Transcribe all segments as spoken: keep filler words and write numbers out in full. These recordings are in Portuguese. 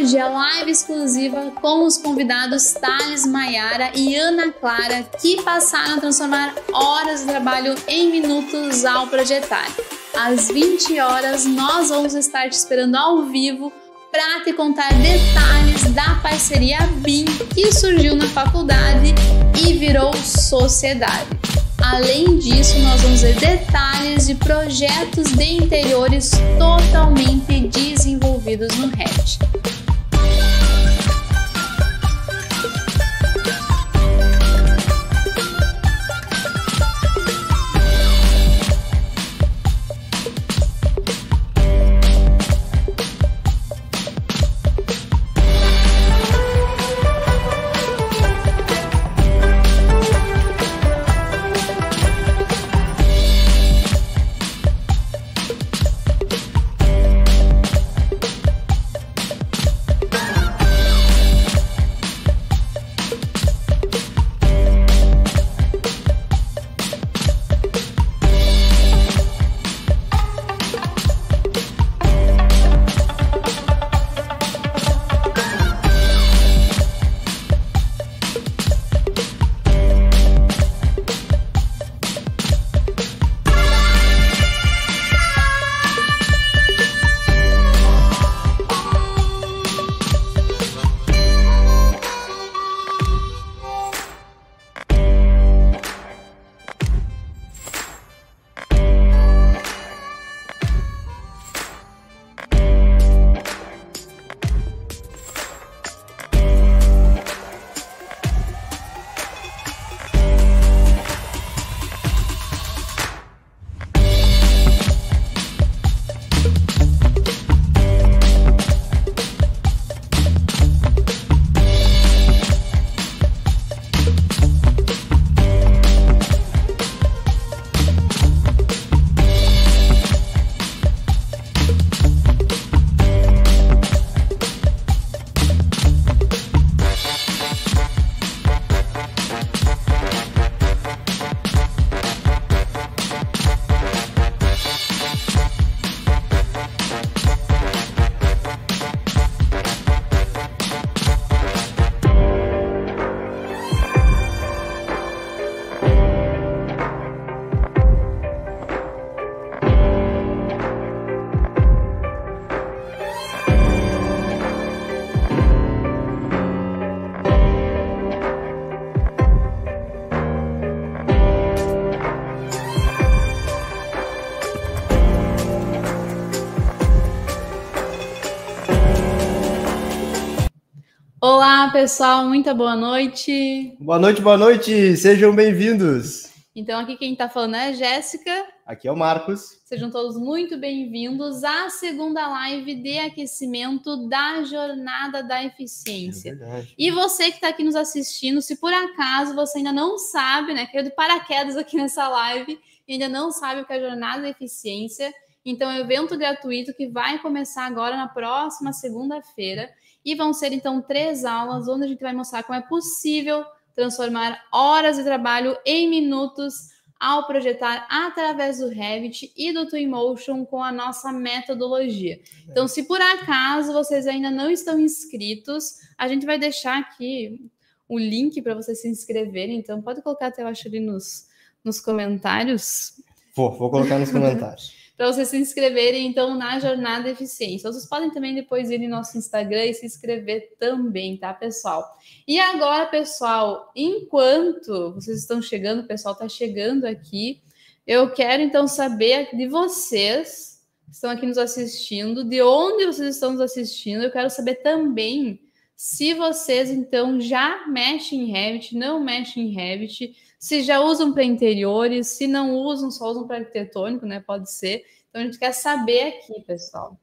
hoje a live exclusiva com os convidados Thales Maiara e Ana Clara, que passaram a transformar horas de trabalho em minutos ao projetar. Às vinte horas nós vamos estar te esperando ao vivo para te contar detalhes da parceria B I M que surgiu na faculdade e virou sociedade. Além disso, nós vamos ver detalhes de projetos de interiores totalmente desenvolvidos no Revit. Olá, pessoal, muita boa noite. Boa noite, boa noite, sejam bem-vindos. Então, aqui quem está falando é a Jéssica. Aqui é o Marcos. Sejam todos muito bem-vindos à segunda live de aquecimento da Jornada da Eficiência. É e você que está aqui nos assistindo, se por acaso você ainda não sabe, né, caiu de paraquedas aqui nessa live e ainda não sabe o que é a Jornada da Eficiência, então é um evento gratuito que vai começar agora na próxima segunda-feira. E vão ser, então, três aulas onde a gente vai mostrar como é possível transformar horas de trabalho em minutos ao projetar através do Revit e do Twinmotion com a nossa metodologia. Então, se por acaso vocês ainda não estão inscritos, a gente vai deixar aqui o link para vocês se inscreverem. Então, pode colocar até, eu acho, ali nos, nos comentários. Vou, vou colocar nos comentários. Para vocês se inscreverem, então, na Jornada Eficiência. Vocês podem também depois ir no nosso Instagram e se inscrever também, tá, pessoal? E agora, pessoal, enquanto vocês estão chegando, o pessoal está chegando aqui, eu quero, então, saber de vocês que estão aqui nos assistindo, de onde vocês estão nos assistindo. Eu quero saber também se vocês, então, já mexem em Revit, não mexem em Revit, se já usam para interiores, se não usam, só usam para arquitetônico, né? Pode ser. Então, a gente quer saber aqui, pessoal.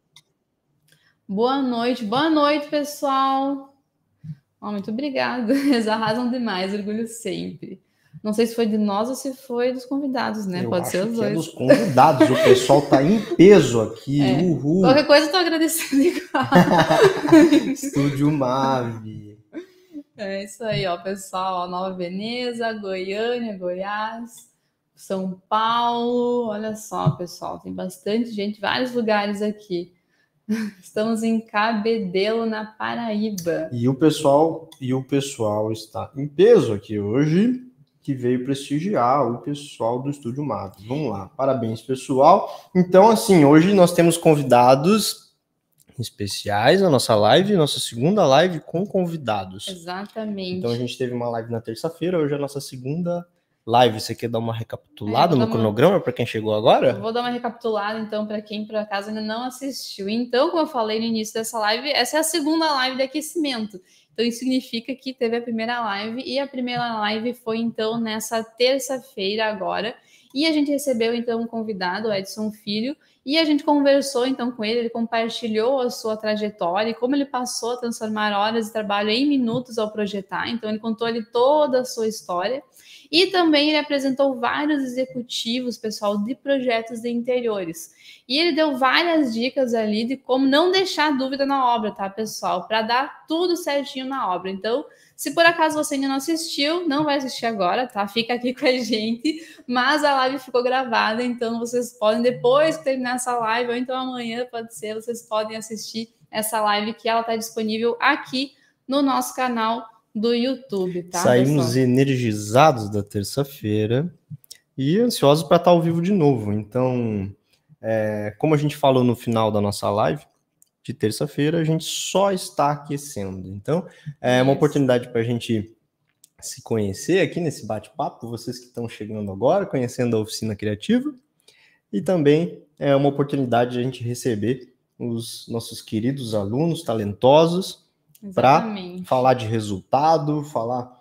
Boa noite, boa noite, pessoal. Oh, muito obrigada. Eles arrasam demais, orgulho sempre. Não sei se foi de nós ou se foi dos convidados, né? Eu Pode acho ser os que dois. É dos convidados, o pessoal tá em peso aqui. É. Uhul. Qualquer coisa eu tô agradecendo igual. Estúdio Mave. É isso aí, ó, pessoal. Nova Veneza, Goiânia, Goiás, São Paulo. Olha só, pessoal, tem bastante gente, vários lugares aqui. Estamos em Cabedelo, na Paraíba. E o pessoal, e o pessoal está em peso aqui hoje, que veio prestigiar o pessoal do Estúdio Mavi. Vamos lá, parabéns, pessoal. Então, assim, hoje nós temos convidados especiais na nossa live, nossa segunda live com convidados. Exatamente. Então, a gente teve uma live na terça-feira, hoje é a nossa segunda live. Você quer dar uma recapitulada é, no cronograma uma... para quem chegou agora? Eu vou dar uma recapitulada, então, para quem, por acaso, ainda não assistiu. Então, como eu falei no início dessa live, essa é a segunda live de aquecimento. Então, isso significa que teve a primeira live, e a primeira live foi, então, nessa terça-feira agora. E a gente recebeu, então, um convidado, o Edson Filho, e a gente conversou, então, com ele, ele compartilhou a sua trajetória e como ele passou a transformar horas de trabalho em minutos ao projetar. Então, ele contou ali toda a sua história. E também ele apresentou vários executivos, pessoal, de projetos de interiores. E ele deu várias dicas ali de como não deixar dúvida na obra, tá, pessoal? Para dar tudo certinho na obra. Então, se por acaso você ainda não assistiu, não vai assistir agora, tá? Fica aqui com a gente. Mas a live ficou gravada, então vocês podem, depois que terminar essa live, ou então amanhã, pode ser, vocês podem assistir essa live que ela está disponível aqui no nosso canal do YouTube, tá? Saímos pessoal? energizados da terça-feira e ansiosos para estar ao vivo de novo. Então, é, como a gente falou no final da nossa live de terça-feira, a gente só está aquecendo. Então, é uma oportunidade para a gente se conhecer aqui nesse bate-papo, vocês que estão chegando agora, conhecendo a Oficina Criativa, e também é uma oportunidade de a gente receber os nossos queridos alunos talentosos para falar de resultado, falar,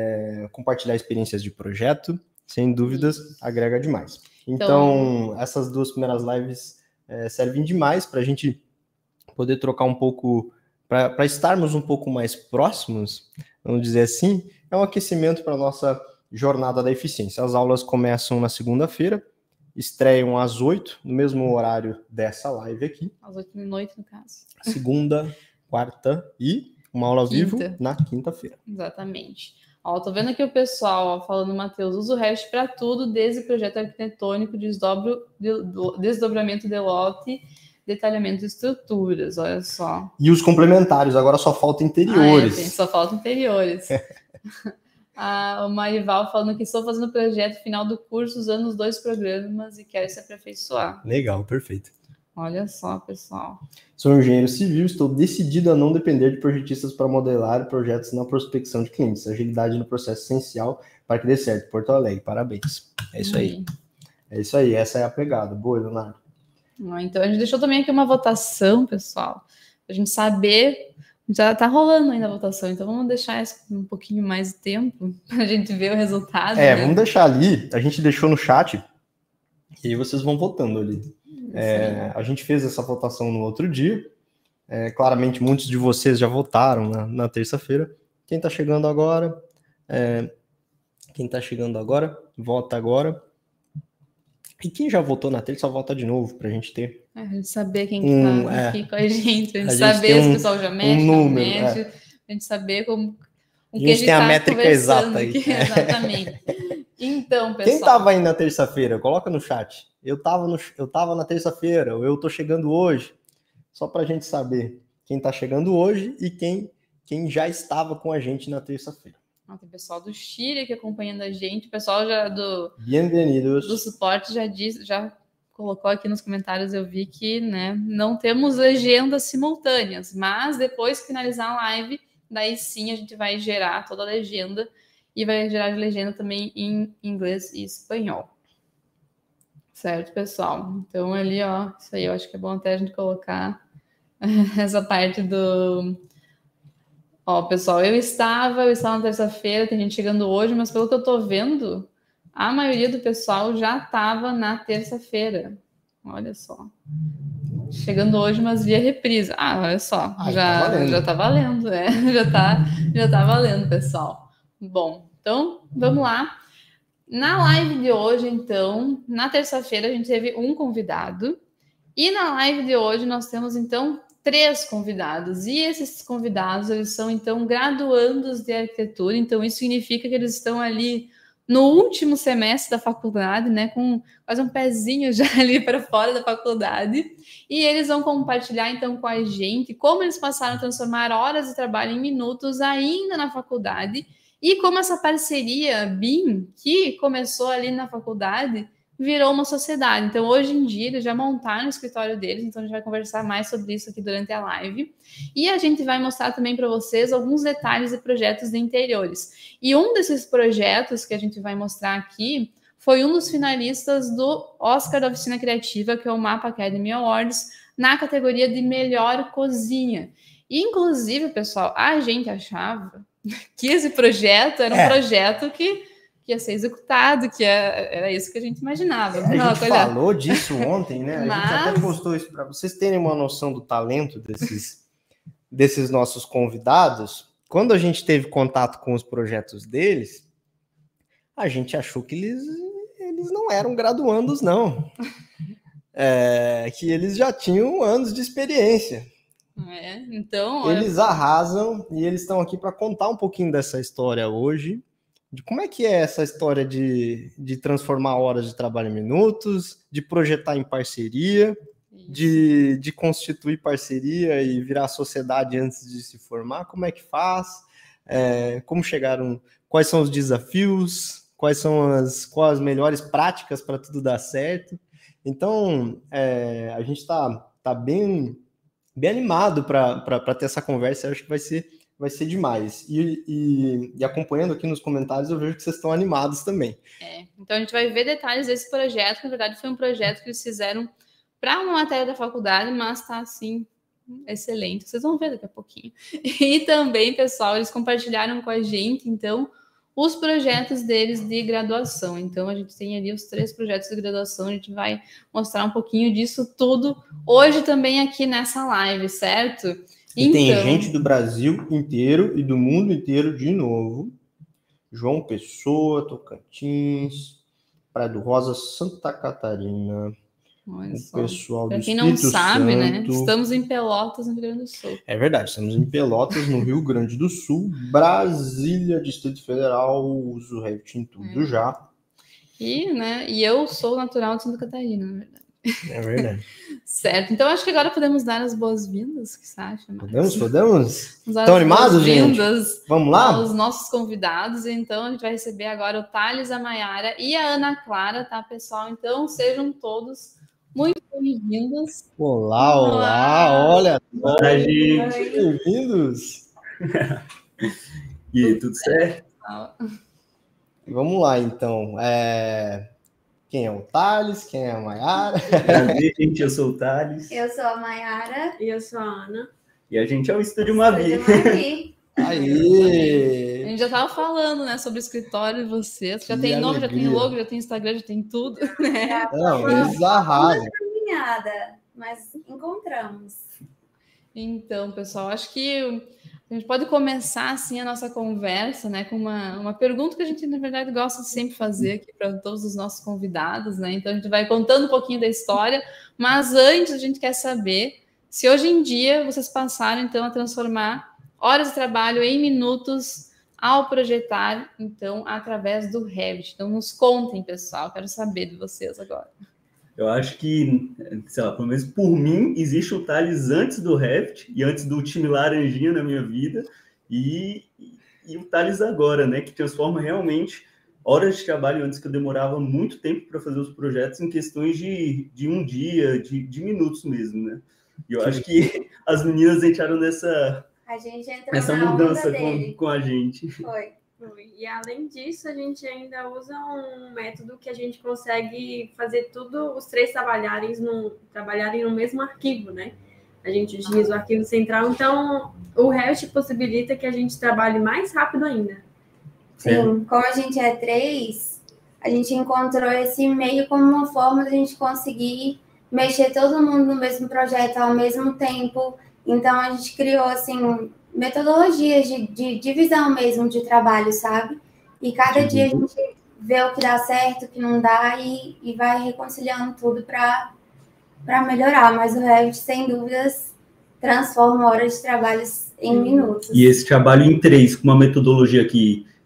é, compartilhar experiências de projeto, sem dúvidas, agrega demais. Então, então essas duas primeiras lives é, servem demais para a gente poder trocar um pouco, para estarmos um pouco mais próximos, vamos dizer assim, é um aquecimento para a nossa jornada da eficiência. As aulas começam na segunda-feira, estreiam às oito, no mesmo horário dessa live aqui. Às oito da noite, no caso. Segunda, quarta e uma aula ao vivo na quinta-feira. Exatamente. Ó, tô vendo aqui o pessoal ó, falando, Matheus, usa o REST para tudo, desde projeto arquitetônico, desdobro, de, desdobramento de lote, detalhamento de estruturas, olha só. E os complementares, agora só falta interiores. Ah, é, tem, só falta interiores. ah, o Marival falando que estou fazendo o projeto final do curso usando os dois programas e quero se aperfeiçoar. Legal, perfeito. Olha só, pessoal. Sou engenheiro civil, estou decidido a não depender de projetistas para modelar projetos na prospecção de clientes. Agilidade no processo essencial para que dê certo. Porto Alegre, parabéns. É isso aí. É isso aí, essa é a pegada. Boa, Leonardo. Então, a gente deixou também aqui uma votação, pessoal, para a gente saber. Já está rolando ainda a votação, então vamos deixar isso um pouquinho mais de tempo para a gente ver o resultado. É, né? Vamos deixar ali. A gente deixou no chat e aí vocês vão votando ali. É, a gente fez essa votação no outro dia. É, claramente, muitos de vocês já votaram na, na terça-feira. Quem está chegando agora, é, quem está chegando agora, vota agora. E quem já votou na terça, vota de novo, para a gente ter. É, a gente saber quem que um, tá é, aqui com a gente, a gente, a gente saber se o pessoal já mexe, um número, não mexe, é. a gente saber como. A gente, a gente tem a métrica exata aí. Aqui, exatamente. Então, pessoal. Quem estava aí na terça-feira? Coloca no chat. Eu estava no, eu tava na terça-feira, ou eu estou chegando hoje. Só para a gente saber quem está chegando hoje e quem, quem já estava com a gente na terça-feira. Ah, tem pessoal do Chile aqui acompanhando a gente. O pessoal já do, Bem-vindos. do suporte já disse, já colocou aqui nos comentários, eu vi que né, não temos legendas simultâneas, mas depois que finalizar a live, daí sim a gente vai gerar toda a legenda e vai gerar legenda também em inglês e espanhol. Certo, pessoal? Então ali, ó, isso aí eu acho que é bom até a gente colocar essa parte do... Ó, pessoal, eu estava, eu estava na terça-feira, tem gente chegando hoje, mas pelo que eu tô vendo, a maioria do pessoal já estava na terça-feira. Olha só. Chegando hoje, mas via reprise. Ah, olha só, Ai, já, tá valendo. já tá valendo, é. Já tá, já tá valendo, pessoal. Bom, então, vamos lá. Na live de hoje, então, na terça-feira, a gente teve um convidado. E na live de hoje, nós temos, então, três convidados. E esses convidados, eles são, então, graduandos de arquitetura. Então, isso significa que eles estão ali no último semestre da faculdade, né, com quase um pezinho já ali para fora da faculdade, e eles vão compartilhar então com a gente como eles passaram a transformar horas de trabalho em minutos ainda na faculdade, e como essa parceria B I M, que começou ali na faculdade, virou uma sociedade. Então, hoje em dia, eles já montaram o escritório deles, então a gente vai conversar mais sobre isso aqui durante a live. E a gente vai mostrar também para vocês alguns detalhes de projetos de interiores. E um desses projetos que a gente vai mostrar aqui foi um dos finalistas do Oscar da Oficina Criativa, que é o Mapa Academy Awards, na categoria de melhor cozinha. E, inclusive, pessoal, a gente achava que esse projeto era um é. projeto que... que ia ser executado, que era isso que a gente imaginava. É, a gente Não, falou disso ontem, né? Mas... A gente até postou isso para vocês terem uma noção do talento desses, desses nossos convidados. Quando a gente teve contato com os projetos deles, a gente achou que eles, eles não eram graduandos, não. É, que eles já tinham anos de experiência. É, então... Eles arrasam e eles estão aqui para contar um pouquinho dessa história hoje. De como é que é essa história de, de transformar horas de trabalho em minutos, de projetar em parceria, de, de constituir parceria e virar sociedade antes de se formar, como é que faz, é, como chegaram, quais são os desafios, quais são as, quais as melhores práticas para tudo dar certo. Então, é, a gente está tá bem, bem animado para ter essa conversa, eu acho que vai ser... vai ser demais. E, e, e acompanhando aqui nos comentários, eu vejo que vocês estão animados também. É, então a gente vai ver detalhes desse projeto, que na verdade foi um projeto que eles fizeram para uma matéria da faculdade, mas está assim, excelente. Vocês vão ver daqui a pouquinho. E também, pessoal, eles compartilharam com a gente, então, os projetos deles de graduação. Então, a gente tem ali os três projetos de graduação, a gente vai mostrar um pouquinho disso tudo hoje também aqui nessa live, certo? E então, tem gente do Brasil inteiro e do mundo inteiro de novo. João Pessoa, Tocantins, Praia do Rosa, Santa Catarina. Olha o só. pessoal pra do quem Espírito não sabe, Santo. né? Estamos em Pelotas, no Rio Grande do Sul. É verdade, estamos em Pelotas, no Rio Grande do Sul. Brasília, Distrito Federal, uso o Revit em tudo é. já. E, né, e eu sou natural de Santa Catarina, na verdade. É verdade. Certo, então acho que agora podemos dar as boas-vindas, o que você acha? Marcos? Podemos, podemos? Estão animados, gente? Vamos lá? Aos nossos convidados, então a gente vai receber agora o Thales, a Mayara e a Ana Clara, tá, pessoal? Então sejam todos muito bem-vindos. Olá, olá, olá, olha, olá, gente, bem-vindos. E aí, tudo certo? Vamos lá, então. É... Quem é o Thales? Quem é a Mayara? Prazer, gente, eu sou o Thales. Eu sou a Mayara. E eu sou a Ana. E a gente é o Estúdio Mavi. Aí. A gente já tava falando, né, sobre o escritório de vocês. Já que tem nome, alegria. Já tem logo, já tem Instagram, já tem tudo, né? Não, eles arrasam. Uma caminhada, mas encontramos. Então, pessoal, acho que a gente pode começar assim a nossa conversa, né, com uma, uma pergunta que a gente, na verdade, gosta de sempre fazer aqui para todos os nossos convidados, né? Então a gente vai contando um pouquinho da história, mas antes a gente quer saber se hoje em dia vocês passaram então a transformar horas de trabalho em minutos ao projetar, então, através do Revit. Então nos contem, pessoal, quero saber de vocês agora. Eu acho que, sei lá, pelo menos por mim, existe o Thales antes do Revit e antes do time Laranjinha na minha vida e, e o Thales agora, né, que transforma realmente horas de trabalho antes que eu demorava muito tempo para fazer os projetos em questões de, de um dia, de, de minutos mesmo, né? E eu acho que as meninas entraram nessa, a gente entrou nessa na mudança onda com, dele. com a gente. Foi. E além disso, a gente ainda usa um método que a gente consegue fazer tudo, os três trabalharem no, trabalharem no mesmo arquivo, né? A gente utiliza o arquivo central, então o Revit possibilita que a gente trabalhe mais rápido ainda. Sim, como a gente é três, a gente encontrou esse meio como uma forma de a gente conseguir mexer todo mundo no mesmo projeto ao mesmo tempo. Então a gente criou, assim, metodologias de, de divisão mesmo de trabalho, sabe? E cada dia a gente vê o que dá certo, o que não dá e, e vai reconciliando tudo para melhorar. Mas o Revit, sem dúvidas, transforma horas de trabalho em minutos. E esse trabalho em três, com uma metodologia que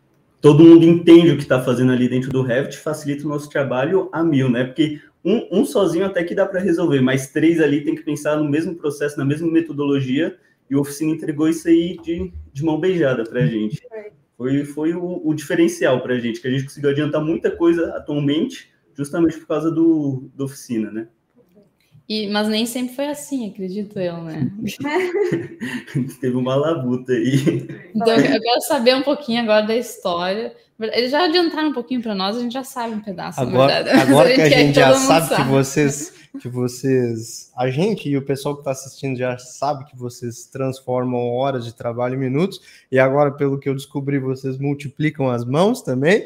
todo mundo entende o que está fazendo ali dentro do Revit, facilita o nosso trabalho a mil, né? Porque um, um sozinho até que dá para resolver, mas três ali tem que pensar no mesmo processo, na mesma metodologia, e o Oficina entregou isso aí de, de mão beijada para a gente. Foi, foi o, o diferencial para a gente, que a gente conseguiu adiantar muita coisa atualmente, justamente por causa do, do Oficina, né? E, mas nem sempre foi assim, acredito eu, né? Teve uma labuta aí. Então, eu quero saber um pouquinho agora da história. Eles já adiantaram um pouquinho para nós, a gente já sabe um pedaço, agora, na verdade. Agora a que a gente já sabe, sabe que vocês, que vocês, a gente e o pessoal que está assistindo já sabe que vocês transformam horas de trabalho em minutos, e agora, pelo que eu descobri, vocês multiplicam as mãos também.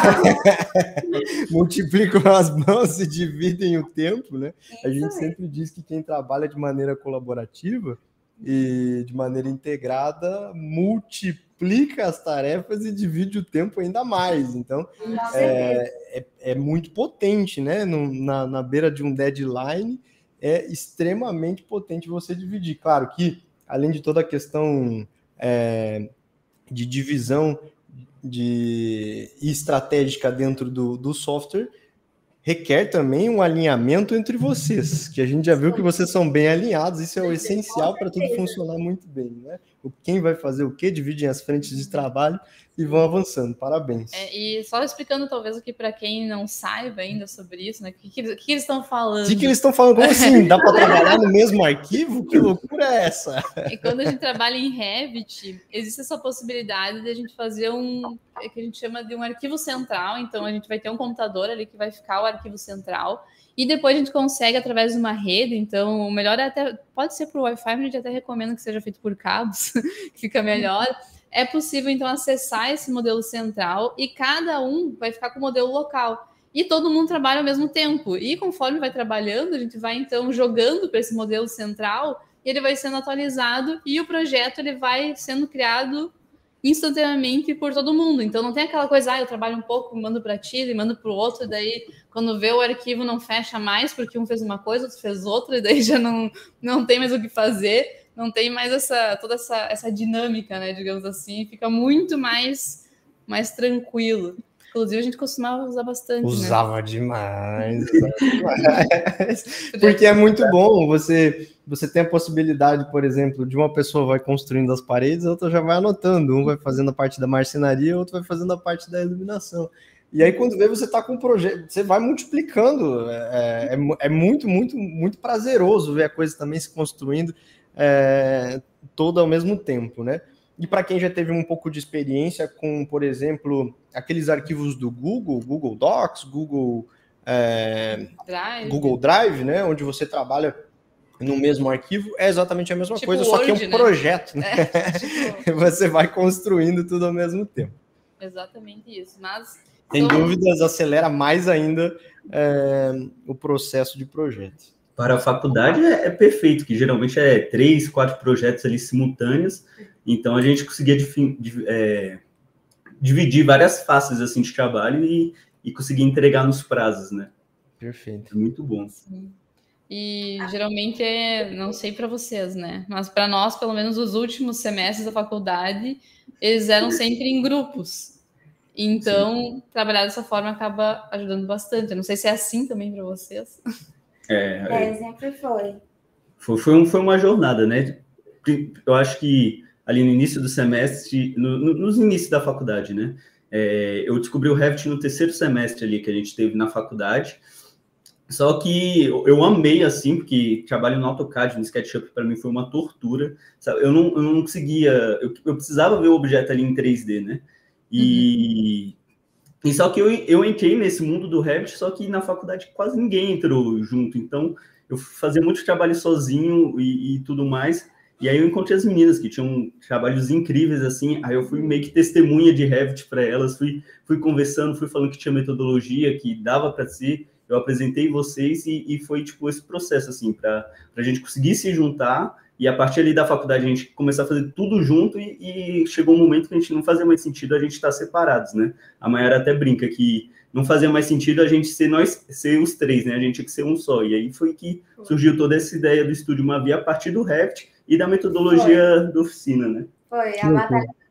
Multiplicam as mãos e dividem o tempo, né? A gente sempre diz que quem trabalha de maneira colaborativa e de maneira integrada multiplica as tarefas e divide o tempo ainda mais. Então, é, é, é muito potente, né? No, na, na beira de um deadline, é extremamente potente você dividir. Claro que, além de toda a questão é, de divisão de, e estratégica dentro do, do software, requer também um alinhamento entre vocês, que a gente já viu que vocês são bem alinhados, isso é o essencial para tudo funcionar muito bem, né? Quem vai fazer o quê, dividem as frentes de trabalho e vão avançando. Parabéns. É, e só explicando talvez aqui para quem não saiba ainda sobre isso, né? O que, que, que eles estão falando? O que, que eles estão falando? Como assim? Dá para trabalhar no mesmo arquivo? Que loucura é essa? E quando a gente trabalha em Revit, existe essa possibilidade de a gente fazer um que a gente chama de um arquivo central. Então a gente vai ter um computador ali que vai ficar o arquivo central. E depois a gente consegue, através de uma rede, então o melhor é até, pode ser por Wi-Fi, mas a gente até recomenda que seja feito por cabos, que fica melhor. É possível, então, acessar esse modelo central e cada um vai ficar com o modelo local. E todo mundo trabalha ao mesmo tempo. E conforme vai trabalhando, a gente vai, então, jogando para esse modelo central e ele vai sendo atualizado e o projeto ele vai sendo criado instantaneamente por todo mundo. Então, não tem aquela coisa, ah, eu trabalho um pouco, mando para ti, e mando para o outro, daí, quando vê o arquivo não fecha mais, porque um fez uma coisa, outro fez outra, e daí já não, não tem mais o que fazer, não tem mais essa, toda essa, essa dinâmica, né, digamos assim, fica muito mais, mais tranquilo. Inclusive, a gente costumava usar bastante, Usava né? demais, usava demais. Porque é muito bom, você, você tem a possibilidade, por exemplo, de uma pessoa vai construindo as paredes, a outra já vai anotando, um vai fazendo a parte da marcenaria, outro vai fazendo a parte da iluminação. E aí, quando vê, você está com um projeto, você vai multiplicando, é, é, é muito, muito, muito prazeroso ver a coisa também se construindo é, toda ao mesmo tempo, né? E para quem já teve um pouco de experiência com, por exemplo, aqueles arquivos do Google, Google Docs, Google, é, Drive. Google Drive, né, onde você trabalha no mesmo arquivo, é exatamente a mesma tipo coisa, Word, só que é um né? projeto. Né? É, tipo... Você vai construindo tudo ao mesmo tempo. Exatamente isso. Mas, sem então... dúvidas, acelera mais ainda é, o processo de projeto. Para a faculdade é, é perfeito, que geralmente é três, quatro projetos ali simultâneos. Então, a gente conseguia é, dividir várias faces assim, de trabalho e, e conseguir entregar nos prazos, né? Perfeito. É muito bom. Sim. E, geralmente, é, não sei para vocês, né? Mas, para nós, pelo menos, os últimos semestres da faculdade, eles eram sempre em grupos. Então, Sim. trabalhar dessa forma acaba ajudando bastante. Eu não sei se é assim também para vocês. É, é, sempre foi. Foi, foi, um, foi uma jornada, né? Eu acho que ali no início do semestre, no, no, nos inícios da faculdade, né? É, eu descobri o Revit no terceiro semestre ali que a gente teve na faculdade. Só que eu, eu amei, assim, porque trabalho no AutoCAD, no SketchUp, para mim foi uma tortura. Sabe? Eu, não, eu não conseguia... Eu, eu precisava ver o objeto ali em três D, né? E... Uhum. E só que eu, eu entrei nesse mundo do Revit, só que na faculdade quase ninguém entrou junto. Então, eu fazia muito trabalho sozinho e, e tudo mais. E aí eu encontrei as meninas que tinham trabalhos incríveis, assim. Aí eu fui meio que testemunha de Revit para elas. Fui, fui conversando, fui falando que tinha metodologia, que dava para ser. Eu apresentei vocês e, e foi, tipo, esse processo, assim, para a gente conseguir se juntar. E a partir ali da faculdade, a gente começou a fazer tudo junto e, e chegou um momento que a gente não fazia mais sentido a gente estar separados, né? A Mayara até brinca que não fazia mais sentido a gente ser nós, ser os três, né? A gente tinha que ser um só. E aí foi que surgiu toda essa ideia do Estúdio Mavi a partir do Revit e da metodologia foi. da oficina, né? Foi, a batalha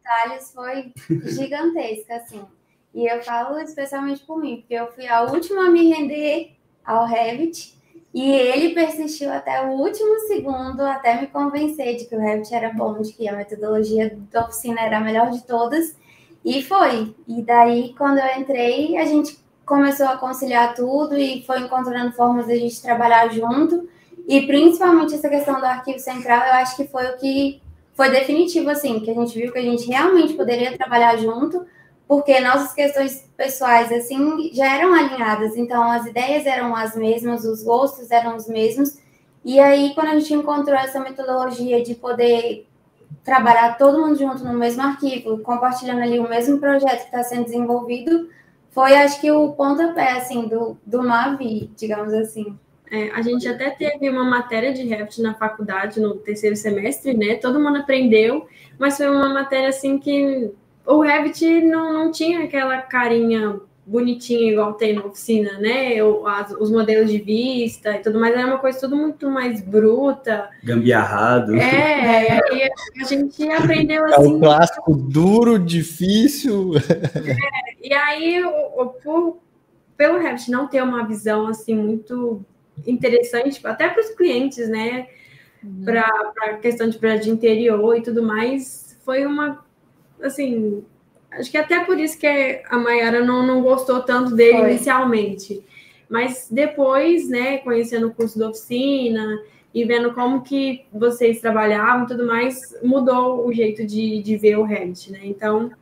detalhes foi gigantesca, assim. E eu falo especialmente por mim, porque eu fui a última a me render ao Revit, e ele persistiu até o último segundo, até me convencer de que o Revit era bom, de que a metodologia da oficina era a melhor de todas, e foi. E daí, quando eu entrei, a gente começou a conciliar tudo e foi encontrando formas de a gente trabalhar junto, e principalmente essa questão do arquivo central, eu acho que foi o que foi definitivo, assim, que a gente viu que a gente realmente poderia trabalhar junto, porque nossas questões pessoais, assim, já eram alinhadas, então as ideias eram as mesmas, os gostos eram os mesmos, e aí quando a gente encontrou essa metodologia de poder trabalhar todo mundo junto no mesmo arquivo, compartilhando ali o mesmo projeto que está sendo desenvolvido, foi, acho que, o pontapé, assim, do, do Mavi, digamos assim. É, a gente até teve uma matéria de Revit na faculdade, no terceiro semestre, né? Todo mundo aprendeu, mas foi uma matéria, assim, que o Revit não, não tinha aquela carinha bonitinha igual tem na oficina, né? O, as, os modelos de vista e tudo mais, era uma coisa tudo muito mais bruta. Gambiarrado. É, e a gente aprendeu É assim... o clássico duro, difícil. É, e aí, o, o, por, pelo Revit não ter uma visão, assim, muito interessante, até para os clientes, né? Uhum. Para a questão de projeto de interior e tudo mais, foi uma... assim, acho que até por isso que a Mayara não, não gostou tanto dele Foi. inicialmente. Mas depois, né, conhecendo o curso da oficina e vendo como que vocês trabalhavam e tudo mais, mudou o jeito de, de ver o Revit, né? Então,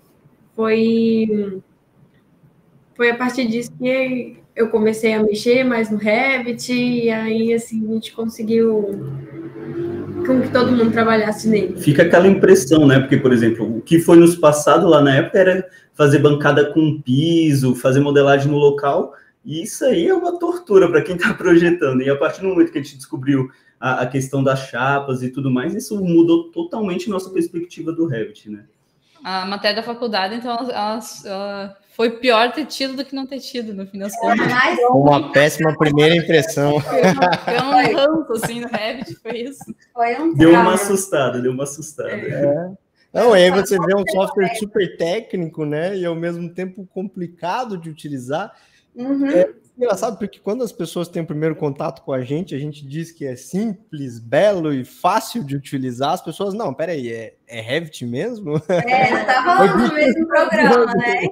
foi, foi a partir disso que eu comecei a mexer mais no Revit, e aí, assim, a gente conseguiu... com que todo mundo trabalhasse nele. Fica aquela impressão, né? Porque, por exemplo, o que foi nos passado lá na época era fazer bancada com piso, fazer modelagem no local, e isso aí é uma tortura para quem está projetando. E a partir do momento que a gente descobriu a, a questão das chapas e tudo mais, isso mudou totalmente nossa perspectiva do Revit, né? A matéria da faculdade, então, ela, ela foi pior ter tido do que não ter tido, no fim das contas. Uma péssima primeira impressão. Foi um ranço, assim, no Revit, foi isso. Foi um deu uma assustada, deu uma assustada. É. Não, aí você vê um software super técnico, né, e ao mesmo tempo complicado de utilizar. Uhum. É engraçado, porque quando as pessoas têm o primeiro contato com a gente, a gente diz que é simples, belo e fácil de utilizar, as pessoas, não, peraí, é, é Revit mesmo? É, não tá falando do mesmo programa, né?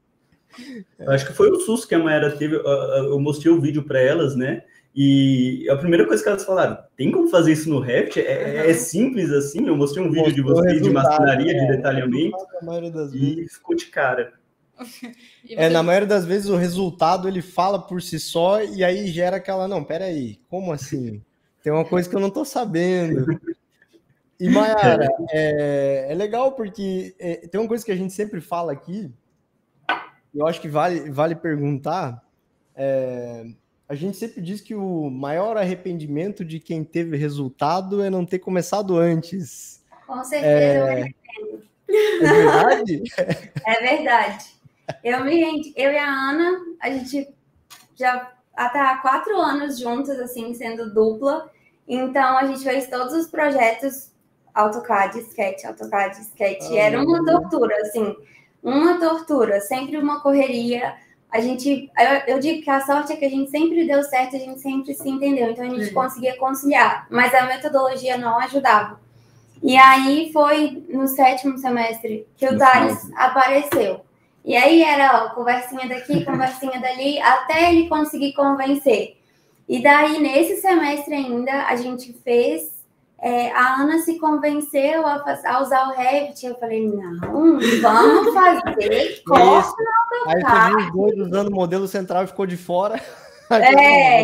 Eu acho que foi o susto que a Mayara teve, eu mostrei o vídeo para elas, né, e a primeira coisa que elas falaram, tem como fazer isso no Revit? É, é simples assim? Eu mostrei um vídeo de vocês de marcenaria, é, de detalhamento, e ficou de cara. É, na maioria das vezes o resultado ele fala por si só e aí gera aquela, não, peraí, como assim? Tem uma coisa que eu não tô sabendo. E Mayara, é, é legal porque é, tem uma coisa que a gente sempre fala aqui, eu acho que vale, vale perguntar, é, a gente sempre diz que o maior arrependimento de quem teve resultado é não ter começado antes. Com certeza é, eu me arrependo. É verdade? É verdade. Eu, me, eu e a Ana, a gente já está há quatro anos juntas, assim, sendo dupla. Então, a gente fez todos os projetos AutoCAD, Sketch, AutoCAD, Sketch. Oh, era uma tortura, assim, uma tortura, sempre uma correria. A gente, eu, eu digo que a sorte é que a gente sempre deu certo, a gente sempre se entendeu. Então, a gente Sim. conseguia conciliar, mas a metodologia não ajudava. E aí, foi no sétimo semestre que o Thales apareceu. E aí era ó, conversinha daqui, conversinha dali, até ele conseguir convencer. E daí, nesse semestre ainda, a gente fez... É, a Ana se convenceu a, a usar o Revit. Eu falei, não, vamos fazer corte no AutoCAD. Aí você viu os dois usando o modelo central e ficou de fora. É,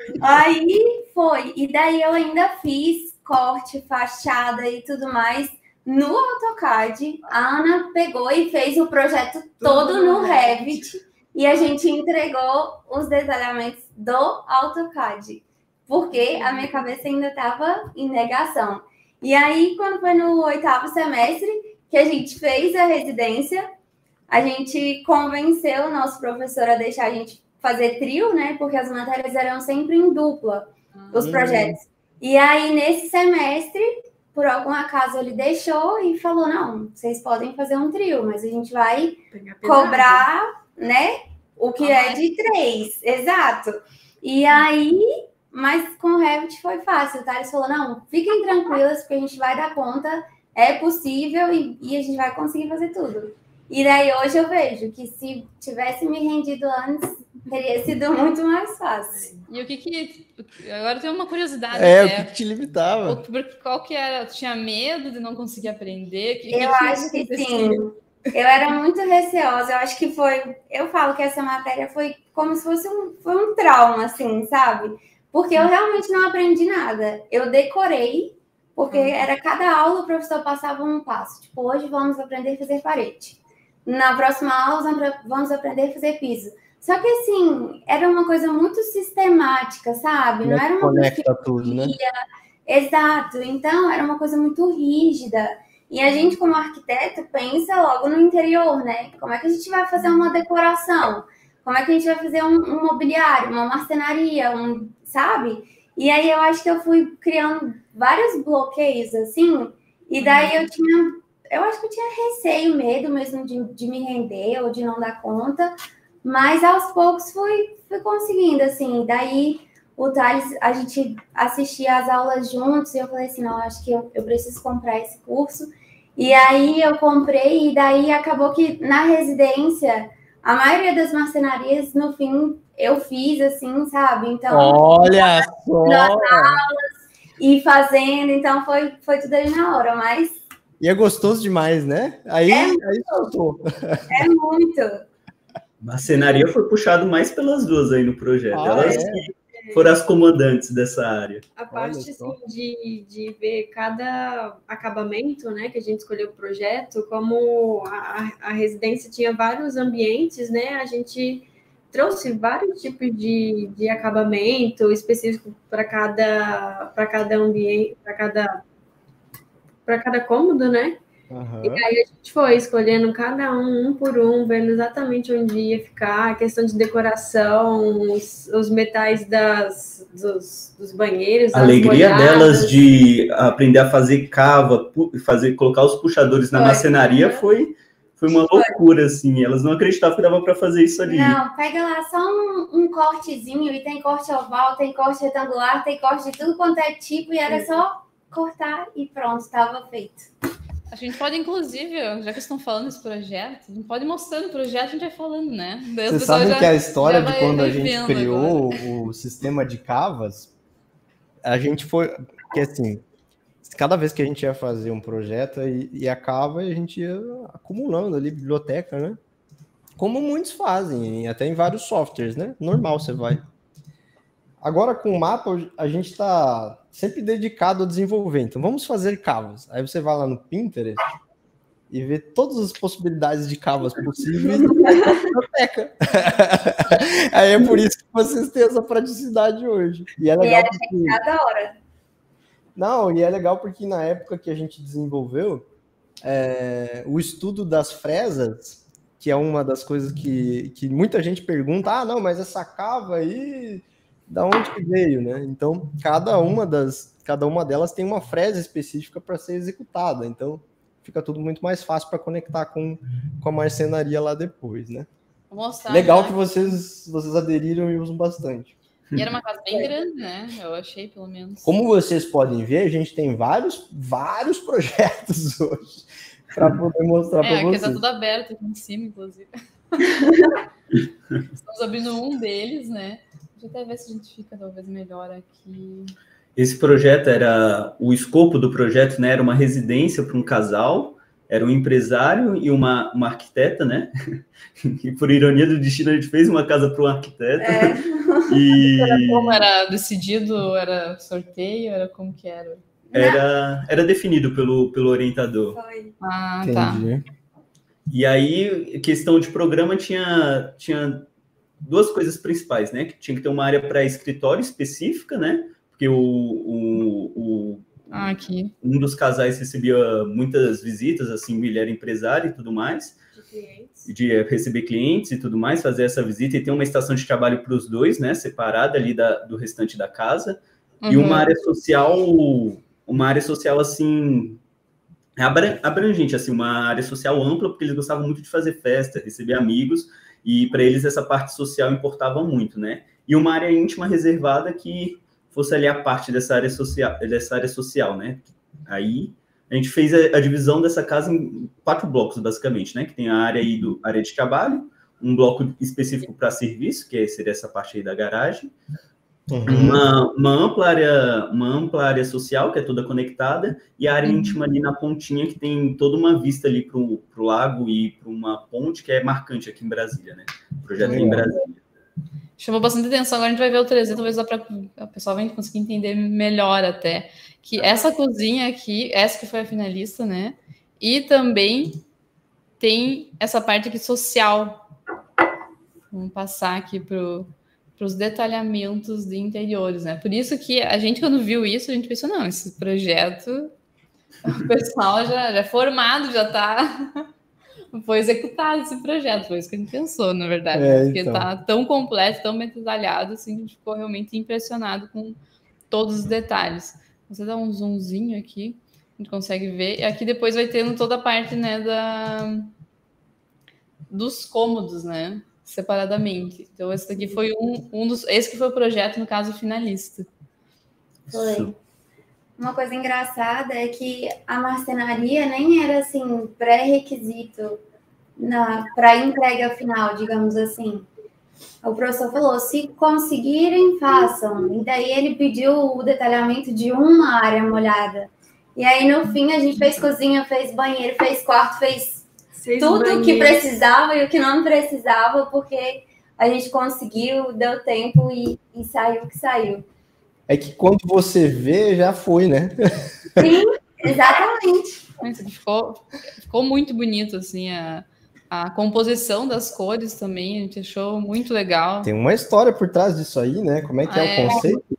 aí foi. E daí eu ainda fiz corte, fachada e tudo mais... No AutoCAD, a Ana pegou e fez o projeto todo no Revit e a gente entregou os detalhamentos do AutoCAD, porque a minha cabeça ainda estava em negação. E aí, quando foi no oitavo semestre que a gente fez a residência, a gente convenceu o nosso professor a deixar a gente fazer trio, né? Porque as matérias eram sempre em dupla, os projetos. E aí, nesse semestre... por algum acaso, ele deixou e falou, não, vocês podem fazer um trio, mas a gente vai cobrar, né, o que ah, é de três. Exato. E aí, mas com o Revit foi fácil, tá? Eles falaram, não, fiquem tranquilas, porque a gente vai dar conta, é possível e, e a gente vai conseguir fazer tudo. E daí hoje eu vejo que se tivesse me rendido antes, teria sido muito mais fácil. E o que que... Agora tem uma curiosidade. É, até. o que, que te limitava? Qual que era? Tu tinha medo de não conseguir aprender? Que, eu que acho que, que sim. Eu era muito receosa. Eu acho que foi... Eu falo que essa matéria foi como se fosse um, foi um trauma, assim, sabe? Porque eu realmente não aprendi nada. Eu decorei, porque era cada aula o professor passava um passo. Tipo, hoje vamos aprender a fazer parede. Na próxima aula vamos aprender a fazer piso. Só que, assim, era uma coisa muito sistemática, sabe? Não era uma conecta coisa que tudo, né? Exato. Então, era uma coisa muito rígida. E a gente, como arquiteto, pensa logo no interior, né? Como é que a gente vai fazer uma decoração? Como é que a gente vai fazer um, um mobiliário, uma marcenaria, um, sabe? E aí, eu acho que eu fui criando vários bloqueios, assim. E daí, eu tinha... Eu acho que eu tinha receio, medo mesmo de, de me render ou de não dar conta. Mas aos poucos fui, fui conseguindo, assim. Daí o Thales, a gente assistia as aulas juntos e eu falei assim, não, acho que eu, eu preciso comprar esse curso. E aí eu comprei e daí acabou que na residência, a maioria das marcenarias, no fim, eu fiz, assim, sabe? Então, olha só! Nas aulas e fazendo, então foi, foi tudo ali na hora, mas... E é gostoso demais, né? Aí, é aí soltou. É muito. Marcenaria foi puxado mais pelas duas aí no projeto. Ah, Elas é? que foram as comandantes dessa área. A parte assim, de, de ver cada acabamento, né, que a gente escolheu o projeto, como a, a residência tinha vários ambientes, né, a gente trouxe vários tipos de, de acabamento específico para cada, para cada ambiente, para cada, para cada cômodo, né? Uhum. E aí a gente foi escolhendo cada um, um por um, vendo exatamente onde ia ficar, a questão de decoração, os, os metais das, dos, dos banheiros. A alegria delas de aprender a fazer cava, fazer, colocar os puxadores na foi, marcenaria, né? foi, foi uma foi. loucura, assim. Elas não acreditavam que dava para fazer isso ali. Não, pega lá só um, um cortezinho, e tem corte oval, tem corte retangular, tem corte de tudo quanto é tipo, e era só cortar e pronto, estava feito. A gente pode, inclusive, já que estão falando desse projeto, a gente pode mostrar no projeto, a gente vai falando, né? Vocês sabem já, que a história de quando a gente criou agora. o sistema de cavas, a gente foi... Porque, assim, cada vez que a gente ia fazer um projeto, ia a cava e a gente ia acumulando ali, biblioteca, né? Como muitos fazem, até em vários softwares, né? Normal, você vai. Agora, com o mapa, a gente está sempre dedicado a desenvolver. Então, vamos fazer cavas. Aí você vai lá no Pinterest e vê todas as possibilidades de cavas possíveis na biblioteca. Aí é por isso que vocês têm essa praticidade hoje. E é legal porque... cada hora. Não, e é legal porque na época que a gente desenvolveu, é... o estudo das fresas, que é uma das coisas que, que muita gente pergunta, ah, não, mas essa cava aí... da onde que veio, né? Então, cada uma das, cada uma delas tem uma fresa específica para ser executada. Então, fica tudo muito mais fácil para conectar com, com a marcenaria lá depois, né? Mostrar, legal, né? Que vocês, vocês aderiram e usam bastante. E era uma casa bem grande, né? Eu achei, pelo menos. Como vocês podem ver, a gente tem vários, vários projetos hoje para poder mostrar é, para vocês. É, aqui tá tudo aberto aqui em cima, inclusive. Estamos abrindo um deles, né? Deixa eu até ver se a gente fica talvez melhor aqui. Esse projeto era... O escopo do projeto, né, era uma residência para um casal, era um empresário e uma, uma arquiteta, né? E por ironia do destino, a gente fez uma casa para um arquiteto. É. E... Era como era decidido? Era sorteio? Era como que era? Era, era definido pelo, pelo orientador. Foi. Ah, entendi. Tá. E aí, questão de programa, tinha... tinha duas coisas principais, né? Que tinha que ter uma área para escritório específica, né? Porque o, o, o ah, aqui. um dos casais recebia muitas visitas, assim, ele era empresário e tudo mais, de clientes, de receber clientes e tudo mais, fazer essa visita e ter uma estação de trabalho para os dois, né? Separada ali da, do restante da casa, uhum. E uma área social uma área social, assim, abrangente, assim, uma área social ampla, porque eles gostavam muito de fazer festa, receber amigos, e para eles essa parte social importava muito, né? E uma área íntima reservada que fosse ali a parte dessa área social, dessa área social, né? Aí a gente fez a, a divisão dessa casa em quatro blocos, basicamente, né? Que tem a área aí do área de trabalho, um bloco específico para serviço, que seria essa parte aí da garagem, uhum. uma, uma, ampla área, uma ampla área social, que é toda conectada, e a área uhum. íntima ali na pontinha, que tem toda uma vista ali para o lago e para uma ponte, que é marcante aqui em Brasília, né? O projeto uhum. em Brasília. Chamou bastante atenção, agora a gente vai ver o três D, talvez dá para o pessoal vai conseguir entender melhor até, que essa cozinha aqui, essa que foi a finalista, né? E também tem essa parte aqui social. Vamos passar aqui para os detalhamentos de interiores, né? Por isso que a gente, quando viu isso, a gente pensou, não, esse projeto, o pessoal já, já é formado, já está... Foi executado esse projeto, foi isso que a gente pensou, na verdade. É, porque então. Tá tão completo, tão bem detalhado, assim, a gente ficou realmente impressionado com todos os detalhes. Você dá um zoomzinho aqui, a gente consegue ver. E aqui depois vai tendo toda a parte, né, da... dos cômodos, né? Separadamente. Então, esse daqui foi um, um dos... Esse que foi o projeto, no caso, finalista. Foi. Uma coisa engraçada é que a marcenaria nem era, assim, pré-requisito para entrega final, digamos assim. O professor falou, se conseguirem, façam. E daí ele pediu o detalhamento de uma área molhada. E aí, no fim, a gente fez cozinha, fez banheiro, fez quarto, fez Seis tudo o que precisava e o que não precisava, porque a gente conseguiu, deu tempo e, e saiu o que saiu. É que quando você vê, já foi, né? Sim, exatamente. Ficou, ficou muito bonito, assim, a, a composição das cores também, a gente achou muito legal. Tem uma história por trás disso aí, né? Como é que é, é o conceito?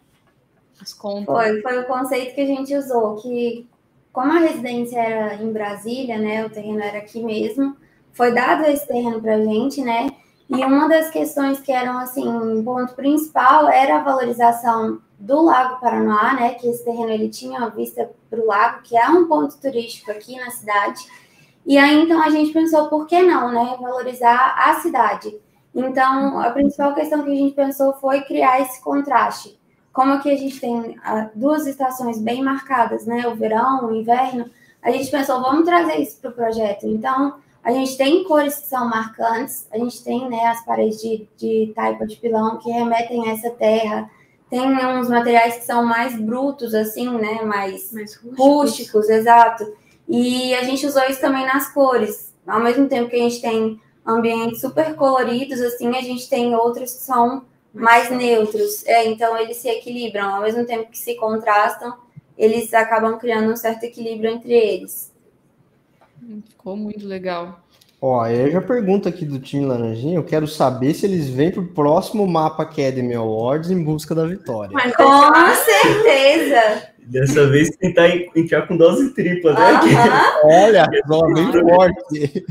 Foi, foi o conceito que a gente usou, que como a residência era em Brasília, né, o terreno era aqui mesmo, foi dado esse terreno pra gente, né, e uma das questões que eram, assim, um ponto principal era a valorização do Lago Paranoá, né, que esse terreno ele tinha uma vista para o lago, que é um ponto turístico aqui na cidade, e aí, então, a gente pensou, por que não, né, valorizar a cidade? Então, a principal questão que a gente pensou foi criar esse contraste. Como aqui a gente tem duas estações bem marcadas, né, o verão, o inverno, a gente pensou, vamos trazer isso para o projeto. Então, a gente tem cores que são marcantes, a gente tem, né, as paredes de, de taipa de pilão que remetem a essa terra, tem uns materiais que são mais brutos, assim, né, mais, mais rústicos. rústicos, exato. E a gente usou isso também nas cores. Ao mesmo tempo que a gente tem ambientes super coloridos, assim, a gente tem outros que são mais neutros. É, então, eles se equilibram. Ao mesmo tempo que se contrastam, eles acabam criando um certo equilíbrio entre eles. Ficou muito legal. Ó, eu já pergunto aqui do time Laranjinha, eu quero saber se eles vêm pro próximo Mapa Academy Awards em busca da vitória. Mas com certeza! Dessa vez tentar entrar com dose tripla, né? Uh-huh. Olha, bola bem forte.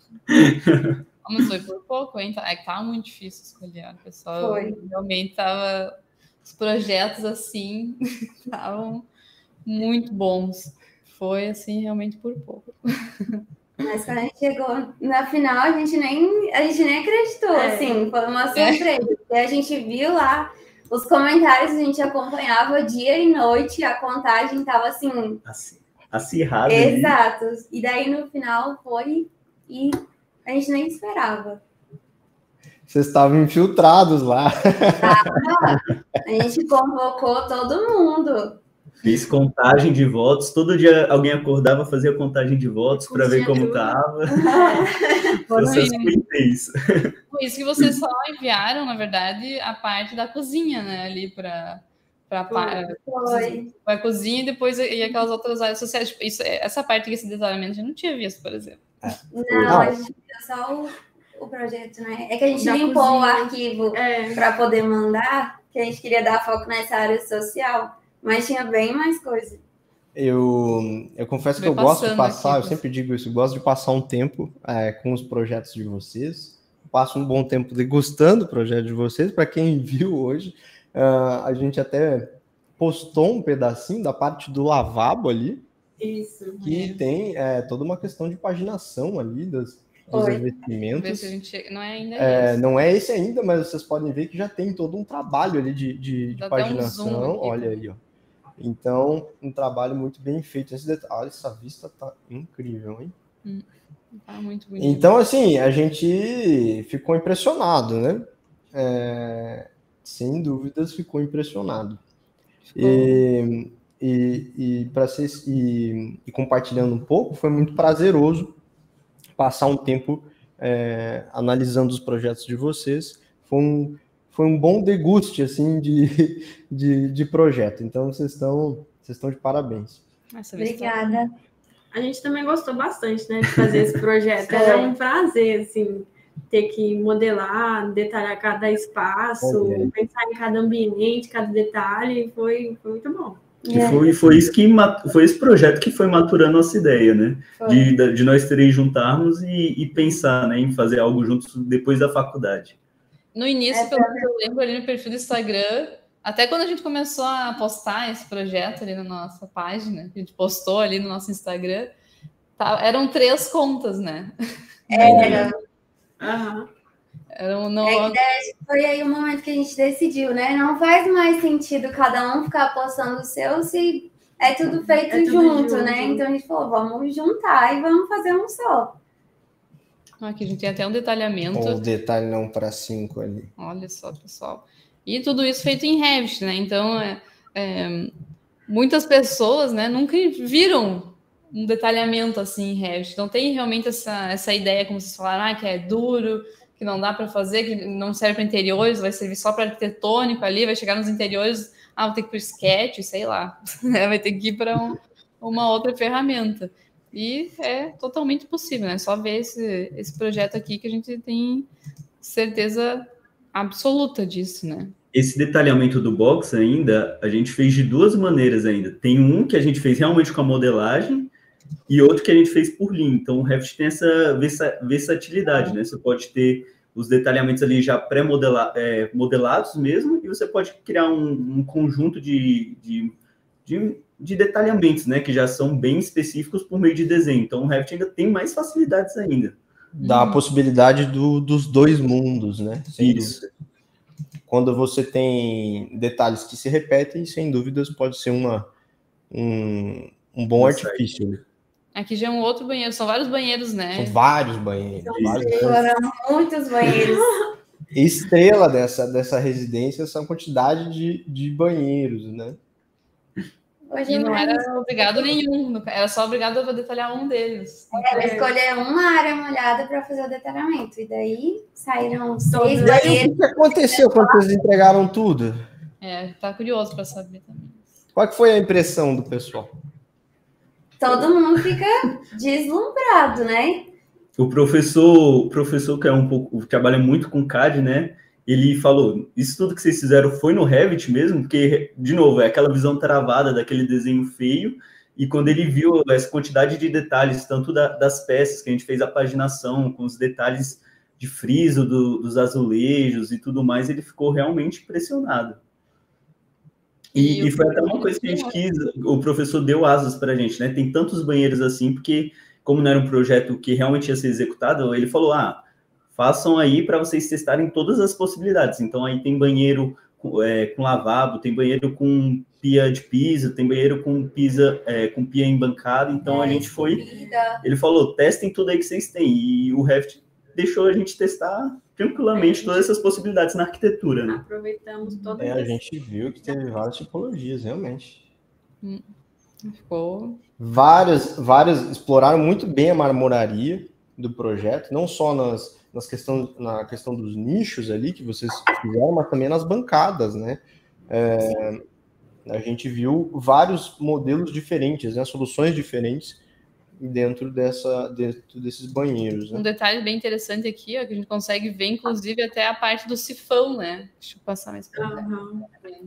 Mas foi por pouco, hein? É que tava muito difícil escolher. O pessoal foi. Realmente tava... Os projetos, assim, estavam muito bons. Foi, assim, realmente por pouco. Mas quando a gente chegou na final, a gente nem, a gente nem acreditou, é. assim, foi uma surpresa. É. A gente viu lá os comentários, a gente acompanhava dia e noite, a contagem tava assim... Acirrada. Exato. Né? E daí no final foi e a gente nem esperava. Vocês estavam infiltrados lá. Ah, a gente convocou todo mundo. Fiz contagem de votos. Todo dia alguém acordava, fazia contagem de votos para ver como estava. Foi isso. Por isso que vocês só enviaram, na verdade, a parte da cozinha, né? Ali para a cozinha e depois e aquelas outras áreas sociais. Isso, essa parte desse detalhamento a gente não tinha visto, por exemplo. Não, a gente viu só o, o projeto, né? É que a gente da limpou cozinha. O arquivo é. Para poder mandar, que a gente queria dar foco nessa área social. Mas tinha bem mais coisa. Eu, eu confesso que eu gosto de passar, aqui, eu sempre digo isso, eu gosto de passar um tempo é, com os projetos de vocês. Passo um bom tempo degustando o projeto de vocês. Para quem viu hoje, uh, a gente até postou um pedacinho da parte do lavabo ali, Isso. que É. tem é, toda uma questão de paginação ali das, dos Oi. Vamos ver revestimentos. se a gente... Não é ainda É, isso. não é esse ainda, mas vocês podem ver que já tem todo um trabalho ali de, de, de Dá até um zoom paginação. aqui Olha também. aí, ó. Então, um trabalho muito bem feito. Esse detalhe, olha, essa vista tá incrível, hein? Tá muito bonito. Então, assim, a gente ficou impressionado, né? É, sem dúvidas, ficou impressionado. E, e, e, pra vocês, e, e compartilhando um pouco, foi muito prazeroso passar um tempo é, analisando os projetos de vocês. Foi um, foi um bom deguste assim, de, de, de projeto. Então, vocês estão, vocês estão de parabéns. Essa vista- Obrigada. A gente também gostou bastante, né, de fazer esse projeto. Era um prazer, assim, ter que modelar, detalhar cada espaço, Olha aí. pensar em cada ambiente, cada detalhe. Foi, foi muito bom. E foi, foi, isso que, ma- foi esse projeto que foi maturando nossa ideia, né? De, da- de nós três juntarmos e, e pensar, né, em fazer algo juntos depois da faculdade. No início, É, pelo que eu lembro ali no perfil do Instagram, até quando a gente começou a postar esse projeto ali na nossa página, a gente postou ali no nosso Instagram, tá- eram três contas, né? Era. Aham. Eram não, É que daí foi aí o momento que a gente decidiu, né? Não faz mais sentido cada um ficar postando o seu se é tudo feito É tudo junto, junto. né? Então a gente falou, vamos juntar e vamos fazer um só. aqui a gente tem até um detalhamento. O detalhe não para cinco ali. Olha só, pessoal. E tudo isso feito em Revit, né? Então, é, é, muitas pessoas, né, nunca viram um detalhamento assim em Revit. Não tem realmente essa, essa ideia, como vocês falaram, ah, que é duro, que não dá para fazer, que não serve para interiores, vai servir só para arquitetônico ali, vai chegar nos interiores, ah, vou ter que ir para o sketch, sei lá. Vai ter que ir para um, uma outra ferramenta. E é totalmente possível, né? Só ver esse, esse projeto aqui que a gente tem certeza absoluta disso, né? Esse detalhamento do box ainda, a gente fez de duas maneiras ainda. Tem um que a gente fez realmente com a modelagem e outro que a gente fez por linha. Então, o Revit tem essa versa- versatilidade, né? Você pode ter os detalhamentos ali já pré-modelados mesmo e você pode criar um, um conjunto de, de, de, de detalhamentos, né? Que já são bem específicos por meio de desenho. Então, o Revit ainda tem mais facilidades ainda. Dá a possibilidade do, dos dois mundos, né? Sem Isso. dúvida. Quando você tem detalhes que se repetem, sem dúvidas pode ser uma, um, um bom Nossa, artifício. Aqui já é um outro banheiro, são vários banheiros, né? São vários banheiros. Vários Foram muitos banheiros. Estrela dessa, dessa residência, essa quantidade de, de banheiros, né? Hoje E não é era obrigado nenhum, era só obrigado a detalhar um deles. Ela escolheu uma área molhada para fazer o detalhamento. E daí saíram seis E aí, o banheiros. que que aconteceu quando vocês entregaram tudo? É, tá curioso para saber também. Qual que foi a impressão do pessoal? Todo mundo fica deslumbrado, né? O professor, o professor que é um pouco, trabalha muito com C A D, né? Ele falou, isso tudo que vocês fizeram foi no Revit mesmo? Porque, de novo, é aquela visão travada daquele desenho feio, e quando ele viu essa quantidade de detalhes, tanto da, das peças, que a gente fez a paginação, com os detalhes de friso do, dos azulejos e tudo mais, ele ficou realmente impressionado. E, E e foi o- até uma coisa que a gente quis, o professor deu asas para a gente, né? Tem tantos banheiros assim, porque como não era um projeto que realmente ia ser executado, ele falou, ah, façam aí para vocês testarem todas as possibilidades. Então, aí tem banheiro com, é, com lavabo, tem banheiro com pia de piso, tem banheiro com, pisa, é, com pia embancada. Então, a gente foi... Ele falou, testem tudo aí que vocês têm. E o Revit deixou a gente testar tranquilamente todas essas possibilidades na arquitetura, né? Aproveitamos todas É, a as- gente viu que teve várias tipologias, realmente. Ficou. Várias, várias exploraram muito bem a marmoraria do projeto, não só nas, nas questão, na questão dos nichos ali que vocês fizeram, mas também nas bancadas, né? É, a gente viu vários modelos diferentes, né? Soluções diferentes dentro, dessa, dentro desses banheiros, Um né? detalhe bem interessante aqui, ó, que a gente consegue ver, inclusive, até a parte do sifão, né? Deixa eu passar mais pra cá. Aham.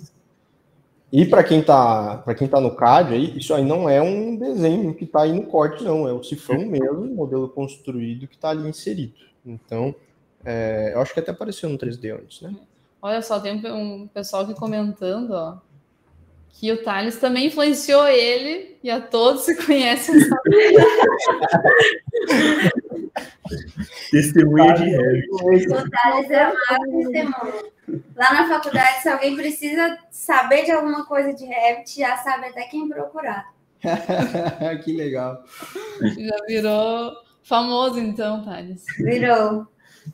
E para quem tá, para quem tá no C A D aí, isso aí não é um desenho que está aí no corte, não, é o sifão mesmo, modelo construído que está ali inserido. Então, é, eu acho que até apareceu no três D antes, né? Olha só, tem um, um pessoal aqui comentando, ó. que o Thales também influenciou ele e a todos se conhecem. Testemunha de Revit. O Thales é o maior testemunho. Lá na faculdade, se alguém precisa saber de alguma coisa de Revit, já sabe até quem procurar. Que legal. Já virou famoso, então, Thales. Virou.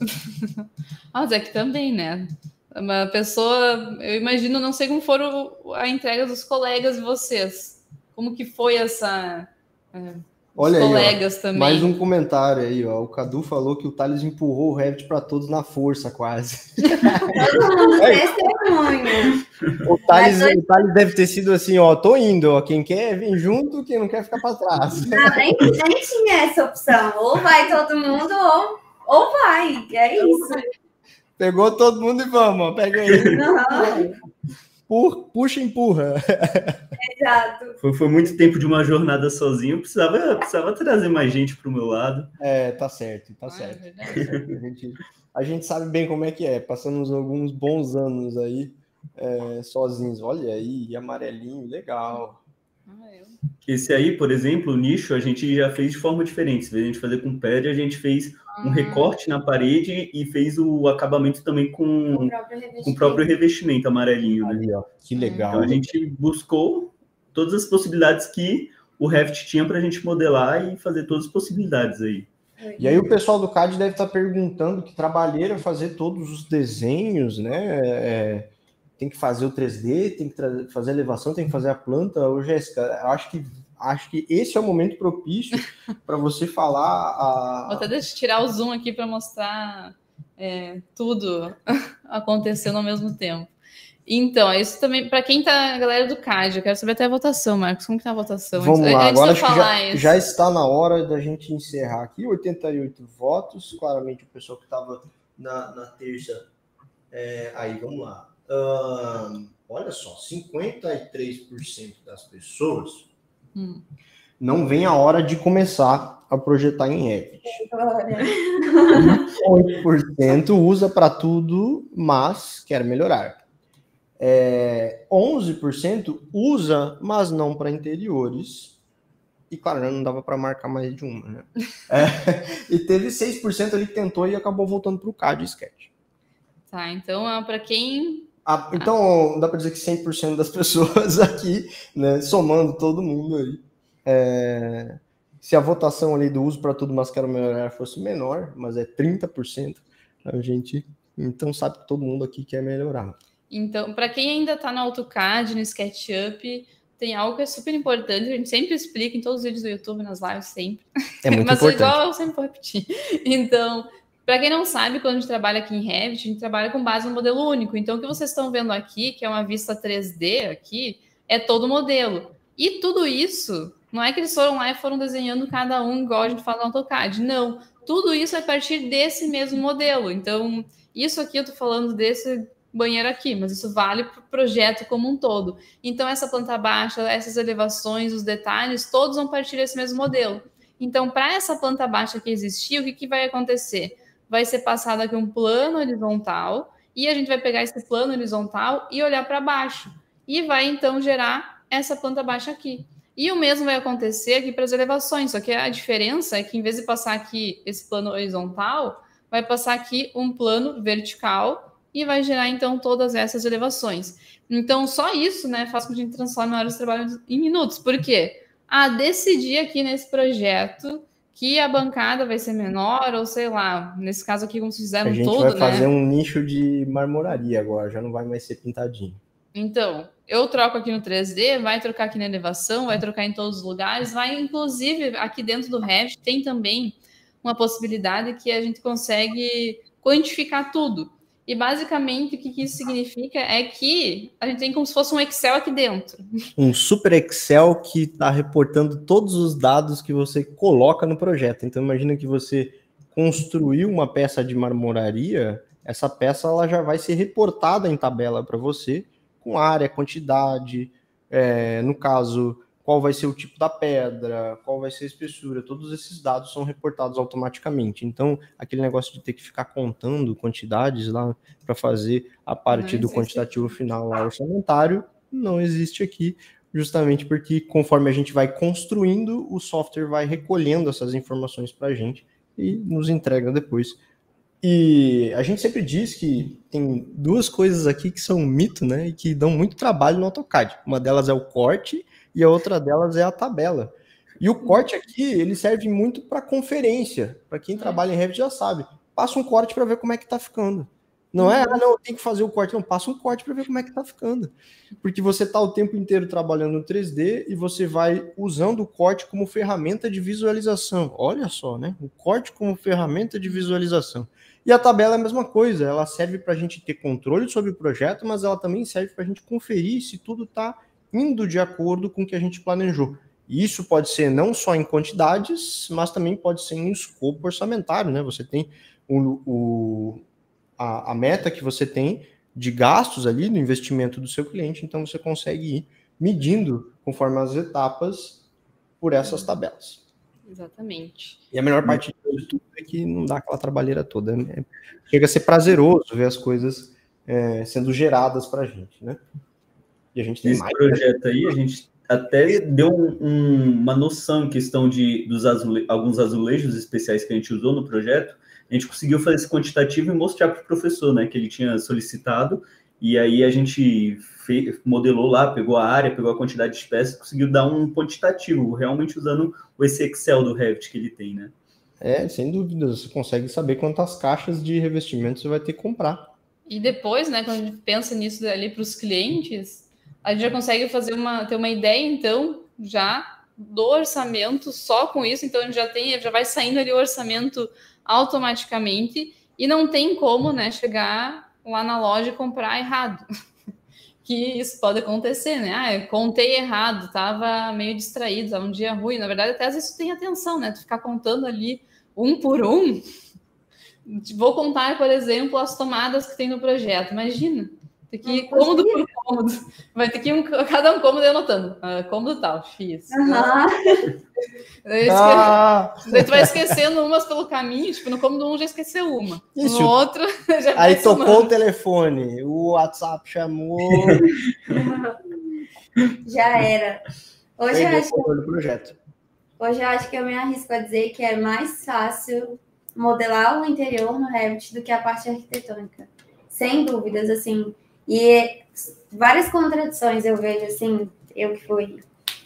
Ah, mas é que também, né? Uma pessoa, eu imagino, não sei como foram a entrega dos colegas de vocês. Como que foi essa... É, olha aí, colegas ó, também. Mais um comentário aí, ó. O Cadu falou que o Thales empurrou o Revit para todos na força, quase. Todo mundo testemunha. O Thales, o Thales deve ter sido assim, ó, tô indo, ó. Quem quer vem junto, quem não quer ficar para trás. Não, nem, nem tinha essa opção. Ou vai todo mundo, ou, ou vai. É isso. Pegou todo mundo e vamos, ó. Pega aí. Uhum. Puxa, empurra. Exato. Foi, foi muito tempo de uma jornada sozinho, eu precisava, precisava trazer mais gente para o meu lado. É, tá certo, tá Ah, certo. é Tá certo. A, gente, a gente sabe bem como é que é. Passamos alguns bons anos aí é, sozinhos. Olha aí, amarelinho, legal. Ah, eu... Esse aí, por exemplo, o nicho, a gente já fez de forma diferente. Em vez de a gente fazer com pedra, a gente fez um recorte na parede e fez o acabamento também com, O próprio revestimento. com o próprio revestimento amarelinho, né? Ali, ó, que legal. Então a gente buscou todas as possibilidades que o Revit tinha para a gente modelar e fazer todas as possibilidades aí. E aí o pessoal do C A D deve estar perguntando que trabalheira fazer todos os desenhos, né? É, tem que fazer o três D, tem que fazer a elevação, tem que fazer a planta. Ô, Jéssica, acho que acho que esse é o momento propício para você falar. A... Vou até deixa eu tirar o zoom aqui para mostrar é, tudo acontecendo ao mesmo tempo. Então, isso também, para quem tá, a galera do C A D, eu quero saber até a votação, Marcos. Como que tá a votação? Vamos antes, lá, antes agora de eu acho que falar já, isso. já está na hora da gente encerrar aqui. oitenta e oito votos, claramente o pessoal que estava na, na terça. É, aí, vamos lá. Uh, olha só, cinquenta e três por cento das pessoas hum. não vem a hora de começar a projetar em Revit. oito por cento usa para tudo, mas quer melhorar. É, onze por cento usa, mas não para interiores. E, claro, não dava para marcar mais de uma, né? É, e teve seis por cento ali que tentou e acabou voltando para o C A D e Sketch. Tá, então, para quem... Ah, então, ah. dá para dizer que cem por cento das pessoas aqui, né, somando todo mundo aí, é, se a votação ali do uso para tudo, mas quero melhorar fosse menor, mas é trinta por cento, a gente, então, sabe que todo mundo aqui quer melhorar. Então, para quem ainda está no AutoCAD, no SketchUp, tem algo que é super importante, a gente sempre explica em todos os vídeos do YouTube, nas lives, sempre. É muito Mas importante. igual eu sempre vou repetir. Então, para quem não sabe, quando a gente trabalha aqui em Revit, a gente trabalha com base no modelo único. Então, o que vocês estão vendo aqui, que é uma vista três D aqui, é todo o modelo. E tudo isso, não é que eles foram lá e foram desenhando cada um igual a gente fala no AutoCAD. Não, tudo isso é a partir desse mesmo modelo. Então, isso aqui eu estou falando desse banheiro aqui, mas isso vale para o projeto como um todo. Então, essa planta baixa, essas elevações, os detalhes, todos vão partir desse mesmo modelo. Então, para essa planta baixa que existia, o que, que vai acontecer? Vai ser passado aqui um plano horizontal e a gente vai pegar esse plano horizontal e olhar para baixo. E vai, então, gerar essa planta baixa aqui. E o mesmo vai acontecer aqui para as elevações, só que a diferença é que, em vez de passar aqui esse plano horizontal, vai passar aqui um plano vertical e vai gerar, então, todas essas elevações. Então, só isso, né, faz com que a gente transforme horas de trabalho em minutos. Por quê? Ah, decidi aqui nesse projeto que a bancada vai ser menor, ou sei lá, nesse caso aqui, como vocês fizeram todo, né? A gente vai fazer né? um nicho de marmoraria agora, já não vai mais ser pintadinho. Então, eu troco aqui no três D, vai trocar aqui na elevação, vai trocar em todos os lugares, vai, inclusive, aqui dentro do Revit, tem também uma possibilidade que a gente consegue quantificar tudo. E, basicamente, o que isso significa é que a gente tem como se fosse um Excel aqui dentro. Um super Excel que está reportando todos os dados que você coloca no projeto. Então, imagina que você construiu uma peça de marmoraria, essa peça ela já vai ser reportada em tabela para você, com área, quantidade, é, no caso, qual vai ser o tipo da pedra, qual vai ser a espessura, todos esses dados são reportados automaticamente. Então, aquele negócio de ter que ficar contando quantidades lá para fazer a parte do quantitativo final lá orçamentário, não existe aqui, justamente porque conforme a gente vai construindo, o software vai recolhendo essas informações para a gente e nos entrega depois. E a gente sempre diz que tem duas coisas aqui que são um mito, né, e que dão muito trabalho no AutoCAD. Uma delas é o corte e a outra delas é a tabela. E o corte aqui, ele serve muito para conferência. Para quem trabalha em Revit já sabe. Passa um corte para ver como é que está ficando. Não é, ah, não, tem que fazer o corte. Não, passa um corte para ver como é que está ficando. Porque você está o tempo inteiro trabalhando no três D e você vai usando o corte como ferramenta de visualização. Olha só, né? O corte como ferramenta de visualização. E a tabela é a mesma coisa, ela serve para a gente ter controle sobre o projeto, mas ela também serve para a gente conferir se tudo está indo de acordo com o que a gente planejou. E isso pode ser não só em quantidades, mas também pode ser em escopo orçamentário, né? Você tem o, o, a, a meta que você tem de gastos ali no investimento do seu cliente, então você consegue ir medindo conforme as etapas por essas tabelas. Exatamente. E a melhor parte de tudo é que não dá aquela trabalheira toda. Né? Chega a ser prazeroso ver as coisas é, sendo geradas para a gente, né? E a gente tem Esse mais, projeto né? aí, a gente até deu um, um, uma noção em questão de dos azule, alguns azulejos especiais que a gente usou no projeto. A gente conseguiu fazer esse quantitativo e mostrar para o professor, né, que ele tinha solicitado. E aí a gente fez, modelou lá, pegou a área, pegou a quantidade de peças, conseguiu dar um quantitativo, realmente usando esse Excel do Revit que ele tem, né? É, sem dúvida, você consegue saber quantas caixas de revestimento você vai ter que comprar. E depois, né, quando a gente pensa nisso ali para os clientes, a gente já consegue fazer uma, ter uma ideia, então, já do orçamento só com isso, então a gente já tem, já vai saindo ali o orçamento automaticamente e não tem como, né, chegar lá na loja e comprar errado. Que isso pode acontecer, né? Ah, eu contei errado, tava meio distraído, tava um dia ruim. Na verdade, até às vezes tu tem atenção, né? Tu ficar contando ali um por um. Vou contar, por exemplo, as tomadas que tem no projeto. Imagina, tem que ir cômodo por cômodo. Vai ter que ir um, cada um cômodo anotando. Ah, cômodo tal, X. Uhum. Ah! Daí tu vai esquecendo umas pelo caminho, tipo, no cômodo um já esqueceu uma. Isso. No outro já Aí vai tocou somando. o telefone, o WhatsApp chamou. Já era. Hoje eu, acho que, o projeto. hoje eu acho que eu me arrisco a dizer que é mais fácil modelar o interior no Revit do que a parte arquitetônica. Sem dúvidas, assim. E várias contradições eu vejo, assim, eu que fui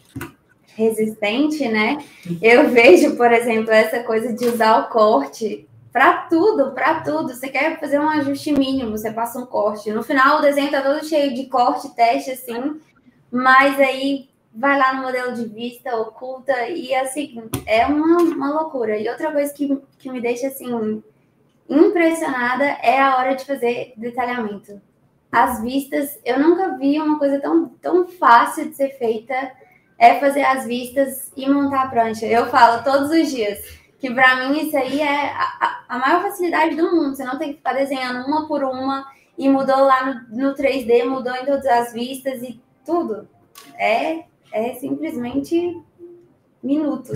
resistente, né? Eu vejo, por exemplo, essa coisa de usar o corte para tudo, para tudo. Você quer fazer um ajuste mínimo, você passa um corte. No final, o desenho tá todo cheio de corte, teste, assim, mas aí vai lá no modelo de vista, oculta, e assim, é uma, uma loucura. E outra coisa que, que me deixa, assim, impressionada é a hora de fazer detalhamento. As vistas, eu nunca vi uma coisa tão, tão fácil de ser feita, é fazer as vistas e montar a prancha. Eu falo todos os dias que para mim isso aí é a, a maior facilidade do mundo. Você não tem que ficar desenhando uma por uma e mudou lá no, no três D, mudou em todas as vistas e tudo. É, é simplesmente minutos.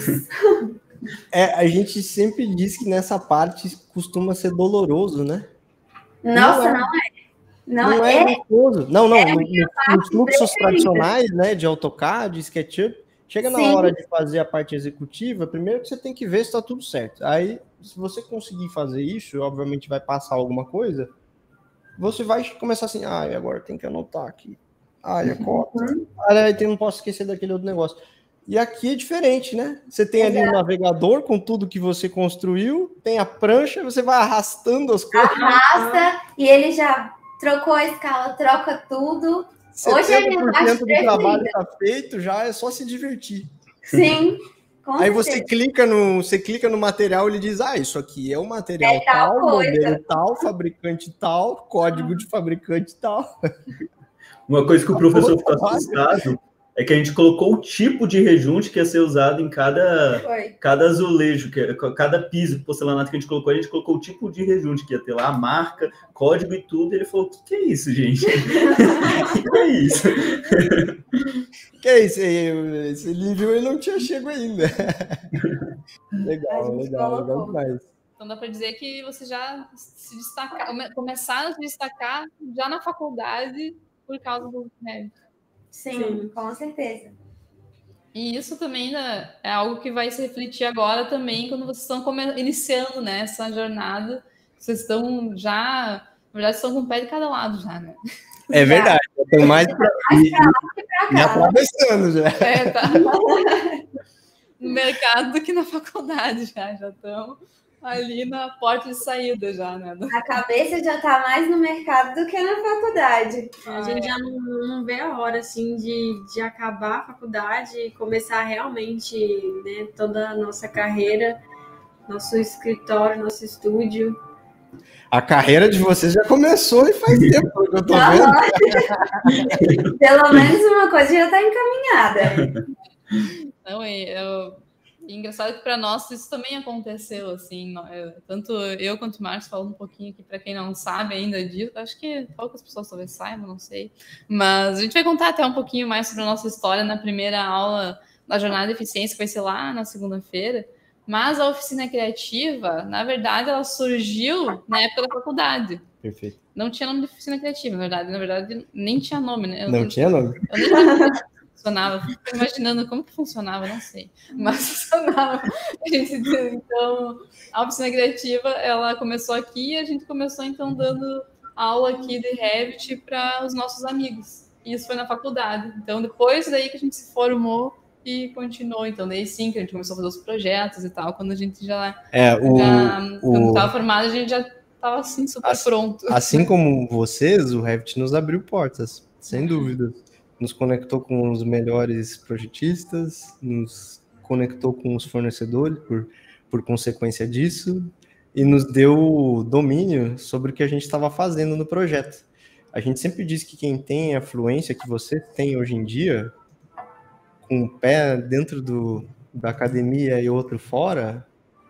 É, a gente sempre diz que nessa parte costuma ser doloroso, né? Nossa, não é. não é. Não, Não é, é, gostoso. Não, não. é no, nos fluxos tradicionais, né, de AutoCAD, SketchUp, chega na Sim. hora de fazer a parte executiva, primeiro que você tem que ver se está tudo certo. Aí, se você conseguir fazer isso, obviamente vai passar alguma coisa, você vai começar assim, ah, agora tem que anotar aqui. Ah, é cota. Uhum. Ah, eu não posso esquecer daquele outro negócio. E aqui é diferente, né? Você tem ali o navegador com tudo que você construiu, tem a prancha, você vai arrastando as coisas. Arrasta e ele já trocou a escala, troca tudo. Hoje é setenta por cento do trabalho está feito, já é só se divertir. Sim. Com Aí certeza. você clica no, você clica no material e ele diz, ah, isso aqui é o material É tal tal, coisa. modelo tal, fabricante tal, código de fabricante tal. Uma coisa que o professor ficou assustado é que a gente colocou o tipo de rejunte que ia ser usado em cada, cada azulejo, que, cada piso porcelanato que a gente colocou, a gente colocou o tipo de rejunte que ia ter lá, a marca, código e tudo. E ele falou, o que, que é isso, gente? O que é isso? O que é isso? Esse nível ele não tinha chego ainda. Legal, legal, legal demais. Então dá para dizer que você já se destacar, começaram a se destacar já na faculdade por causa do Revit. Sim, Sim, com certeza. E isso também né, é algo que vai se refletir agora também quando vocês estão iniciando né, essa jornada. Vocês estão já, na verdade, estão com o pé de cada lado já, né? É verdade, eu tenho mais pra, mais pra lá que pra cá. Me atravessando já. É, tá. No mercado do que na faculdade já, já estão ali na porta de saída já, né? A cabeça já tá mais no mercado do que na faculdade. A gente já não, não vê a hora, assim, de, de acabar a faculdade e começar realmente, né, toda a nossa carreira, nosso escritório, nosso estúdio. A carreira de vocês já começou e faz tempo que eu tô vendo. Pelo menos uma coisa já tá encaminhada. Não, eu... E engraçado que para nós isso também aconteceu, assim, tanto eu quanto o Marcos falando um pouquinho aqui, para quem não sabe ainda disso, acho que poucas pessoas talvez saibam, não sei, mas a gente vai contar até um pouquinho mais sobre a nossa história na primeira aula da Jornada de Eficiência, que vai ser lá na segunda-feira, mas a oficina criativa, na verdade, ela surgiu na época da faculdade. Perfeito. Não tinha nome de oficina criativa, na verdade, na verdade, nem tinha nome, né? Eu, não eu, tinha nome? Eu nem funcionava, fico imaginando como que funcionava, não sei, mas funcionava. A gente, então, a oficina criativa, ela começou aqui e a gente começou, então, dando aula aqui de Revit para os nossos amigos. E isso foi na faculdade. Então, depois daí que a gente se formou e continuou. Então, daí sim que a gente começou a fazer os projetos e tal, quando a gente já... É, o... já o... quando estava formado, a gente já estava, assim, super assim, pronto. Assim como vocês, o Revit nos abriu portas, sem dúvida. Nos conectou com os melhores projetistas, nos conectou com os fornecedores, por, por consequência disso, e nos deu domínio sobre o que a gente estava fazendo no projeto. A gente sempre diz que quem tem a fluência que você tem hoje em dia, com um pé dentro do, da academia e outro fora,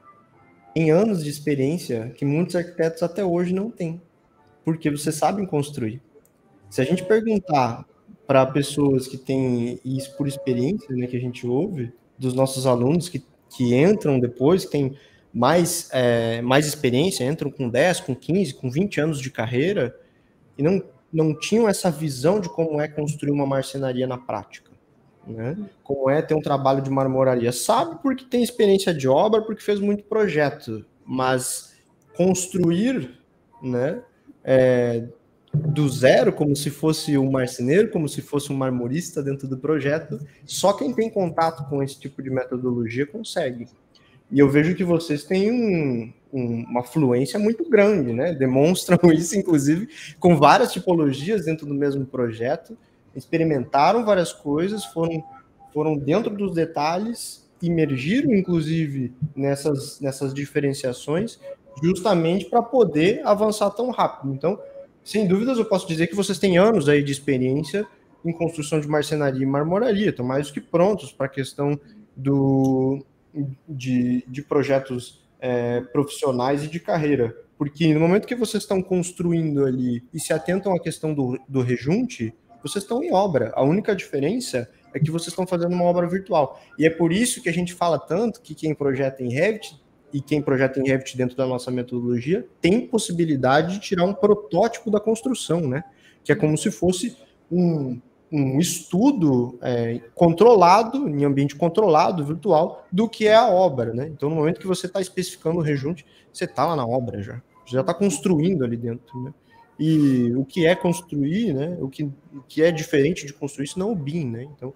tem anos de experiência que muitos arquitetos até hoje não têm, porque vocês sabem construir. Se a gente perguntar para pessoas que têm isso por experiência, né, que a gente ouve, dos nossos alunos que, que entram depois, que têm mais, é, mais experiência, entram com dez, com quinze, com vinte anos de carreira, e não, não tinham essa visão de como é construir uma marcenaria na prática, né? Como é ter um trabalho de marmoraria. Sabe porque tem experiência de obra, porque fez muito projeto, mas construir, né, é, do zero, como se fosse um marceneiro, como se fosse um marmorista dentro do projeto, só quem tem contato com esse tipo de metodologia consegue. E eu vejo que vocês têm um, um, uma fluência muito grande, né? Demonstram isso, inclusive, com várias tipologias dentro do mesmo projeto, experimentaram várias coisas, foram, foram dentro dos detalhes, imergiram, inclusive, nessas, nessas diferenciações, justamente para poder avançar tão rápido. Então, sem dúvidas, eu posso dizer que vocês têm anos aí de experiência em construção de marcenaria e marmoraria, estão mais do que prontos para a questão do, de, de projetos é, profissionais e de carreira. Porque no momento que vocês estão construindo ali e se atentam à questão do, do rejunte, vocês estão em obra. A única diferença é que vocês estão fazendo uma obra virtual. E é por isso que a gente fala tanto que quem projeta em Revit e quem projeta em Revit dentro da nossa metodologia tem possibilidade de tirar um protótipo da construção, né? Que é como se fosse um, um estudo é, controlado, em ambiente controlado, virtual, do que é a obra, né? Então, no momento que você está especificando o rejunte, você está lá na obra já. Você já está construindo ali dentro, né? E o que é construir, né? O que, o que é diferente de construir, isso não é o B I M, né? Então,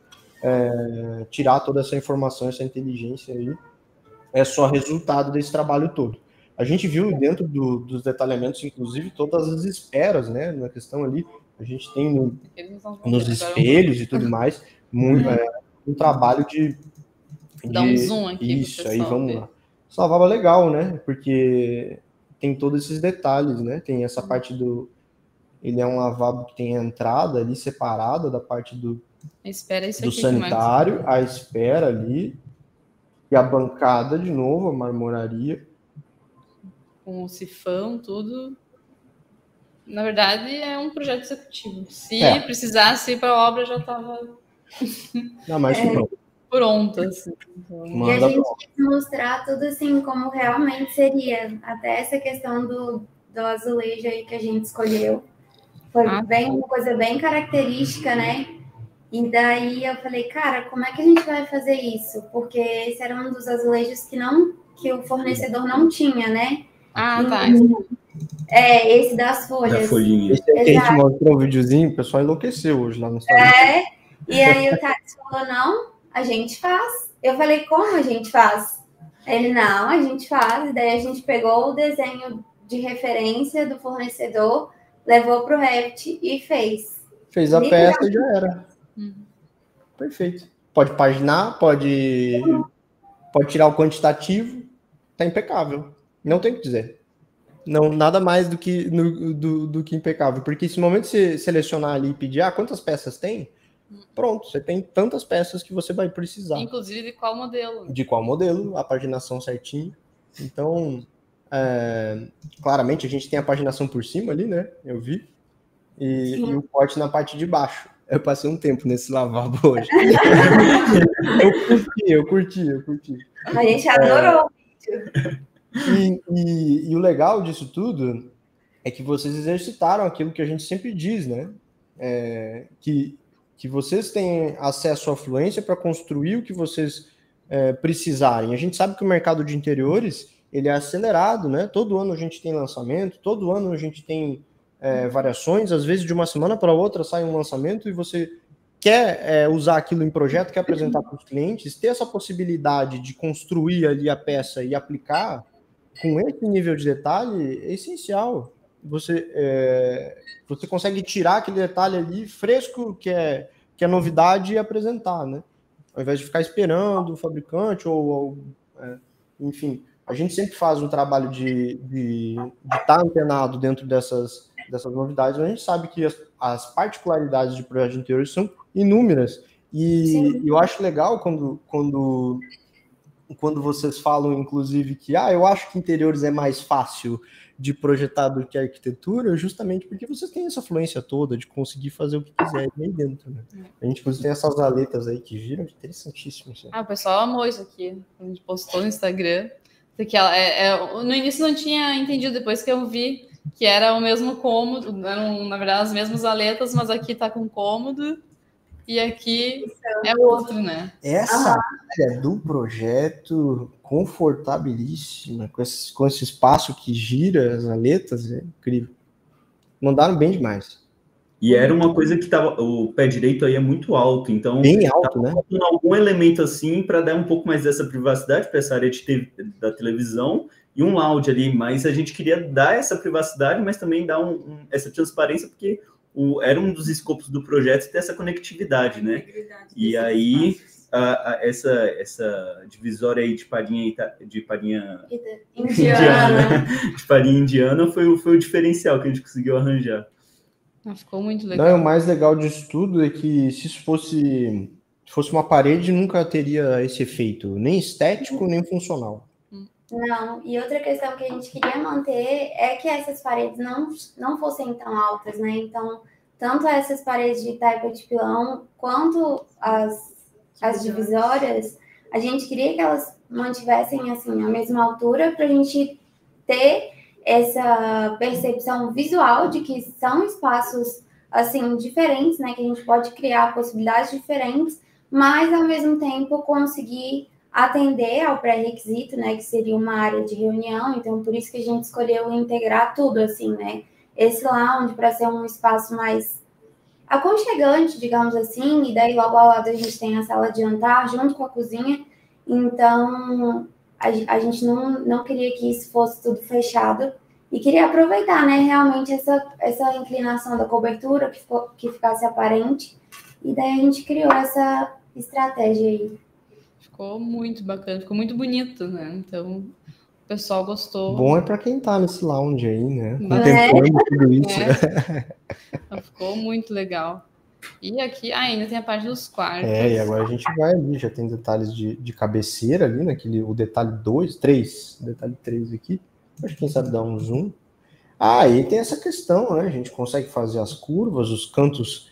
é, tirar toda essa informação, essa inteligência aí, é só resultado desse trabalho todo. A gente viu dentro do, dos detalhamentos, inclusive, todas as esperas, né? Na questão ali, a gente tem no, nos espelhos e tudo mais, muito, é, um trabalho de... de Dá um zoom aqui. Isso, aí vamos lá. Essa lavaba legal, né? Porque tem todos esses detalhes, né? Tem essa parte do... Ele é um lavabo que tem a entrada ali separada da parte do, espera isso do aqui, sanitário, a espera ali, e a bancada, de novo, a marmoraria. Com o sifão, tudo. Na verdade, é um projeto executivo. Se é. precisasse ir para a obra, já estava Não, mas é. pronto. pronta. Assim. Então... E a gente quis mostrar tudo assim, como realmente seria. Até essa questão do, do azulejo aí que a gente escolheu. Foi ah, bem, uma coisa bem característica, né? E daí eu falei, cara, como é que a gente vai fazer isso? Porque esse era um dos azulejos que, não, que o fornecedor não tinha, né? Ah, tá. É, esse das folhas. Da folhinha. Esse aqui a gente mostrou um videozinho, o pessoal enlouqueceu hoje lá no Instagram. É, e aí o Thales falou, não, a gente faz. Eu falei, como a gente faz? Ele, não, a gente faz. E daí a gente pegou o desenho de referência do fornecedor, levou para o Revit e fez. Fez a peça e já era. Uhum. Perfeito. Pode paginar, pode, uhum. pode tirar o quantitativo, tá impecável. Não tem o que dizer. Não, nada mais do que, no, do, do que impecável. Porque se no momento você selecionar ali e pedir, ah, quantas peças tem? Pronto, você tem tantas peças que você vai precisar. Inclusive de qual modelo? De qual modelo, a paginação certinho. Então, é, claramente a gente tem a paginação por cima ali, né? Eu vi. E, e o corte na parte de baixo. Eu passei um tempo nesse lavabo hoje. eu curti, eu curti, eu curti. A gente adorou. É, e, e, e o legal disso tudo é que vocês exercitaram aquilo que a gente sempre diz, né? É, que, que vocês têm acesso à fluência para construir o que vocês é, precisarem. A gente sabe que o mercado de interiores ele é acelerado, né? Todo ano a gente tem lançamento, todo ano a gente tem é, variações, às vezes de uma semana para outra sai um lançamento e você quer é, usar aquilo em projeto, quer apresentar para os clientes, ter essa possibilidade de construir ali a peça e aplicar com esse nível de detalhe é essencial. Você, é, você consegue tirar aquele detalhe ali fresco, que é, que é novidade, e apresentar, né? Ao invés de ficar esperando o fabricante ou, ou é, enfim, a gente sempre faz um trabalho de de estar antenado dentro dessas, dessas novidades, mas a gente sabe que as, as particularidades de projetos de interiores são inúmeras. E eu acho legal quando, quando, quando vocês falam, inclusive, que ah, eu acho que interiores é mais fácil de projetar do que arquitetura, justamente porque vocês têm essa fluência toda de conseguir fazer o que quiser aí dentro, né? A gente, inclusive, tem essas aletas aí que viram, interessantíssimo. Assim. Ah, o pessoal amou isso aqui. A gente postou no Instagram. Que ela, é, é, no início não tinha entendido, depois que eu vi que era o mesmo cômodo, eram, na verdade, as mesmas aletas, mas aqui tá com cômodo e aqui é outro, né? Essa área do projeto confortabilíssima, com esse, com esse espaço que gira as aletas, é incrível. Mandaram bem demais. E era uma coisa que tava, o pé direito aí é muito alto, então bem alto, né? Algum elemento assim para dar um pouco mais dessa privacidade para essa área de te, da televisão e um lounge ali, mas a gente queria dar essa privacidade, mas também dar um, um, essa transparência, porque o, era um dos escopos do projeto ter essa conectividade, né? E aí a, a, essa, essa divisória aí de palhinha, de palhinha indiana, de palhinha indiana foi, foi o diferencial que a gente conseguiu arranjar. Ah, ficou muito legal. Não, o mais legal disso tudo é que se isso fosse, fosse uma parede, nunca teria esse efeito, nem estético, nem funcional. Não, e outra questão que a gente queria manter é que essas paredes não, não fossem tão altas, né? Então, tanto essas paredes de taipa de pilão, quanto as, as divisórias, a gente queria que elas mantivessem, assim, a mesma altura para a gente ter essa percepção visual de que são espaços, assim, diferentes, né? Que a gente pode criar possibilidades diferentes, mas, ao mesmo tempo, conseguir atender ao pré-requisito, né? Que seria uma área de reunião. Então, por isso que a gente escolheu integrar tudo, assim, né? Esse lounge para ser um espaço mais aconchegante, digamos assim, e daí logo ao lado a gente tem a sala de jantar junto com a cozinha. Então, a, a gente não, não queria que isso fosse tudo fechado e queria aproveitar, né, realmente essa, essa inclinação da cobertura, que, ficou, que ficasse aparente, e daí a gente criou essa estratégia aí. Ficou muito bacana, ficou muito bonito, né? Então, o pessoal gostou. Bom é para quem tá nesse lounge aí, né? Contemplando é. tudo isso. É. Então, ficou muito legal. E aqui ah, ainda tem a parte dos quartos. É, e agora a gente vai ali, já tem detalhes de, de cabeceira ali, naquele, o detalhe dois, três, detalhe três aqui. Acho que quem sabe dar um zoom. Ah, e tem essa questão, né? A gente consegue fazer as curvas, os cantos,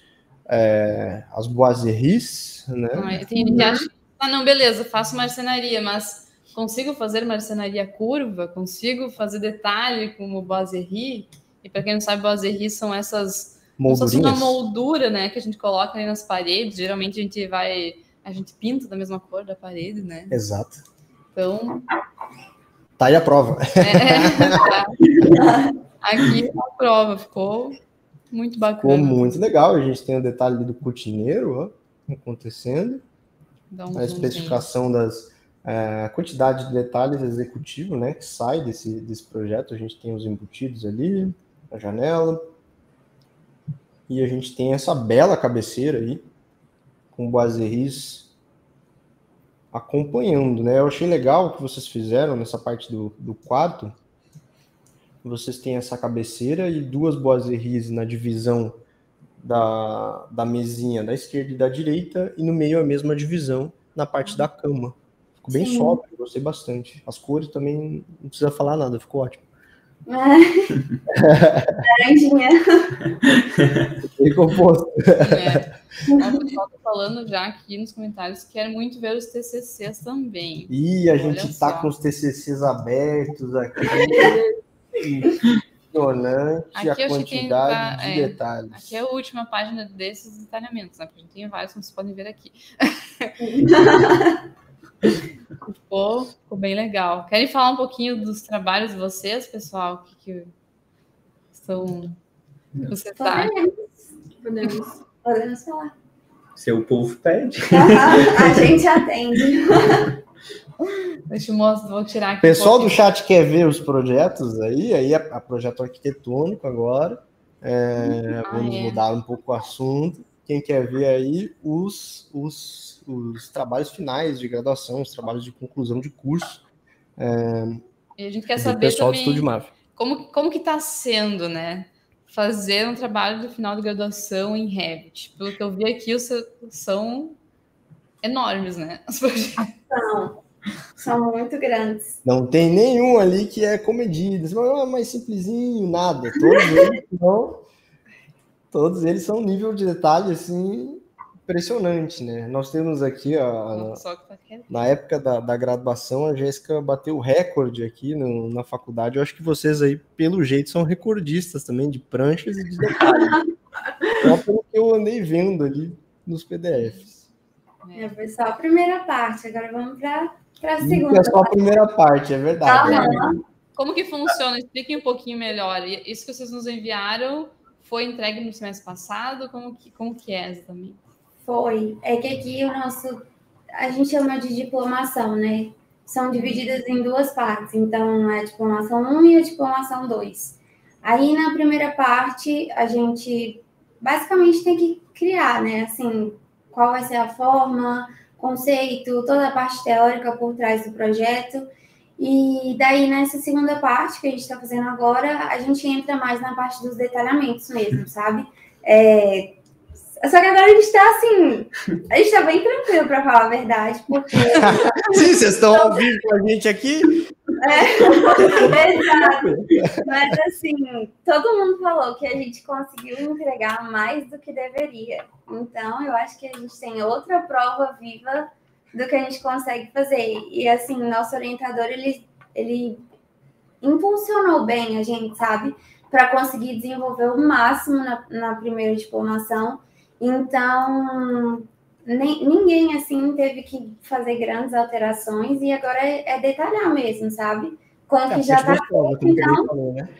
é, as boiseries, né? Ah, tem gente que acha, ah, não, beleza, faço marcenaria, mas consigo fazer marcenaria curva? Consigo fazer detalhe como boiserie? E para quem não sabe, boiserie são essas como se fosse uma moldura, né, que a gente coloca ali nas paredes. Geralmente a gente vai, a gente pinta da mesma cor da parede, né? Exato. Então... Tá aí a prova. É, tá. Aqui a prova, ficou muito bacana. Ficou muito legal, a gente tem o detalhe do cortineiro, ó, acontecendo. Um a especificação das... É, a quantidade de detalhes executivo, né, que sai desse, desse projeto. A gente tem os embutidos ali, a janela, e a gente tem essa bela cabeceira aí, com boiseries acompanhando, né? Eu achei legal o que vocês fizeram nessa parte do, do quarto. Vocês têm essa cabeceira e duas boiseries na divisão da, da mesinha da esquerda e da direita, e no meio a mesma divisão na parte da cama. Ficou bem sóbrio, gostei bastante. As cores também não precisa falar nada, ficou ótimo. Laranjinha. Bem composto. É. O pessoal tá falando já aqui nos comentários que quer muito ver os T C Cs também. E a gente Olha tá só. com os T C Cs abertos aqui. Impressionante aqui a quantidade tá, de é, detalhes. Aqui é a última página desses detalhamentos, né? Porque a gente tem vários, como vocês podem ver aqui. Ficou, ficou bem legal. Querem falar um pouquinho dos trabalhos de vocês, pessoal? O que, que são... Você tá... Podemos. Podemos falar. Se o povo pede. Uhum, a gente atende. Deixa eu mostrar, vou tirar aqui. O pessoal um do chat quer ver os projetos aí, aí a, a projeto arquitetônico agora. É, ah, vamos é. mudar um pouco o assunto. Quem quer ver aí os, os, os trabalhos finais de graduação, os trabalhos de conclusão de curso. É, e a gente quer saber pessoal também do Estúdio Mave. como, como que está sendo, né? Fazer um trabalho de final de graduação em Revit. Pelo que eu vi aqui, os, são enormes, né? Os projetos. São. São muito grandes. Não tem nenhum ali que é comedido. Você fala, ah, mais simplesinho, nada. Todos eles são, todos eles são um nível de detalhe assim, impressionante, né? Nós temos aqui, ó, na época da, da graduação, a Jéssica bateu o recorde aqui no, na faculdade. Eu acho que vocês aí, pelo jeito, são recordistas também de pranchas e de detalhes. Só pelo que eu andei vendo ali nos P D Fs. É, foi só a primeira parte, agora vamos para Para a segunda. É só a primeira parte, é verdade. Ah, é. Como que funciona? Expliquem um pouquinho melhor. Isso que vocês nos enviaram foi entregue no semestre passado? Como que, como que é exatamente? Foi. É que aqui o nosso... A gente chama de diplomação, né? São divididas em duas partes. Então, é a diplomação um e a diplomação dois. Aí, na primeira parte, a gente basicamente tem que criar, né? Assim, qual vai ser a forma... conceito, toda a parte teórica por trás do projeto. E daí, nessa segunda parte que a gente está fazendo agora, a gente entra mais na parte dos detalhamentos mesmo, sabe? É... Só que agora a gente está assim, a gente está bem tranquilo, para falar a verdade, porque... Sim, vocês estão ao vivo com a gente aqui? É, exato. Mas assim, todo mundo falou que a gente conseguiu entregar mais do que deveria. Então, eu acho que a gente tem outra prova viva do que a gente consegue fazer. E assim, nosso orientador, ele, ele impulsionou bem a gente, sabe? Para conseguir desenvolver o máximo na, na primeira diplomação. Então... Nem, ninguém, assim, teve que fazer grandes alterações e agora é, é detalhar mesmo, sabe? Quando é, que já tá feito, então... Falou, né?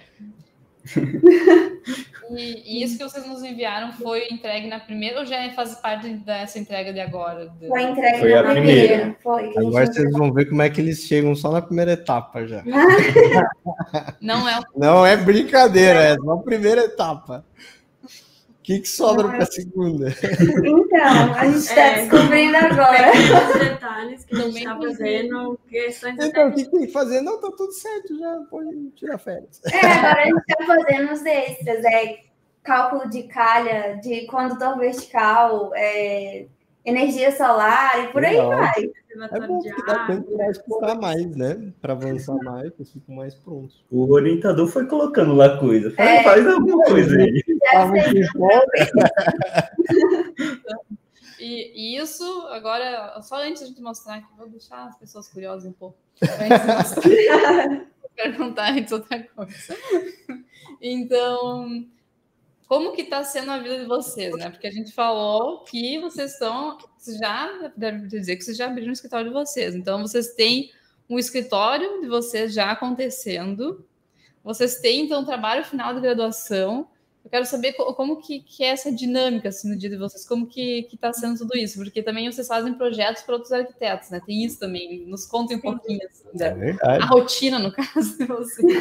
e, e isso que vocês nos enviaram foi entregue na primeira ou já faz parte dessa entrega de agora? Foi entregue foi na a primeira. primeira. Foi, agora vocês vão ver como é que eles chegam só na primeira etapa já. Não é, Não é brincadeira, é só a primeira etapa. O que, que sobra para a segunda? Então, a gente está é, descobrindo agora. Os detalhes que a gente está fazendo, questões de então, o que tem que fazer? Não, tá tudo certo, já pode tirar férias. É, agora a gente está fazendo os extras, é cálculo de calha, de condutor vertical, é, energia solar e por Legal. Aí vai. É bom que dá tempo para explorar mais, né? Para avançar mais, eles ficam mais prontos. O orientador foi colocando lá coisa. Faz, é, faz alguma coisa aí. E, e isso, agora, só antes de a gente mostrar aqui, vou deixar as pessoas curiosas um pouco. Antes de mostrar, vou perguntar antes outra coisa. Então, como que está sendo a vida de vocês, né? Porque a gente falou que vocês estão, já, deve dizer que vocês já abriram o escritório de vocês. Então, vocês têm um escritório de vocês já acontecendo. Vocês têm, então, trabalho final de graduação. Eu quero saber como que, que é essa dinâmica, assim, no dia de vocês. Como que está sendo tudo isso? Porque também vocês fazem projetos para outros arquitetos, né? Tem isso também. Nos contem um pouquinho, assim, da, a rotina, no caso de vocês.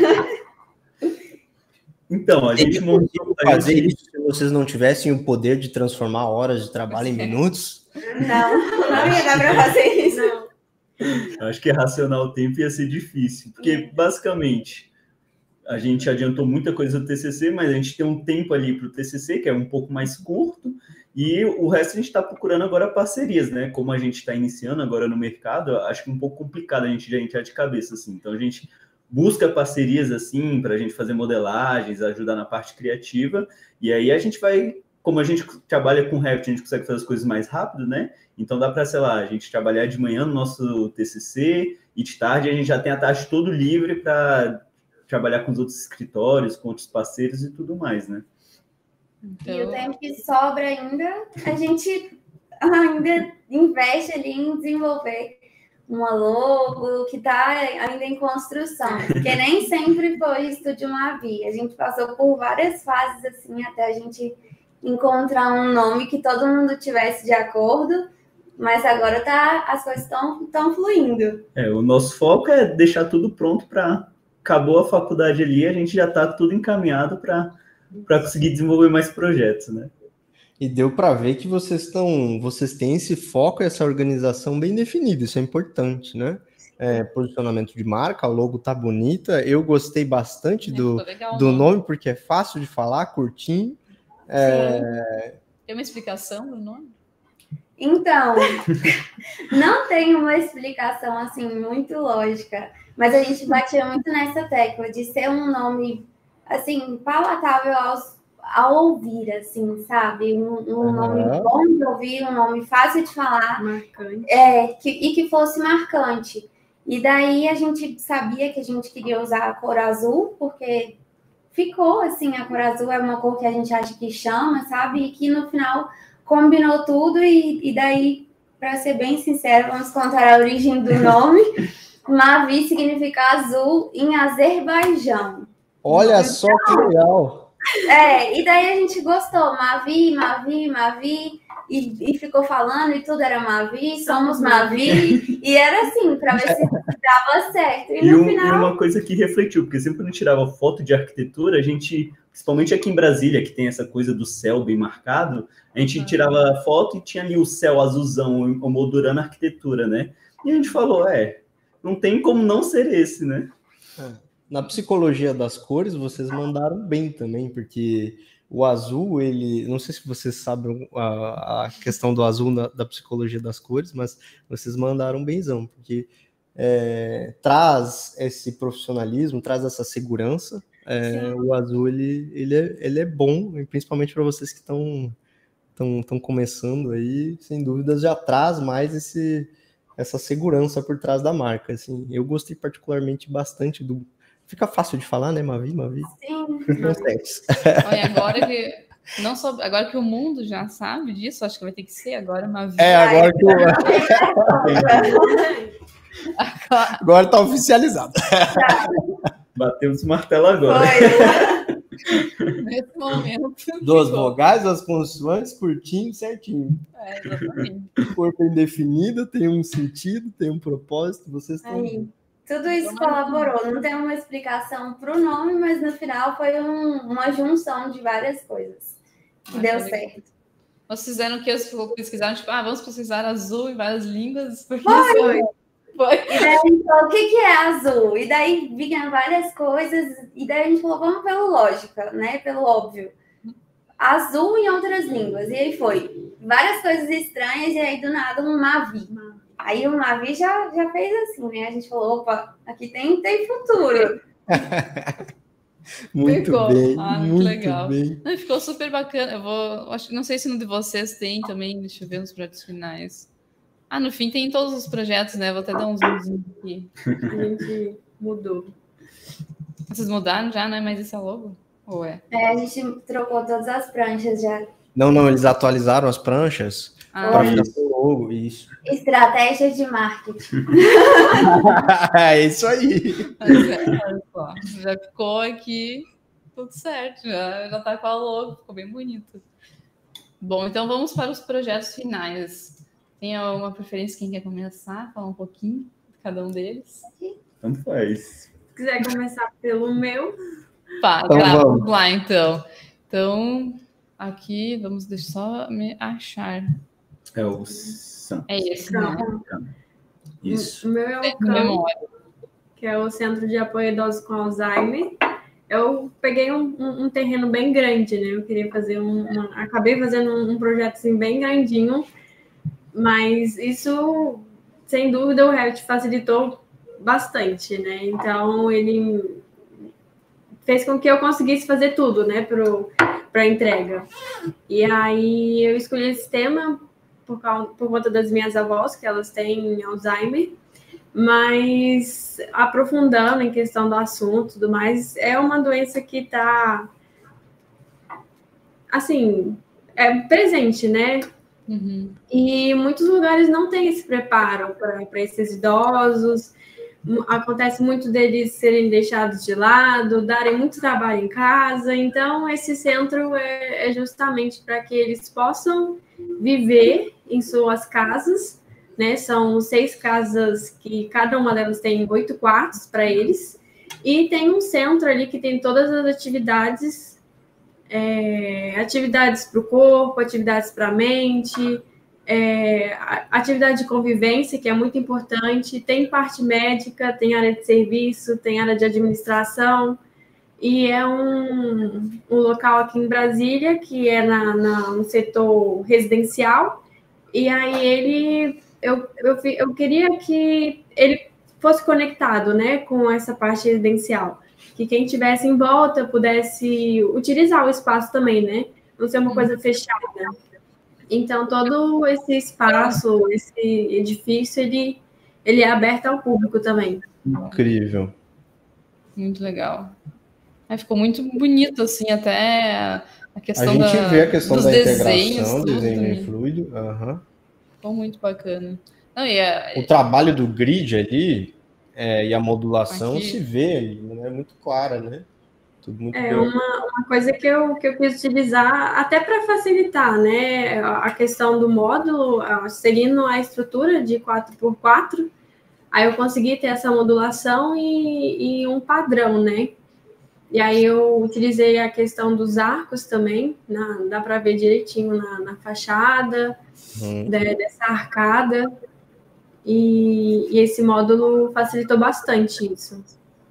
Então, a gente montou... fazer isso se vocês não tivessem o poder de transformar horas de trabalho em minutos? Não, não ia dar para fazer isso. Não. Acho que racionar o tempo ia ser difícil, porque, basicamente, a gente adiantou muita coisa do T C C, mas a gente tem um tempo ali para o T C C, que é um pouco mais curto, e o resto a gente está procurando agora parcerias, né? Como a gente está iniciando agora no mercado, acho que é um pouco complicado a gente já entrar de cabeça, assim. Então, a gente... busca parcerias assim para a gente fazer modelagens, ajudar na parte criativa, e aí a gente vai, como a gente trabalha com Revit, a gente consegue fazer as coisas mais rápido, né? Então dá para, sei lá, a gente trabalhar de manhã no nosso T C C e de tarde a gente já tem a tarde todo livre para trabalhar com os outros escritórios, com outros parceiros e tudo mais, né? Então... E o tempo que sobra ainda, a gente ainda investe ali em desenvolver uma logo que está ainda em construção, porque nem sempre foi Estúdio Mavi. A gente passou por várias fases assim até a gente encontrar um nome que todo mundo tivesse de acordo, mas agora tá, as coisas estão estão fluindo. É, o nosso foco é deixar tudo pronto para acabou a faculdade ali, a gente já está tudo encaminhado para para conseguir desenvolver mais projetos, né? E deu para ver que vocês estão, vocês têm esse foco e essa organização bem definida, isso é importante, né? É, posicionamento de marca, a logo tá bonita, eu gostei bastante do, legal, do nome, porque é fácil de falar, curtinho. É... Tem uma explicação do nome? Então, não tem uma explicação assim muito lógica, mas a gente batia muito nessa tecla de ser um nome assim palatável aos ao ouvir, assim, sabe? Um, um uhum. nome bom de ouvir, um nome fácil de falar. Marcante. É, que, e que fosse marcante. E daí a gente sabia que a gente queria usar a cor azul, porque ficou, assim, a cor azul é uma cor que a gente acha que chama, sabe? E que no final combinou tudo e, e daí, para ser bem sincero, vamos contar a origem do nome. Mavi significa azul em Azerbaijão. Olha então, só que legal! É, e daí a gente gostou, Mavi, Mavi, Mavi, e, e ficou falando, e tudo era Mavi, somos Mavi, e era assim, para ver se dava certo. E, e, no um, final... e uma coisa que refletiu, porque sempre quando tirava foto de arquitetura, a gente, principalmente aqui em Brasília, que tem essa coisa do céu bem marcado, a gente tirava foto e tinha ali o céu azulzão emoldurando a arquitetura, né? E a gente falou, é, não tem como não ser esse, né? É. Na psicologia das cores, vocês mandaram bem também, porque o azul, ele... Não sei se vocês sabem a, a questão do azul na, da psicologia das cores, mas vocês mandaram benzão, porque é, traz esse profissionalismo, traz essa segurança. É, o azul, ele, ele, é, ele é bom, principalmente para vocês que estão estão começando aí, sem dúvidas, já traz mais esse, essa segurança por trás da marca. Assim, eu gostei particularmente bastante do... Fica fácil de falar, né, Mavi? Mavi? Sim. Olha, agora que, não só, agora que o mundo já sabe disso, acho que vai ter que ser agora Mavi. É, agora que o... Agora tá oficializado. Batemos o martelo agora. Nesse momento. Duas vogais, as consoantes, curtinho, certinho. É, exatamente. O corpo é indefinido, tem um sentido, tem um propósito, vocês estão... Aí. Tudo isso colaborou, não tem uma explicação para o nome, mas no final foi um, uma junção de várias coisas que deu certo. Vocês fizeram o que? Vocês pesquisaram, tipo, ah, vamos pesquisar azul em várias línguas? Foi! Foi. Foi. E daí a gente falou, o que, que é azul? E daí vinham várias coisas, e daí a gente falou, vamos pelo lógica, né? Pelo óbvio. Azul em outras línguas. E aí foi várias coisas estranhas, e aí do nada um Mavi. Aí o Mavi já, já fez assim, né? A gente falou, opa, aqui tem, tem futuro. Muito ficou. Bem, ah, muito legal. Bem. Ficou super bacana. Eu vou, acho, não sei se no de vocês tem também, deixa eu ver nos projetos finais. Ah, no fim tem todos os projetos, né? Vou até dar um zoomzinho aqui. A gente mudou. Vocês mudaram já, não é mais esse logo? Ué. É, a gente trocou todas as pranchas já. Não, não, eles atualizaram as pranchas Ah, para ficar com o logo, isso. Estratégia de marketing. É isso aí. olha só, já ficou aqui tudo certo, já, já tá com a logo, ficou bem bonito. Bom, então vamos para os projetos finais. Tem alguma preferência, quem quer começar? Falar um pouquinho de cada um deles? Tanto faz. Se quiser começar pelo meu. Pá, Então tá, vamos. vamos lá, então. Então, aqui, vamos deixar só me achar. É o Sam. É esse, né? Isso. O meu é o Tem CAM, memória. que é o Centro de Apoio a Idosos com Alzheimer. Eu peguei um, um, um terreno bem grande, né? Eu queria fazer um... Uma, acabei fazendo um, um projeto assim, bem grandinho, mas isso, sem dúvida, o Revit facilitou bastante, né? Então, ele fez com que eu conseguisse fazer tudo, né? Para a entrega. E aí, eu escolhi esse tema por, causa, por conta das minhas avós, que elas têm Alzheimer. Mas, aprofundando em questão do assunto e tudo mais, é uma doença que está, assim, é presente, né? Uhum. E muitos lugares não têm esse preparo para esses idosos. Acontece muito deles serem deixados de lado, darem muito trabalho em casa. Então, esse centro é, é justamente para que eles possam viver em suas casas, né? São seis casas que cada uma delas tem oito quartos para eles. E tem um centro ali que tem todas as atividades, é, atividades para o corpo, atividades para a mente, é, atividade de convivência, que é muito importante. Tem parte médica, tem área de serviço, tem área de administração. E é um, um local aqui em Brasília, que é na, na, no setor residencial. E aí ele... Eu, eu, eu queria que ele fosse conectado, né, com essa parte residencial. Que quem estivesse em volta pudesse utilizar o espaço também, né? Não ser uma coisa fechada. Então, todo esse espaço, esse edifício, ele, ele é aberto ao público também. Incrível. Muito legal. Aí ficou muito bonito, assim, até a questão A gente da, vê a questão dos da desenhos, integração, tudo desenho também. em fluido. Uhum. Ficou muito bacana. Não, e a, O trabalho do grid ali é, e a modulação Aqui. se vê ali, né? É muito clara, né? Tudo muito É bem. uma, uma coisa que eu, que eu quis utilizar até para facilitar, né? A questão do módulo, seguindo a estrutura de quatro por quatro, aí eu consegui ter essa modulação e, e um padrão, né? E aí eu utilizei a questão dos arcos também, na, dá para ver direitinho na, na fachada, Uhum. de, dessa arcada, e, e esse módulo facilitou bastante isso.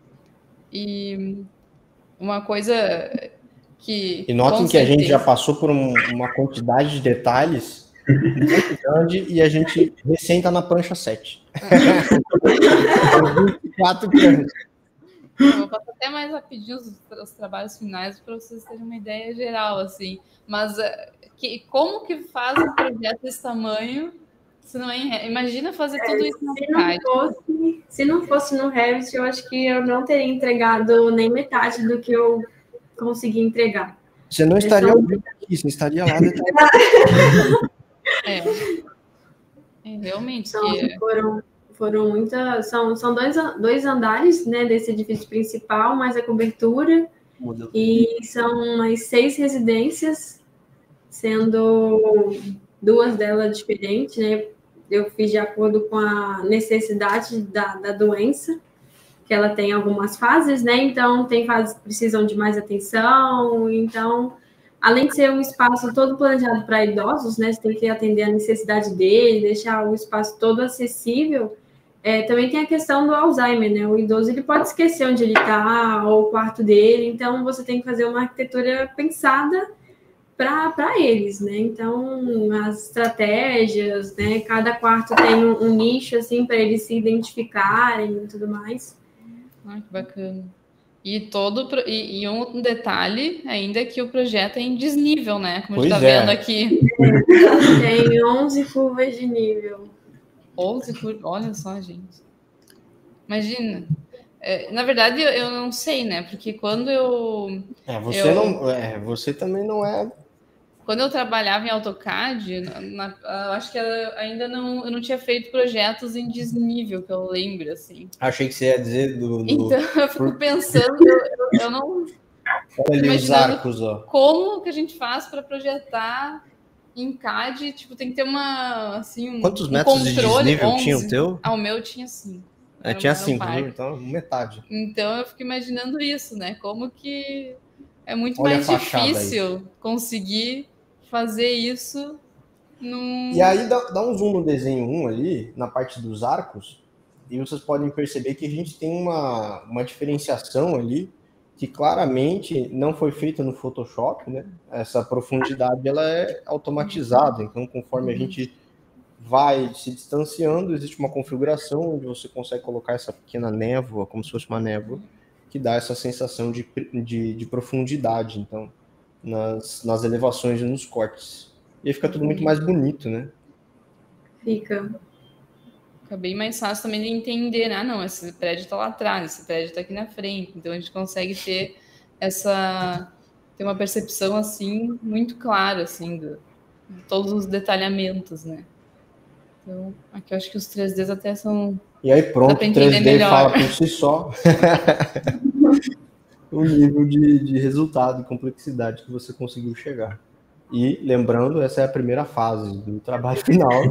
E uma coisa que... E notem com que a gente certeza- já passou por um- uma quantidade de detalhes muito grande e a gente recém tá na prancha sete. vinte e quatro pranchas. Eu vou passar até mais rapidinho os, os trabalhos finais para vocês terem uma ideia geral, assim. Mas eh, que, como que faz um projeto desse tamanho? Se não é em Re- Imagina fazer tudo isso no Se não, fosse, se não fosse no Revit, eu acho que eu não teria entregado nem metade do que eu consegui entregar. Você não estaria ao vivo aqui, você estaria lá dentro. É, é realmente. Então, que- foram, foram muitas... São, são dois, dois andares, né, desse edifício principal, mais a cobertura. E são umas seis residências, sendo duas delas diferentes, né? Eu fiz de acordo com a necessidade da, da doença, que ela tem algumas fases, né? Então, tem fases que precisam de mais atenção. Então, além de ser um espaço todo planejado para idosos, né? Você tem que atender a necessidade dele, deixar o espaço todo acessível. É, também tem a questão do Alzheimer, né? O idoso ele pode esquecer onde ele está, ou o quarto dele. Então, você tem que fazer uma arquitetura pensada para eles, né? Então, as estratégias, né? Cada quarto tem um, um nicho, assim, para eles se identificarem e tudo mais. Ah, que bacana. E, todo, pro- e, e um detalhe ainda que o projeto é em desnível, né? Como a gente Pois está é. vendo aqui. Tem onze curvas de nível. onze por... Olha só, gente. Imagina. É, na verdade, eu, eu não sei, né? Porque quando eu... É, você, eu, não, é, você também não é... Quando eu trabalhava em AutoCAD, na, na, eu acho que eu ainda não, eu não tinha feito projetos em desnível, que eu lembro, assim. Achei que você ia dizer do... do... Então, eu fico pensando, eu, eu, eu não... Olha ali os arcos, ó. Como que a gente faz para projetar em C A D? Tipo, tem que ter uma, assim, um, Quantos um metros de controle. desnível onze. tinha o teu? Ah, o meu tinha cinco. É, tinha cinco, viu? Então, metade. Então, eu fico imaginando isso, né? Como que é muito Olha mais difícil aí. Conseguir fazer isso num... E aí, dá, dá um zoom no desenho um ali, na parte dos arcos, e vocês podem perceber que a gente tem uma, uma diferenciação ali que claramente não foi feita no Photoshop, né? Essa profundidade ela é automatizada, então conforme a gente vai se distanciando, existe uma configuração onde você consegue colocar essa pequena névoa, como se fosse uma névoa, que dá essa sensação de, de, de profundidade, então, nas, nas elevações e nos cortes. E aí fica tudo muito mais bonito, né? Fica. Fica bem mais fácil também de entender, né? Ah, não, esse prédio está lá atrás, esse prédio está aqui na frente. Então a gente consegue ter essa, ter uma percepção assim muito clara assim do, de todos os detalhamentos, né? Então aqui eu acho que os três Ds até são... E aí pronto, o três D melhor. Fala por si só o nível de, de resultado e complexidade que você conseguiu chegar. E lembrando, essa é a primeira fase do trabalho final.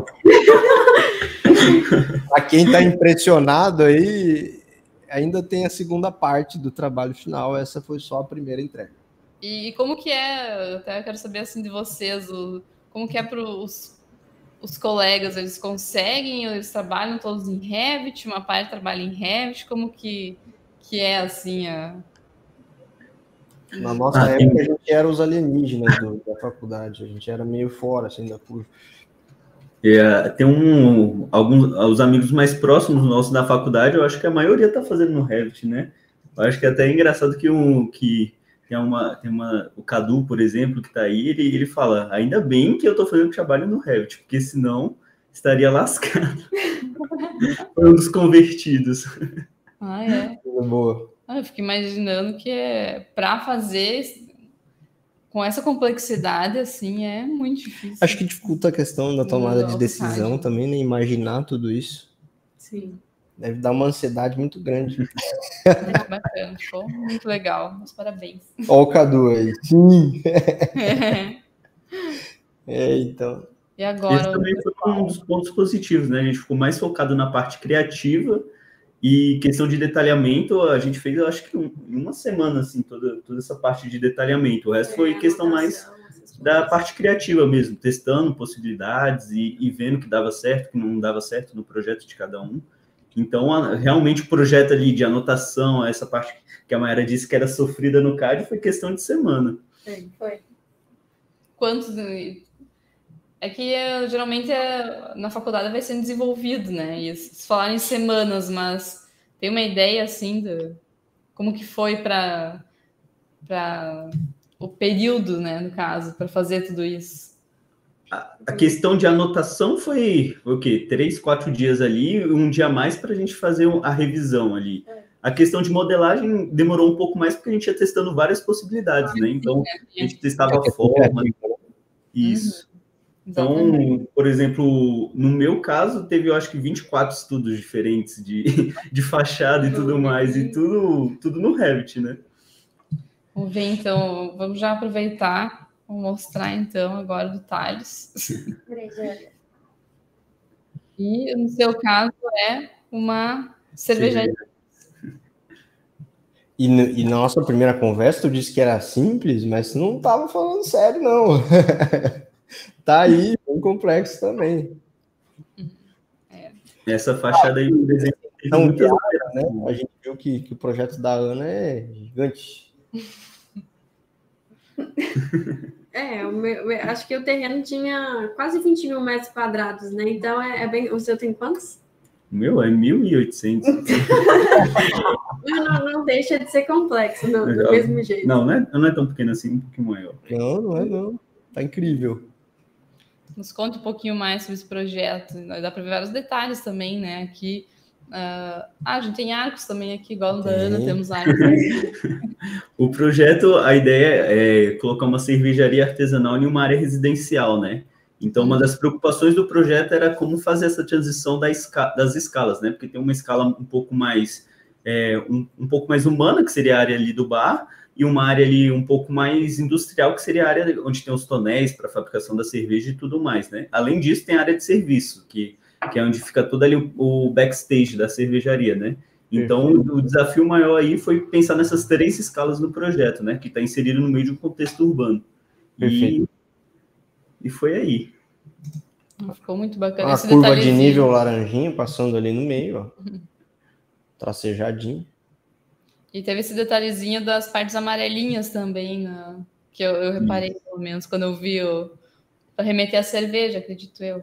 Para quem está impressionado aí, ainda tem a segunda parte do trabalho final. Essa foi só a primeira entrega. E como que é? Eu até quero saber assim de vocês, o, como que é para os os colegas? Eles conseguem? Eles trabalham todos em Revit? Uma parte trabalha em Revit? Como que que é assim a... Na nossa ah, época, tem... a gente era os alienígenas do, da faculdade, a gente era meio fora, assim, da curva. É, tem um, alguns os amigos mais próximos nossos da faculdade, eu acho que a maioria está fazendo no Revit, né? Eu acho que é até engraçado que, um, que tem, uma, tem uma... O Cadu, por exemplo, que está aí, ele, ele fala, ainda bem que eu estou fazendo trabalho no Revit, porque senão estaria lascado. Foi um dos convertidos. Ah, é? Boa. Ah, eu fico imaginando que é para fazer com essa complexidade, assim, é muito difícil. Acho que dificulta a questão da tomada de decisão rádio. Também, né? Imaginar tudo isso. Sim. Deve dar uma ansiedade muito grande. É bacana, ficou muito legal. Meus parabéns. Ó o Cadu aí. Sim. É, então. E agora? Esse também foi um dos pontos positivos, né? A gente ficou mais focado na parte criativa. E questão de detalhamento, a gente fez, eu acho que em uma semana, assim, toda, toda essa parte de detalhamento. O resto é, foi questão mais da parte criativa mesmo, testando possibilidades e, e vendo que dava certo, que não dava certo no projeto de cada um. Então, a, realmente, o projeto ali de anotação, essa parte que a Mayara disse que era sofrida no C A D, foi questão de semana. Sim, foi. Quantos... É que geralmente é, na faculdade vai sendo desenvolvido, né? E se falar em semanas, mas tem uma ideia assim de como que foi para para o período, né? No caso, para fazer tudo isso. A, a questão de anotação foi, foi o quê? Três, quatro dias ali, um dia a mais para a gente fazer a revisão ali. É. A questão de modelagem demorou um pouco mais porque a gente ia testando várias possibilidades, ah, né? Então sim, é. A gente testava a forma. Isso. Uhum. Então, por exemplo, no meu caso, teve, eu acho que vinte e quatro estudos diferentes de, de fachada e tudo mais, e tudo, tudo no Revit, né? Vamos ver, então, vamos já aproveitar, vou mostrar, então, agora do Thales. E, no seu caso, é uma cervejaria. E, e na nossa primeira conversa, tu disse que era simples, mas tu não estava falando sério, não. Tá aí, bem complexo também. É. Essa fachada aí, por exemplo, então, muitas áreas, né? A gente viu que, que o projeto da Ana é gigante. É, o meu, acho que o terreno tinha quase vinte mil metros quadrados, né? Então, é, é bem... O seu tem quantos? O meu é mil e oitocentos. não, não deixa de ser complexo, não, do mesmo jeito. Não, não é, não é tão pequeno assim, um pouquinho maior. Não, não é não. Tá incrível. Nos conte um pouquinho mais sobre esse projeto. Dá para ver vários detalhes também, né? Aqui Uh, ah, a gente tem arcos também aqui, igual da Ana, temos arcos. O projeto, a ideia é colocar uma cervejaria artesanal em uma área residencial, né? Então, uma das preocupações do projeto era como fazer essa transição da esca das escalas, né? Porque tem uma escala um pouco mais, é, um, um pouco mais humana, que seria a área ali do bar, e uma área ali um pouco mais industrial, que seria a área onde tem os tonéis para fabricação da cerveja e tudo mais, né? Além disso, tem a área de serviço, que que é onde fica todo ali o, o backstage da cervejaria, né? Então, o, o desafio maior aí foi pensar nessas três escalas no projeto, né? Que está inserido no meio de um contexto urbano. E, e foi aí. Ficou muito bacana. A esse curva de nível laranjinho passando ali no meio, ó. Uhum. Tracejadinho. E teve esse detalhezinho das partes amarelinhas também, né? Que eu, eu reparei, Isso. pelo menos, quando eu vi o... para remeter a cerveja, acredito eu.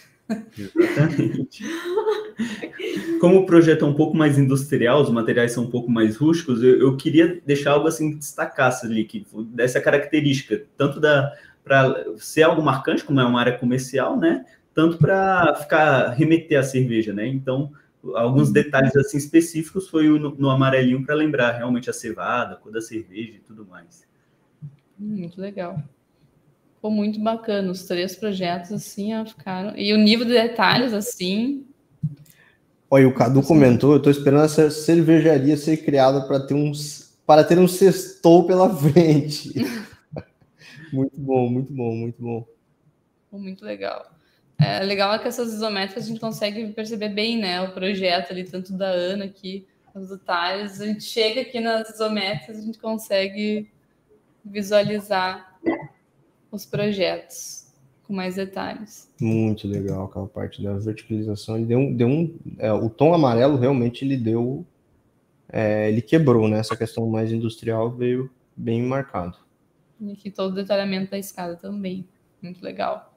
Exatamente. Como o projeto é um pouco mais industrial, os materiais são um pouco mais rústicos, eu, eu queria deixar algo assim que destacasse ali, que dessa característica, tanto da para ser algo marcante, como é uma área comercial, né? Tanto para ficar remeter a cerveja, né? Então, alguns detalhes assim específicos foi no, no amarelinho para lembrar realmente a cevada, a cor da cerveja e tudo mais. Muito legal. Ficou muito bacana, os três projetos, assim, ó, ficaram... E o nível de detalhes, assim... Olha, o Cadu comentou, eu estou esperando essa cervejaria ser criada para ter uns... para ter um sextou pela frente. Muito bom, muito bom, muito bom. Muito legal. É legal é que essas isométricas a gente consegue perceber bem, né, o projeto ali, tanto da Ana aqui, os detalhes. A gente chega aqui nas isométricas, a gente consegue visualizar os projetos com mais detalhes. Muito legal aquela parte da verticalização. Ele deu, deu um, é, o tom amarelo realmente ele deu, é, ele quebrou, né? Essa questão mais industrial veio bem marcado. E aqui todo o detalhamento da escada também, muito legal.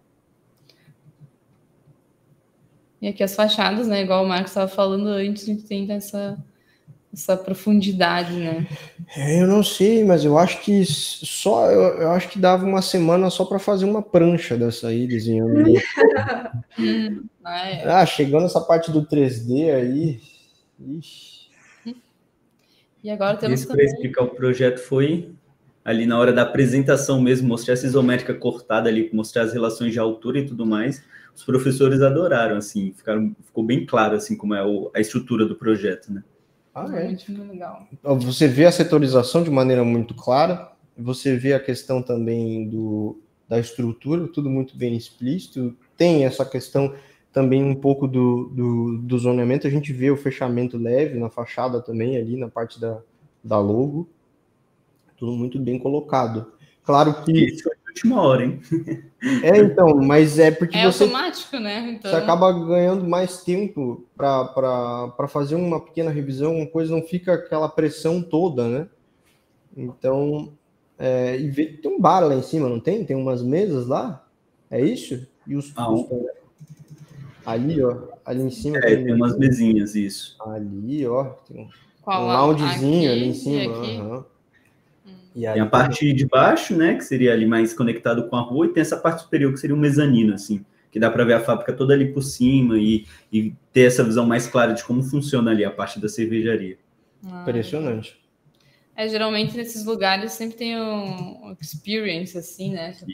E aqui as fachadas, né? Igual o Marcos estava falando antes, a gente tem essa essa profundidade, né? É, eu não sei, mas eu acho que só eu, eu acho que dava uma semana só para fazer uma prancha dessa aí, desenhando. hum, ah, é. ah, chegando essa parte do três D aí. Ixi. E agora temos Isso também... para explicar o projeto foi ali na hora da apresentação mesmo, mostrar essa isométrica cortada ali, mostrar as relações de altura e tudo mais. Os professores adoraram, assim, ficaram, ficou bem claro assim como é o, a estrutura do projeto, né? Ah, é. Muito legal. Você vê a setorização de maneira muito clara, você vê a questão também do, da estrutura, tudo muito bem explícito, tem essa questão também um pouco do, do, do zoneamento, a gente vê o fechamento leve na fachada também, ali na parte da, da logo, tudo muito bem colocado. Claro que... Isso foi a última hora, hein? É, então, mas é porque é você... automático, né? Então... Você acaba ganhando mais tempo para fazer uma pequena revisão, uma coisa não fica aquela pressão toda, né? Então, é, e vê, tem um bar lá em cima, não tem? Tem umas mesas lá? É isso? E os, ah, os ali, ó, ali em cima. É, tem, tem umas mesinhas, isso. Ali, ó, tem um, Qual, um loungezinho aqui, ali em cima. Aqui? Uhum. E tem a parte de baixo, né, que seria ali mais conectado com a rua, e tem essa parte superior, que seria um mezanino, assim, que dá para ver a fábrica toda ali por cima e, e ter essa visão mais clara de como funciona ali a parte da cervejaria. Ah, impressionante. É, geralmente nesses lugares sempre tem um experience, assim, né? Tipo,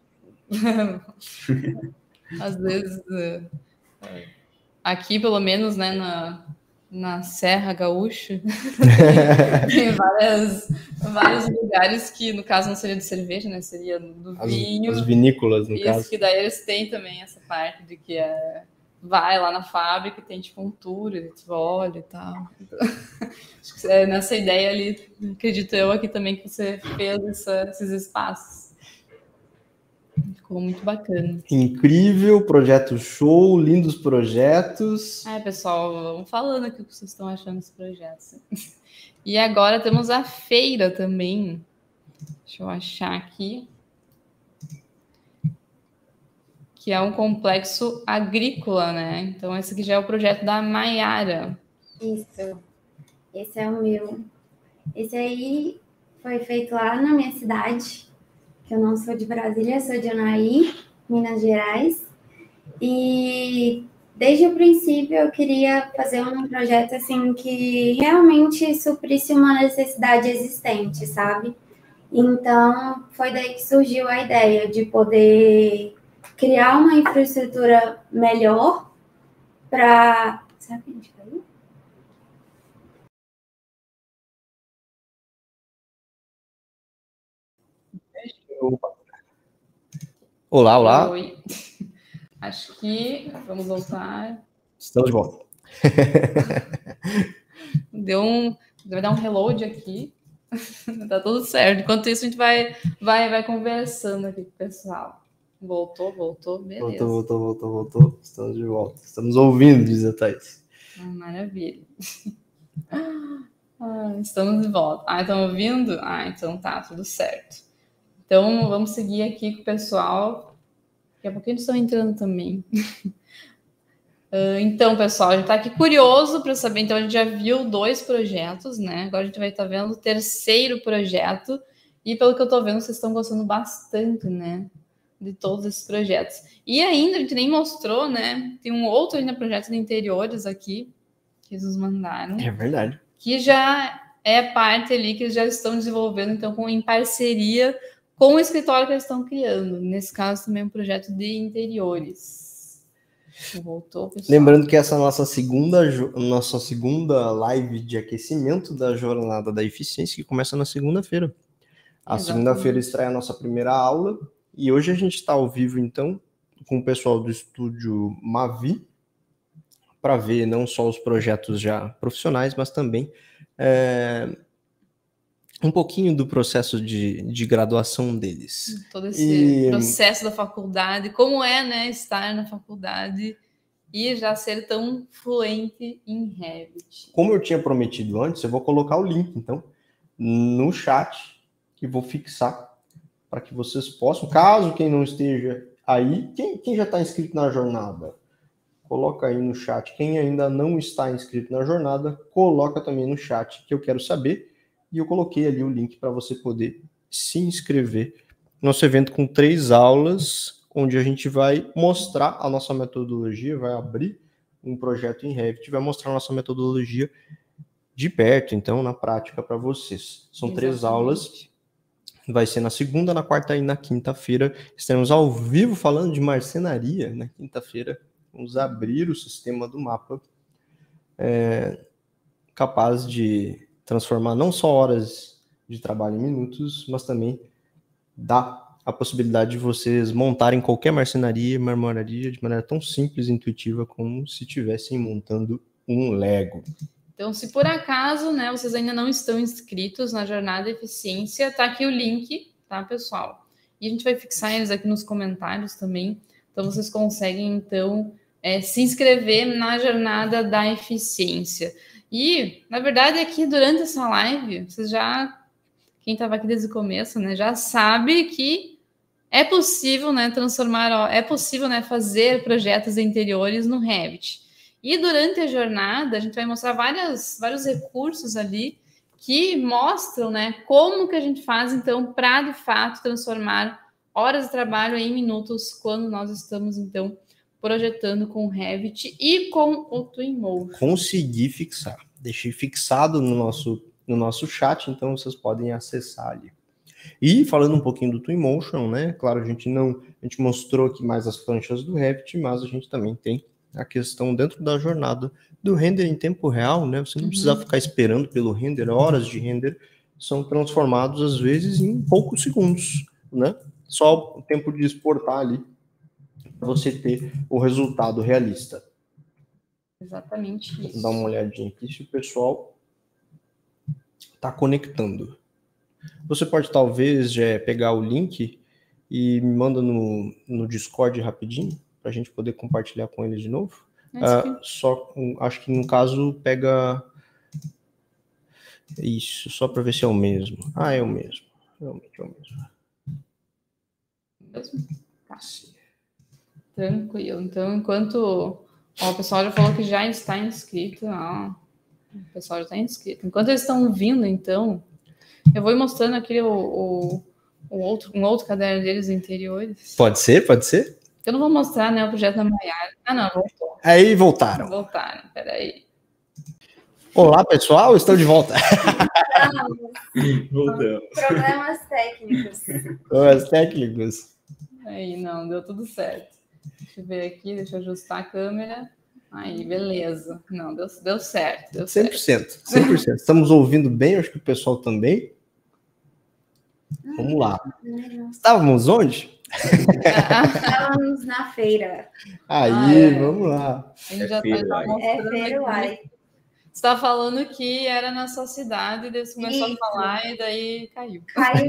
às vezes, aqui, pelo menos, né, na, na Serra Gaúcha, tem várias, vários lugares que, no caso, não seria de cerveja, né? Seria do vinho. As, as vinícolas, no isso, caso. Que daí eles têm também essa parte de que é, vai lá na fábrica e tem, tipo, um tour, e tipo, olha e tal. Acho que é nessa ideia ali, acredito eu, aqui também, que você fez essa, esses espaços. Ficou muito bacana. Incrível, projeto show, lindos projetos. É, pessoal, vamos falando aqui o que vocês estão achando desse projeto. E agora temos a feira também. Deixa eu achar aqui. Que é um complexo agrícola, né? Então, esse aqui já é o projeto da Maiara. Isso. Esse é o meu. Esse aí foi feito lá na minha cidade, que eu não sou de Brasília, sou de Anaí, Minas Gerais. E desde o princípio eu queria fazer um projeto assim que realmente suprisse uma necessidade existente, sabe? Então, foi daí que surgiu a ideia de poder criar uma infraestrutura melhor para... Será que a gente caiu? Olá, olá. Oi. Acho que vamos voltar. Estamos de volta. Deu um... Vai dar um reload aqui. Tá tudo certo. Enquanto isso, a gente vai, vai, vai conversando aqui com o pessoal. Voltou, voltou, beleza. Voltou, voltou, voltou, voltou. Estamos de volta. Estamos ouvindo, diz a Thaís. Ah, maravilha. Ah, estamos de volta. Ah, estão ouvindo? Ah, então tá, tudo certo. Então, vamos seguir aqui com o pessoal. Daqui a pouco eles estão entrando também. Uh, então, pessoal, a gente está aqui curioso para saber. Então, a gente já viu dois projetos, né? Agora a gente vai estar tá vendo o terceiro projeto. E pelo que eu estou vendo, vocês estão gostando bastante, né? De todos esses projetos. E ainda, a gente nem mostrou, né? Tem um outro ainda projeto de interiores aqui, que eles nos mandaram. É verdade. Que já é parte ali que eles já estão desenvolvendo, então, com, em parceria com o escritório que eles estão criando. Nesse caso, também um projeto de interiores. Voltou, pessoal. Lembrando que essa é a nossa segunda, nossa segunda live de aquecimento da Jornada da Eficiência, que começa na segunda-feira. A segunda-feira estreia a nossa primeira aula, e hoje a gente está ao vivo, então, com o pessoal do estúdio Mavi, para ver não só os projetos já profissionais, mas também é, um pouquinho do processo de, de graduação deles. Todo esse e... processo da faculdade, como é, né, estar na faculdade e já ser tão fluente em Revit. Como eu tinha prometido antes, eu vou colocar o link, então, no chat e vou fixar para que vocês possam, caso quem não esteja aí, quem, quem já está inscrito na jornada, coloca aí no chat. Quem ainda não está inscrito na jornada, coloca também no chat, que eu quero saber. E eu coloquei ali o link para você poder se inscrever. Nosso evento com três aulas, onde a gente vai mostrar a nossa metodologia, vai abrir um projeto em Revit, vai mostrar a nossa metodologia de perto, então, na prática para vocês. São Exatamente. Três aulas. Vai ser na segunda, na quarta e na quinta-feira. Estaremos ao vivo falando de marcenaria. Na quinta-feira, vamos abrir o sistema do mapa, é, capaz de transformar não só horas de trabalho em minutos, mas também dá a possibilidade de vocês montarem qualquer marcenaria, marmoraria de maneira tão simples e intuitiva como se estivessem montando um Lego. Então, se por acaso, né, vocês ainda não estão inscritos na Jornada Eficiência, tá aqui o link, tá, pessoal? E a gente vai fixar eles aqui nos comentários também. Então, vocês conseguem, então, é, se inscrever na Jornada da Eficiência. E, na verdade, aqui durante essa live, vocês já, quem estava aqui desde o começo, né, já sabe que é possível, né, transformar, ó, é possível, né, fazer projetos de interiores no Revit. E durante a jornada, a gente vai mostrar várias, vários recursos ali que mostram, né, como que a gente faz, então, para, de fato, transformar horas de trabalho em minutos quando nós estamos, então, projetando com o Revit e com o Twinmotion. Consegui fixar. Deixei fixado no nosso, no nosso chat, então vocês podem acessar ali. E falando um pouquinho do Twinmotion, né? Claro, a gente não, a gente mostrou aqui mais as planchas do Revit, mas a gente também tem a questão dentro da jornada do render em tempo real, né? Você não uhum. precisa ficar esperando pelo render, horas de render são transformados às vezes em poucos segundos, né? Só o tempo de exportar ali para você ter o resultado realista. Exatamente isso. Vou dar uma olhadinha aqui se o pessoal está conectando. Você pode talvez já pegar o link e me manda no, no Discord rapidinho, para a gente poder compartilhar com eles de novo. Uh, só, um, acho que no caso pega isso, só para ver se é o mesmo. Ah, é o mesmo. Realmente é o mesmo. Mesmo? Tá. Tranquilo. Então, enquanto ó, o pessoal já falou que já está inscrito, ó, o pessoal já está inscrito. Enquanto eles estão vindo, então, eu vou ir mostrando aqui o, o, o outro, um outro caderno deles interiores. Pode ser, pode ser. Eu não vou mostrar, né, o projeto da Maiara. Ah, não, voltou. Aí voltaram. Voltaram, peraí. Olá, pessoal, estou de volta. Voltamos. Problemas técnicos. Os técnicos. Aí, não, deu tudo certo. Deixa eu ver aqui, deixa eu ajustar a câmera. Aí, beleza. Não, deu, deu certo. Deu cem por cento. cem por cento. Estamos ouvindo bem, acho que o pessoal também. Vamos lá. Estávamos onde? Estávamos na feira. Aí, Ah, é. vamos lá. A gente já É feira tá Uai. É mostrando feira aqui. Uai. Você estava falando que era na sua cidade, daí você começou Isso. a falar e daí caiu. Caiu.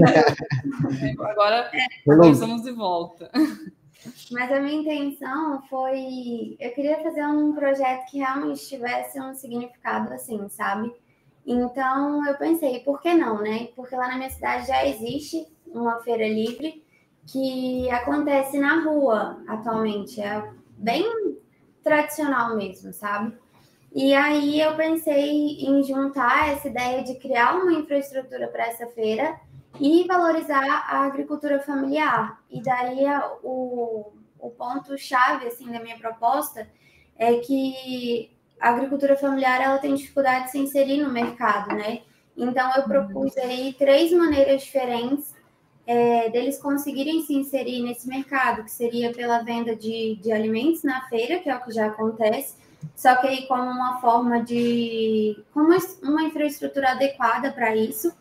Agora, É. agora estamos de volta. Mas a minha intenção foi... Eu queria fazer um projeto que realmente tivesse um significado assim, sabe? Então, eu pensei, por que não, né? Porque lá na minha cidade já existe uma feira livre que acontece na rua atualmente. É bem tradicional mesmo, sabe? E aí eu pensei em juntar essa ideia de criar uma infraestrutura para essa feira e valorizar a agricultura familiar. E daí o, o ponto-chave assim, da minha proposta é que a agricultura familiar ela tem dificuldade de se inserir no mercado, né? Então eu propus aí três maneiras diferentes é, deles conseguirem se inserir nesse mercado, que seria pela venda de, de alimentos na feira, que é o que já acontece, só que aí como uma forma de... como uma infraestrutura adequada para isso,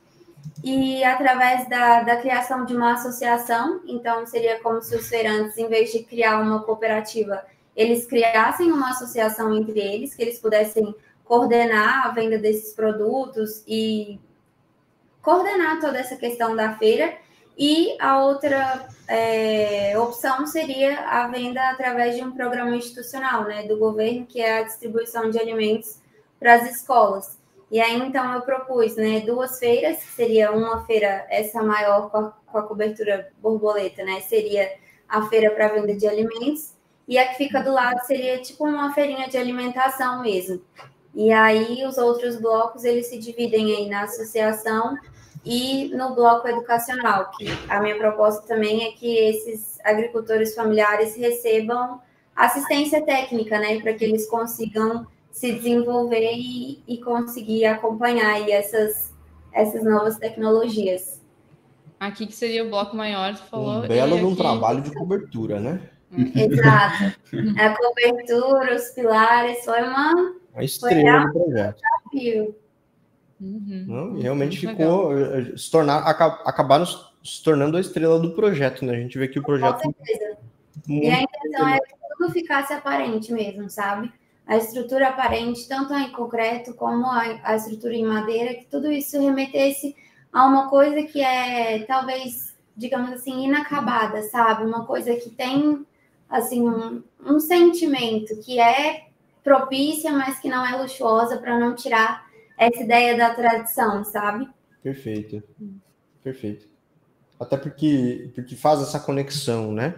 e através da, da criação de uma associação, então seria como se os feirantes, em vez de criar uma cooperativa, eles criassem uma associação entre eles, que eles pudessem coordenar a venda desses produtos e coordenar toda essa questão da feira. E a outra é, opção seria a venda através de um programa institucional, né, do governo, que é a distribuição de alimentos para as escolas. E aí, então, eu propus né, duas feiras, que seria uma feira, essa maior com a, com a cobertura borboleta, né, seria a feira para venda de alimentos, e a que fica do lado seria tipo uma feirinha de alimentação mesmo. E aí, os outros blocos, eles se dividem aí na associação e no bloco educacional, que a minha proposta também é que esses agricultores familiares recebam assistência técnica, né, para que eles consigam se desenvolver e, e conseguir acompanhar aí essas, essas novas tecnologias. Aqui que seria o bloco maior, tu falou. Um belo de um aqui... trabalho de cobertura, né? Exato. A cobertura, os pilares, foi uma... A estrela do projeto. Desafio. Uhum. Não, e realmente Muito ficou, legal. se tornar, acabaram se tornando a estrela do projeto, né? A gente vê que o projeto... Com certeza. E a intenção é que tudo ficasse aparente mesmo, sabe? A estrutura aparente, tanto em concreto como a, a estrutura em madeira, que tudo isso remetesse a uma coisa que é, talvez, digamos assim, inacabada, sabe? Uma coisa que tem, assim, um, um sentimento que é propícia, mas que não é luxuosa, para não tirar essa ideia da tradição, sabe? Perfeito. Perfeito. Até porque, porque faz essa conexão, né?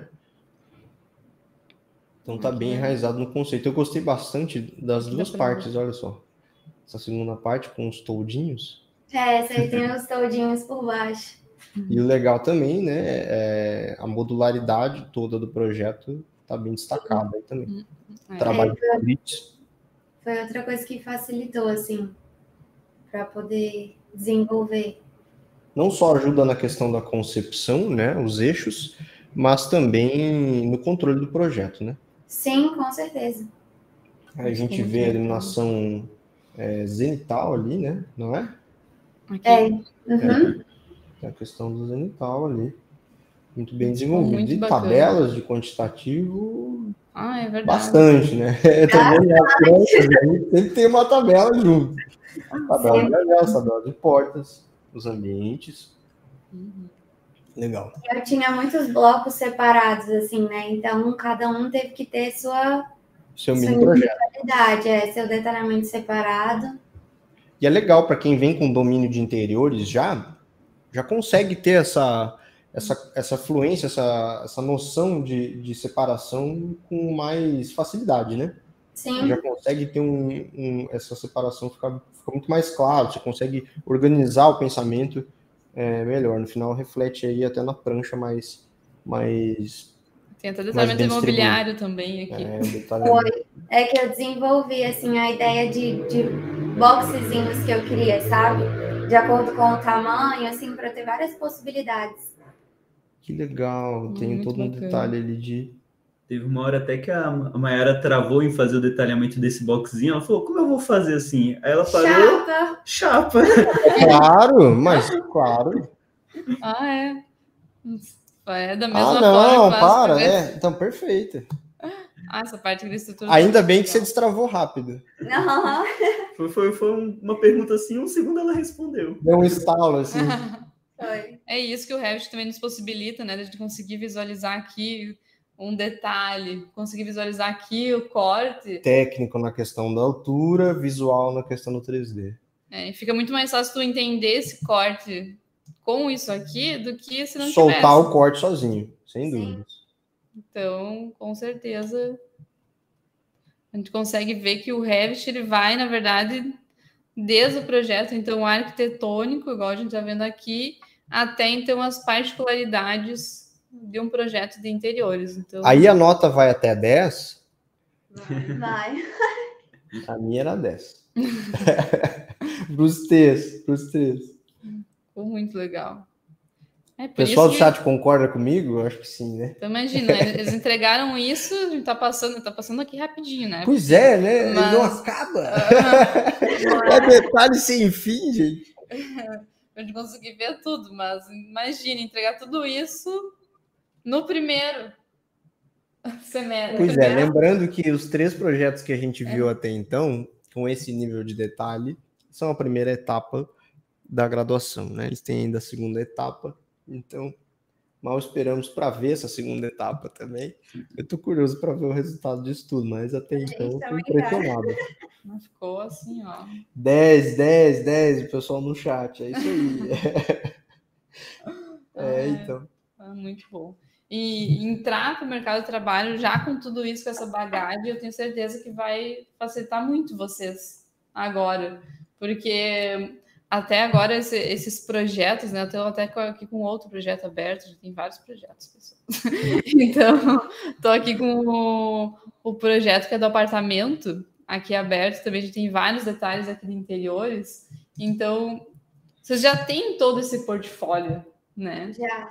Então tá bem enraizado no conceito. Eu gostei bastante das duas partes, olha só. Essa segunda parte com os toldinhos. É, essa aí tem os toldinhos por baixo. E o legal também, né, é a modularidade toda do projeto tá bem destacada aí também. É. Trabalho É, de blitz. Foi outra coisa que facilitou, assim, para poder desenvolver. Não só ajuda na questão da concepção, né, os eixos, mas também no controle do projeto, né? Sim, com certeza. Aí a gente vê a iluminação é, zenital ali, né? Não é? Aqui. É. Uhum. Tem a questão do zenital ali. Muito bem desenvolvido. Muito E bacana. tabelas de quantitativo, Ah, é verdade. bastante, né? Também a pronta, a gente sempre tem uma tabela junto. Tabela de janela, tabela de portas, os ambientes. Uhum. Legal. Eu tinha muitos blocos separados, assim, né? Então, cada um teve que ter sua, Seu sua mini projeto. individualidade, é, seu detalhamento separado. E é legal para quem vem com domínio de interiores já, já consegue ter essa, essa, essa fluência, essa, essa noção de, de separação com mais facilidade, né? Sim, Já consegue ter um, um, essa separação fica, fica muito mais claro, você consegue organizar o pensamento é, melhor. No final reflete aí até na prancha mais, mais Tem até detalhamento imobiliário também aqui. É, Foi. É que eu desenvolvi, assim, a ideia de, de boxezinhos que eu queria, sabe? De acordo com o tamanho, assim, para ter várias possibilidades. Que legal, tem Muito todo um bacana. detalhe ali de... Teve uma hora até que a Mayara travou em fazer o detalhamento desse boxzinho. Ela falou, como eu vou fazer assim? Aí ela parou... Chapa! Chapa! Claro, mas claro. Ah, é. É da mesma Ah, forma não, que faz para, pra- é. Então, perfeito. Ah, essa parte da estrutura. Ainda bem que você legal. destravou rápido. Aham. Foi, foi, foi uma pergunta assim, um segundo ela respondeu. Deu um estalo, assim. Foi. É isso que o Revit também nos possibilita, né? De conseguir visualizar aqui um detalhe, conseguir visualizar aqui o corte. Técnico na questão da altura, visual na questão do três D. É, e fica muito mais fácil tu entender esse corte com isso aqui do que se não Soltar tivesse. o corte sozinho, sem Sim. dúvidas. Então, com certeza, a gente consegue ver que o Revit ele vai, na verdade, desde o projeto, então, arquitetônico, igual a gente está vendo aqui, até, então, as particularidades de um projeto de interiores. Então, Aí a nota vai até dez, Vai. a minha era dez. Pros três, pros três. ficou muito legal. É O por pessoal do isso que- chat concorda comigo? Eu acho que sim, né? Então, imagina, eles entregaram isso, a gente tá passando, tá passando aqui rapidinho, né? Pois é, né? Ele não Mas- acaba. Ah, É detalhe sem fim, gente. a gente conseguir ver tudo, mas imagina entregar tudo isso no primeiro semestre. Pois é, Primeiro- lembrando que os três projetos que a gente viu até então, com esse nível de detalhe, são a primeira etapa da graduação, né? Eles têm ainda a segunda etapa, então mal esperamos para ver essa segunda etapa também. Eu tô curioso para ver o resultado disso tudo, mas até então eu tô também tá. impressionado. Ficou assim, ó. dez, dez, dez, o pessoal no chat, é isso aí. É, então. Ah, muito bom. E entrar para o mercado de trabalho já com tudo isso, com essa bagagem, eu tenho certeza que vai facilitar muito vocês agora. Porque até agora esse- esses projetos, né? Eu estou até com- aqui com outro projeto aberto, já tem vários projetos, pessoal. Então, estou aqui com o, o projeto que é do apartamento, aqui aberto, também a gente tem vários detalhes aqui de interiores. Então, vocês já têm todo esse portfólio, né? Já.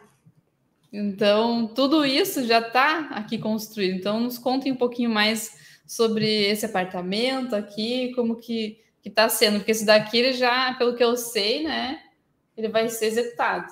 Então, tudo isso já está aqui construído. Então, nos contem um pouquinho mais sobre esse apartamento aqui, como que que está sendo, porque esse daqui, ele já, pelo que eu sei, né, ele vai ser executado.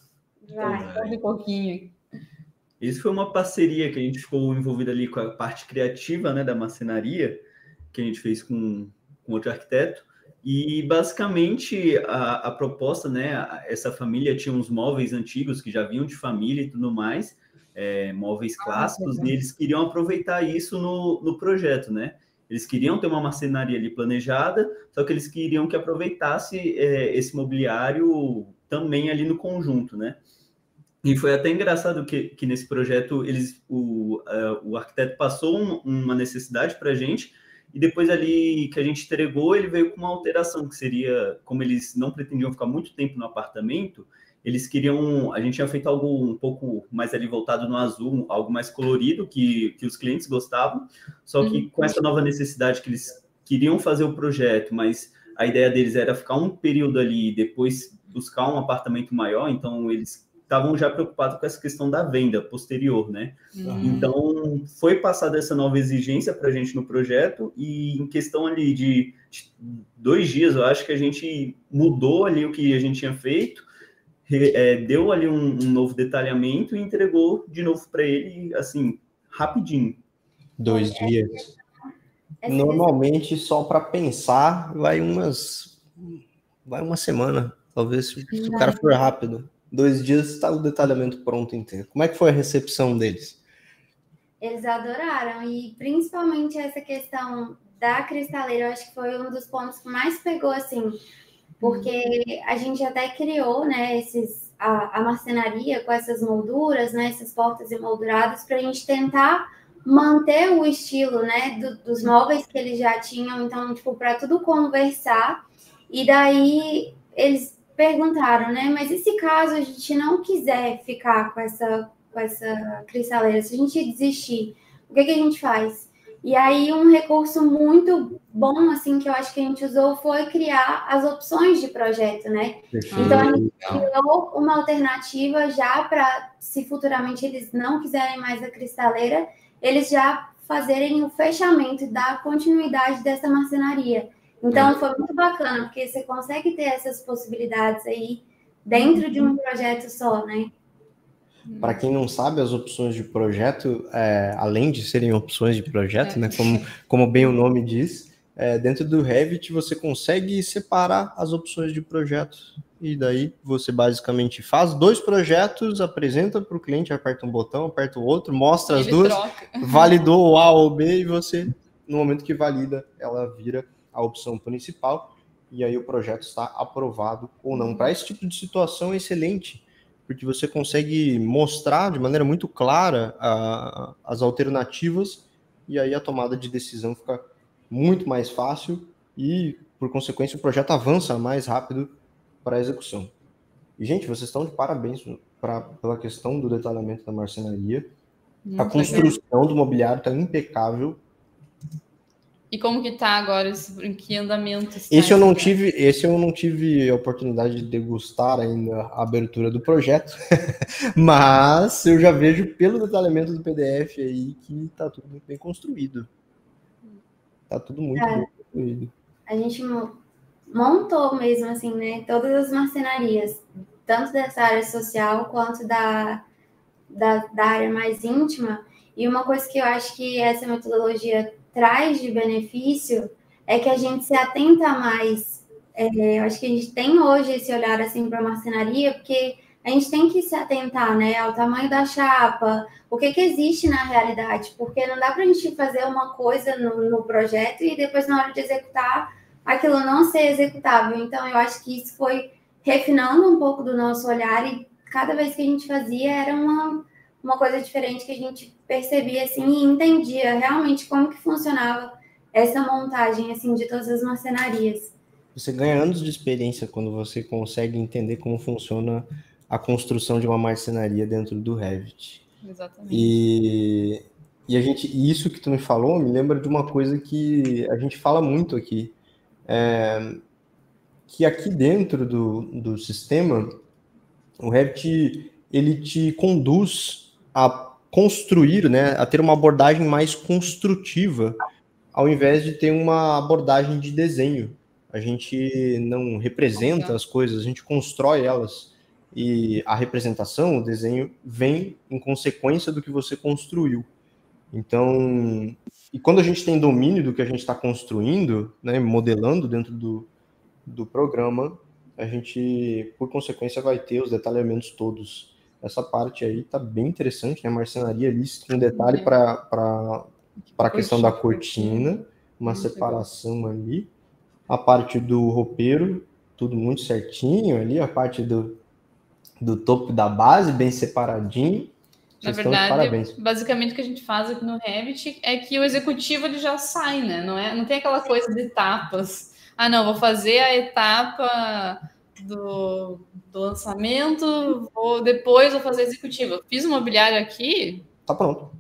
Vai. Conta um pouquinho. Isso foi uma parceria que a gente ficou envolvido ali com a parte criativa, né, da marcenaria, que a gente fez com, com outro arquiteto. E, basicamente, a, a proposta, né, a- essa família tinha uns móveis antigos que já vinham de família e tudo mais, é, móveis clássicos, legal. e eles queriam aproveitar isso no, no projeto, né? Eles queriam ter uma marcenaria ali planejada, só que eles queriam que aproveitasse é, esse mobiliário também ali no conjunto, né? E foi até engraçado que, que nesse projeto eles, o, uh, o arquiteto passou um, uma necessidade para a gente, e depois ali que a gente entregou, ele veio com uma alteração, que seria, como eles não pretendiam ficar muito tempo no apartamento, eles queriam, a gente tinha feito algo um pouco mais ali voltado no azul, algo mais colorido, que, que os clientes gostavam, só que Uhum. com essa nova necessidade que eles queriam fazer o projeto, mas a ideia deles era ficar um período ali e depois buscar um apartamento maior, então eles estavam já preocupados com essa questão da venda posterior, né? Uhum. Então, foi passada essa nova exigência para a gente no projeto e em questão ali de, de dois dias, eu acho que a gente mudou ali o que a gente tinha feito, é, deu ali um, um novo detalhamento e entregou de novo para ele, assim, rapidinho. Dois dias. Essa Normalmente, só para pensar, vai umas... Vai uma semana, talvez, se se o cara for rápido. Dois dias está o detalhamento pronto inteiro. Como é que foi a recepção deles? Eles adoraram, e principalmente essa questão da cristaleira, eu acho que foi um dos pontos que mais pegou, assim, porque a gente até criou, né, esses, a, a marcenaria com essas molduras, né, essas portas emolduradas, para a gente tentar manter o estilo, né, do, dos móveis que eles já tinham, então, tipo, para tudo conversar, e daí eles perguntaram, né, mas e se caso a gente não quiser ficar com essa com essa cristaleira, se a gente desistir, o que, que a gente faz? E aí um recurso muito bom, assim, que eu acho que a gente usou foi criar as opções de projeto, né? Perfeito. Então a gente criou uma alternativa já para, se futuramente eles não quiserem mais a cristaleira, eles já fazerem o fechamento e dar continuidade dessa marcenaria. Então foi muito bacana, porque você consegue ter essas possibilidades aí dentro de um projeto só, né? Para quem não sabe, as opções de projeto, é, além de serem opções de projeto, é. né, como, como bem o nome diz, é, dentro do Revit você consegue separar as opções de projeto. E daí você basicamente faz dois projetos, apresenta para o cliente, aperta um botão, aperta o outro, mostra as duas, troca. Validou o A ou B e você, no momento que valida, ela vira a opção principal e aí o projeto está aprovado ou não. Para esse tipo de situação é excelente, porque você consegue mostrar de maneira muito clara a, as alternativas e aí a tomada de decisão fica muito mais fácil e, por consequência, o projeto avança mais rápido para a execução. E, gente, vocês estão de parabéns pra, pela questão do detalhamento da marcenaria. Muito a construção legal. Do mobiliário está impecável. E como que tá agora, em que andamento está? Esse eu não tive, esse eu não tive a oportunidade de degustar ainda a abertura do projeto, mas eu já vejo pelo detalhamento do P D F aí que tá tudo muito bem construído. Tá tudo muito é, bem construído. A gente montou mesmo assim, né, todas as marcenarias, tanto dessa área social quanto da, da, da área mais íntima. E uma coisa que eu acho que essa metodologia traz de benefício é que a gente se atenta mais. É, eu acho que a gente tem hoje esse olhar assim para a marcenaria, porque a gente tem que se atentar, né, ao tamanho da chapa, o que, que existe na realidade, porque não dá para a gente fazer uma coisa no, no projeto e depois na hora de executar aquilo não ser executável. Então eu acho que isso foi refinando um pouco do nosso olhar e cada vez que a gente fazia era uma uma coisa diferente que a gente percebia assim e entendia realmente como que funcionava essa montagem assim de todas as marcenarias. Você ganha anos de experiência quando você consegue entender como funciona a construção de uma marcenaria dentro do Revit. Exatamente. E, e a gente, e isso que tu me falou me lembra de uma coisa que a gente fala muito aqui, é, que aqui dentro do, do sistema, o Revit ele te conduz a construir, né, a ter uma abordagem mais construtiva, ao invés de ter uma abordagem de desenho. A gente não representa as coisas, a gente constrói elas. E a representação, o desenho, vem em consequência do que você construiu. Então, e quando a gente tem domínio do que a gente está construindo, né, modelando dentro do, do programa, a gente, por consequência, vai ter os detalhamentos todos. Essa parte aí tá bem interessante, né? A marcenaria ali, um detalhe para a questão da cortina, uma separação ali. A parte do roupeiro, tudo muito certinho ali. A parte do, do topo da base, bem separadinho. Na verdade, basicamente o que a gente faz aqui no Revit é que o executivo ele já sai, né? Não, é, não tem aquela coisa de etapas. Ah, não, vou fazer a etapa do, do lançamento, vou, depois vou fazer a executiva. Fiz o mobiliário aqui. Tá pronto.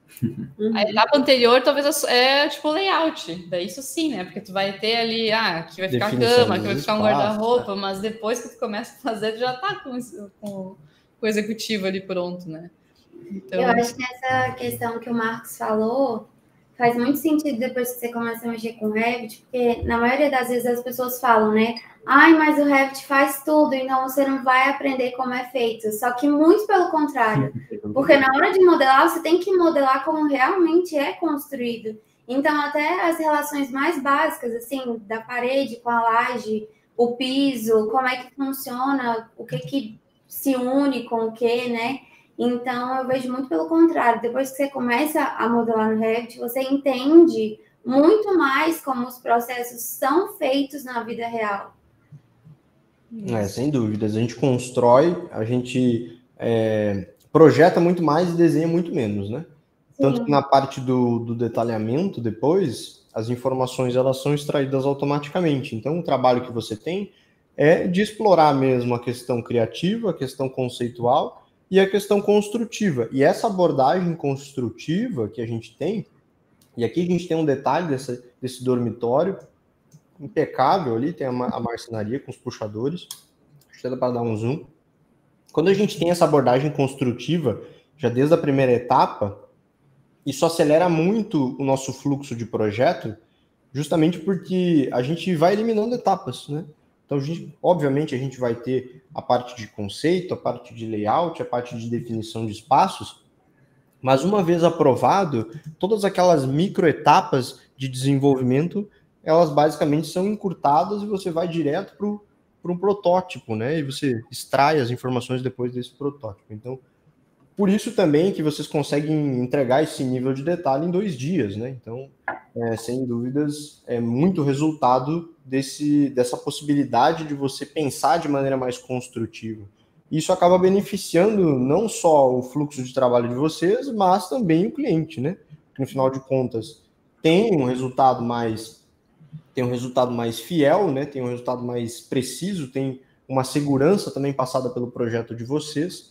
A etapa anterior talvez é tipo layout. Daí isso sim, né? Porque tu vai ter ali, ah, aqui vai ficar definição a cama, aqui vai ficar um guarda-roupa, mas depois que tu começa a fazer, tu já tá com, com, com o executivo ali pronto, né? Então... Eu acho que essa questão que o Marcos falou faz muito sentido depois que você começa a mexer com o Revit, porque na maioria das vezes as pessoas falam, né? Ai, mas o Revit faz tudo, então você não vai aprender como é feito. Só que muito pelo contrário. Porque na hora de modelar, você tem que modelar como realmente é construído. Então, até as relações mais básicas, assim, da parede com a laje, o piso, como é que funciona, o que que se une com o que, né? Então, eu vejo muito pelo contrário. Depois que você começa a modelar no Revit, você entende muito mais como os processos são feitos na vida real. É, sem dúvidas. A gente constrói, a gente é, projeta muito mais e desenha muito menos, né? Sim. Tanto que na parte do, do detalhamento, depois, as informações elas são extraídas automaticamente. Então, o trabalho que você tem é de explorar mesmo a questão criativa, a questão conceitual, e a questão construtiva. E essa abordagem construtiva que a gente tem, e aqui a gente tem um detalhe dessa, desse dormitório, impecável ali, tem a, a marcenaria com os puxadores, acho que dá para dar um zoom. Quando a gente tem essa abordagem construtiva, já desde a primeira etapa, isso acelera muito o nosso fluxo de projeto, justamente porque a gente vai eliminando etapas, né? Então, a gente, obviamente, a gente vai ter a parte de conceito, a parte de layout, a parte de definição de espaços, mas uma vez aprovado, todas aquelas microetapas de desenvolvimento, elas basicamente são encurtadas e você vai direto para um protótipo, né? E você extrai as informações depois desse protótipo. Então, por isso também que vocês conseguem entregar esse nível de detalhe em dois dias, né? Então, é, sem dúvidas, é muito resultado desse, dessa possibilidade de você pensar de maneira mais construtiva. Isso acaba beneficiando não só o fluxo de trabalho de vocês, mas também o cliente, né? Porque, no final de contas, tem um resultado mais, tem um resultado mais fiel, né? Tem um resultado mais preciso, tem uma segurança também passada pelo projeto de vocês.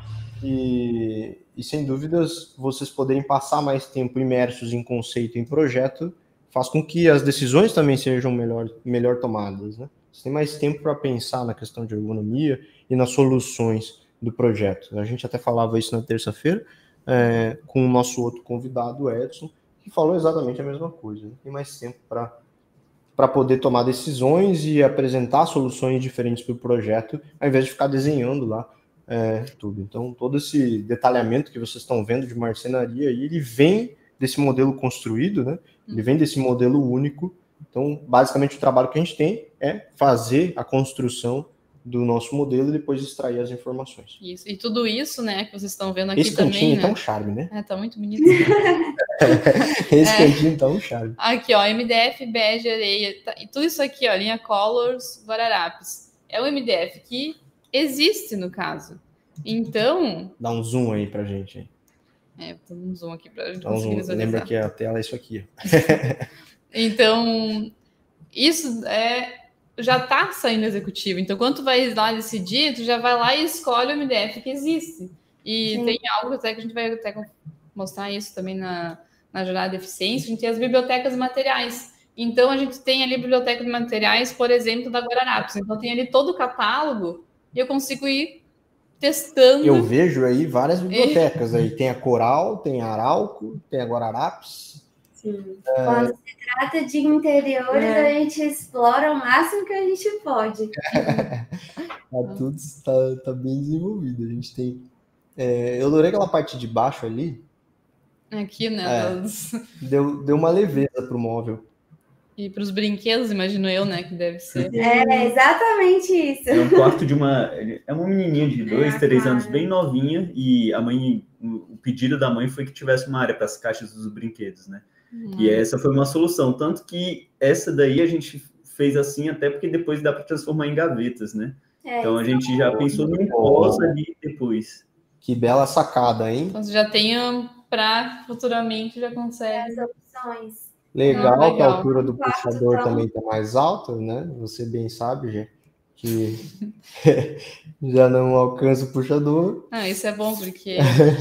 E, e, sem dúvidas, vocês poderem passar mais tempo imersos em conceito, em projeto, faz com que as decisões também sejam melhor, melhor tomadas, né? Você tem mais tempo para pensar na questão de ergonomia e nas soluções do projeto. A gente até falava isso na terça-feira é, com o nosso outro convidado, o Edson, que falou exatamente a mesma coisa. Né? Tem mais tempo para para poder tomar decisões e apresentar soluções diferentes para o projeto, ao invés de ficar desenhando lá É, tudo. Então, todo esse detalhamento que vocês estão vendo de marcenaria, aí, ele vem desse modelo construído, né? Ele vem desse modelo único. Então, basicamente, o trabalho que a gente tem é fazer a construção do nosso modelo e depois extrair as informações. Isso. E tudo isso, né, que vocês estão vendo aqui esse também, cantinho né? tá um charme, né? É, tá muito bonito. Né? Esse é. cantinho tá um charme. Aqui, ó, M D F, bege, areia, tá, e tudo isso aqui, ó, linha Colors, Guararapes. É o M D F que existe, no caso. Então... Dá um zoom aí pra gente. Aí. É, vou dar um zoom aqui pra gente um conseguir visualizar. Lembra que a tela é isso aqui. Então, isso é, já tá saindo executivo. Então, quando tu vai lá decidir, tu já vai lá e escolhe o M D F que existe. E Sim. tem algo até que a gente vai até mostrar isso também na, na jornada de eficiência, a gente tem as bibliotecas materiais. Então, a gente tem ali biblioteca de materiais, por exemplo, da Guararapes. Então, tem ali todo o catálogo e eu consigo ir testando. Eu vejo aí várias bibliotecas. Aí tem a Coral, tem a Arauco, tem a Guararapes. Sim. É... Quando se trata de interiores, é. a gente explora o máximo que a gente pode. tá, tudo está tá bem desenvolvido. A gente tem... É, eu adorei aquela parte de baixo ali. Aqui, né? É, dos... deu, deu uma leveza pro móvel. E para os brinquedos, imagino eu, né, que deve ser. É, exatamente isso. É um quarto de uma... É uma menininha de dois, é, três claro. anos, bem novinha, e a mãe... O pedido da mãe foi que tivesse uma área para as caixas dos brinquedos, né? Hum. E essa foi uma solução. Tanto que essa daí a gente fez assim, até porque depois dá para transformar em gavetas, né? É, então a gente já pensou no pós ali depois. Que bela sacada, hein? Então você já tem para futuramente, já consegue. As opções. Legal, ah, legal, que a altura do puxador então. também está mais alta, né? Você bem sabe, já, que já não alcança o puxador. Ah, isso é bom, porque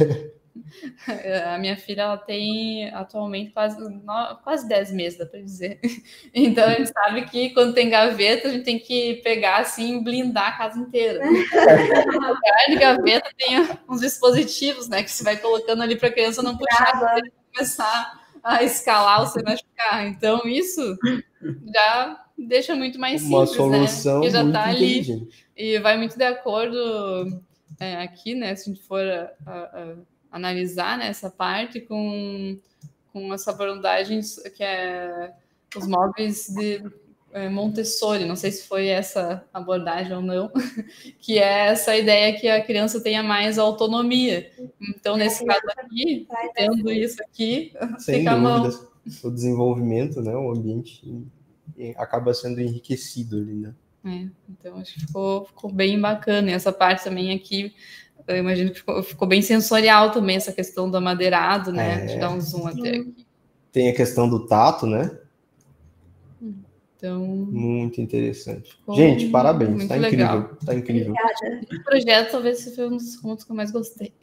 a minha filha ela tem atualmente quase, quase dez meses, dá para dizer. Então a gente sabe que quando tem gaveta, a gente tem que pegar assim e blindar a casa inteira. No lugar de gaveta tem uns dispositivos, né? Que você vai colocando ali para a criança não puxar e começar a escalar ou se machucar. Então, isso já deixa muito mais Uma simples, solução né? Porque já muito tá ali e vai muito de acordo é, aqui, né? Se a gente for a, a, a analisar né, essa parte com, com essa abordagem que é os móveis de é, Montessori, não sei se foi essa abordagem ou não, que é essa ideia que a criança tenha mais autonomia. Então, nesse caso aqui, tendo isso aqui, sem fica dúvidas, o desenvolvimento, né, o ambiente acaba sendo enriquecido ali, né? É, então, acho que ficou, ficou bem bacana. E essa parte também aqui, eu imagino que ficou, ficou bem sensorial também, essa questão do amadeirado, né? É, deixa eu dar um zoom até aqui. Tem a questão do tato, né? Então, muito interessante. Gente, parabéns, tá incrível, legal. Tá incrível. Obrigada. Esse projeto talvez foi um dos contos que eu mais gostei.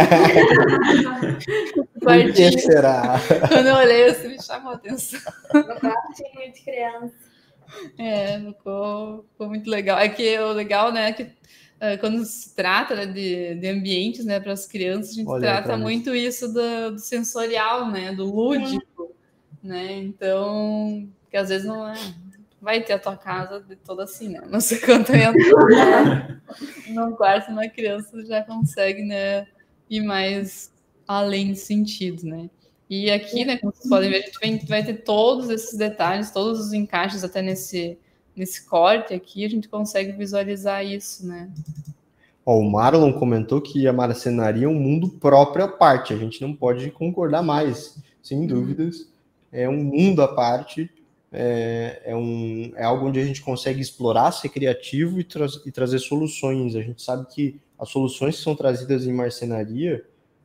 Por que será? Quando eu olhei, assim, me chamou a atenção. Eu gosto de criança. É, ficou, ficou muito legal. É que o legal, né, é que uh, quando se trata, né, de, de ambientes, né, para as crianças, a gente Olha, trata cara, muito isso do, do sensorial, né, do lúdico, é. né, então, que às vezes não é, vai ter a tua casa de toda assim, né, não sei quanto entra num quarto, uma criança já consegue, né, ir mais além de sentido, né. E aqui, né, como vocês podem ver, a gente vai, vai ter todos esses detalhes, todos os encaixes até nesse, nesse corte aqui, a gente consegue visualizar isso, né? Ó, o Marlon comentou que a marcenaria é um mundo próprio à parte, a gente não pode concordar mais, sem dúvidas. É um mundo à parte, é, é, um, é algo onde a gente consegue explorar, ser criativo e, tra e trazer soluções. A gente sabe que as soluções que são trazidas em marcenaria,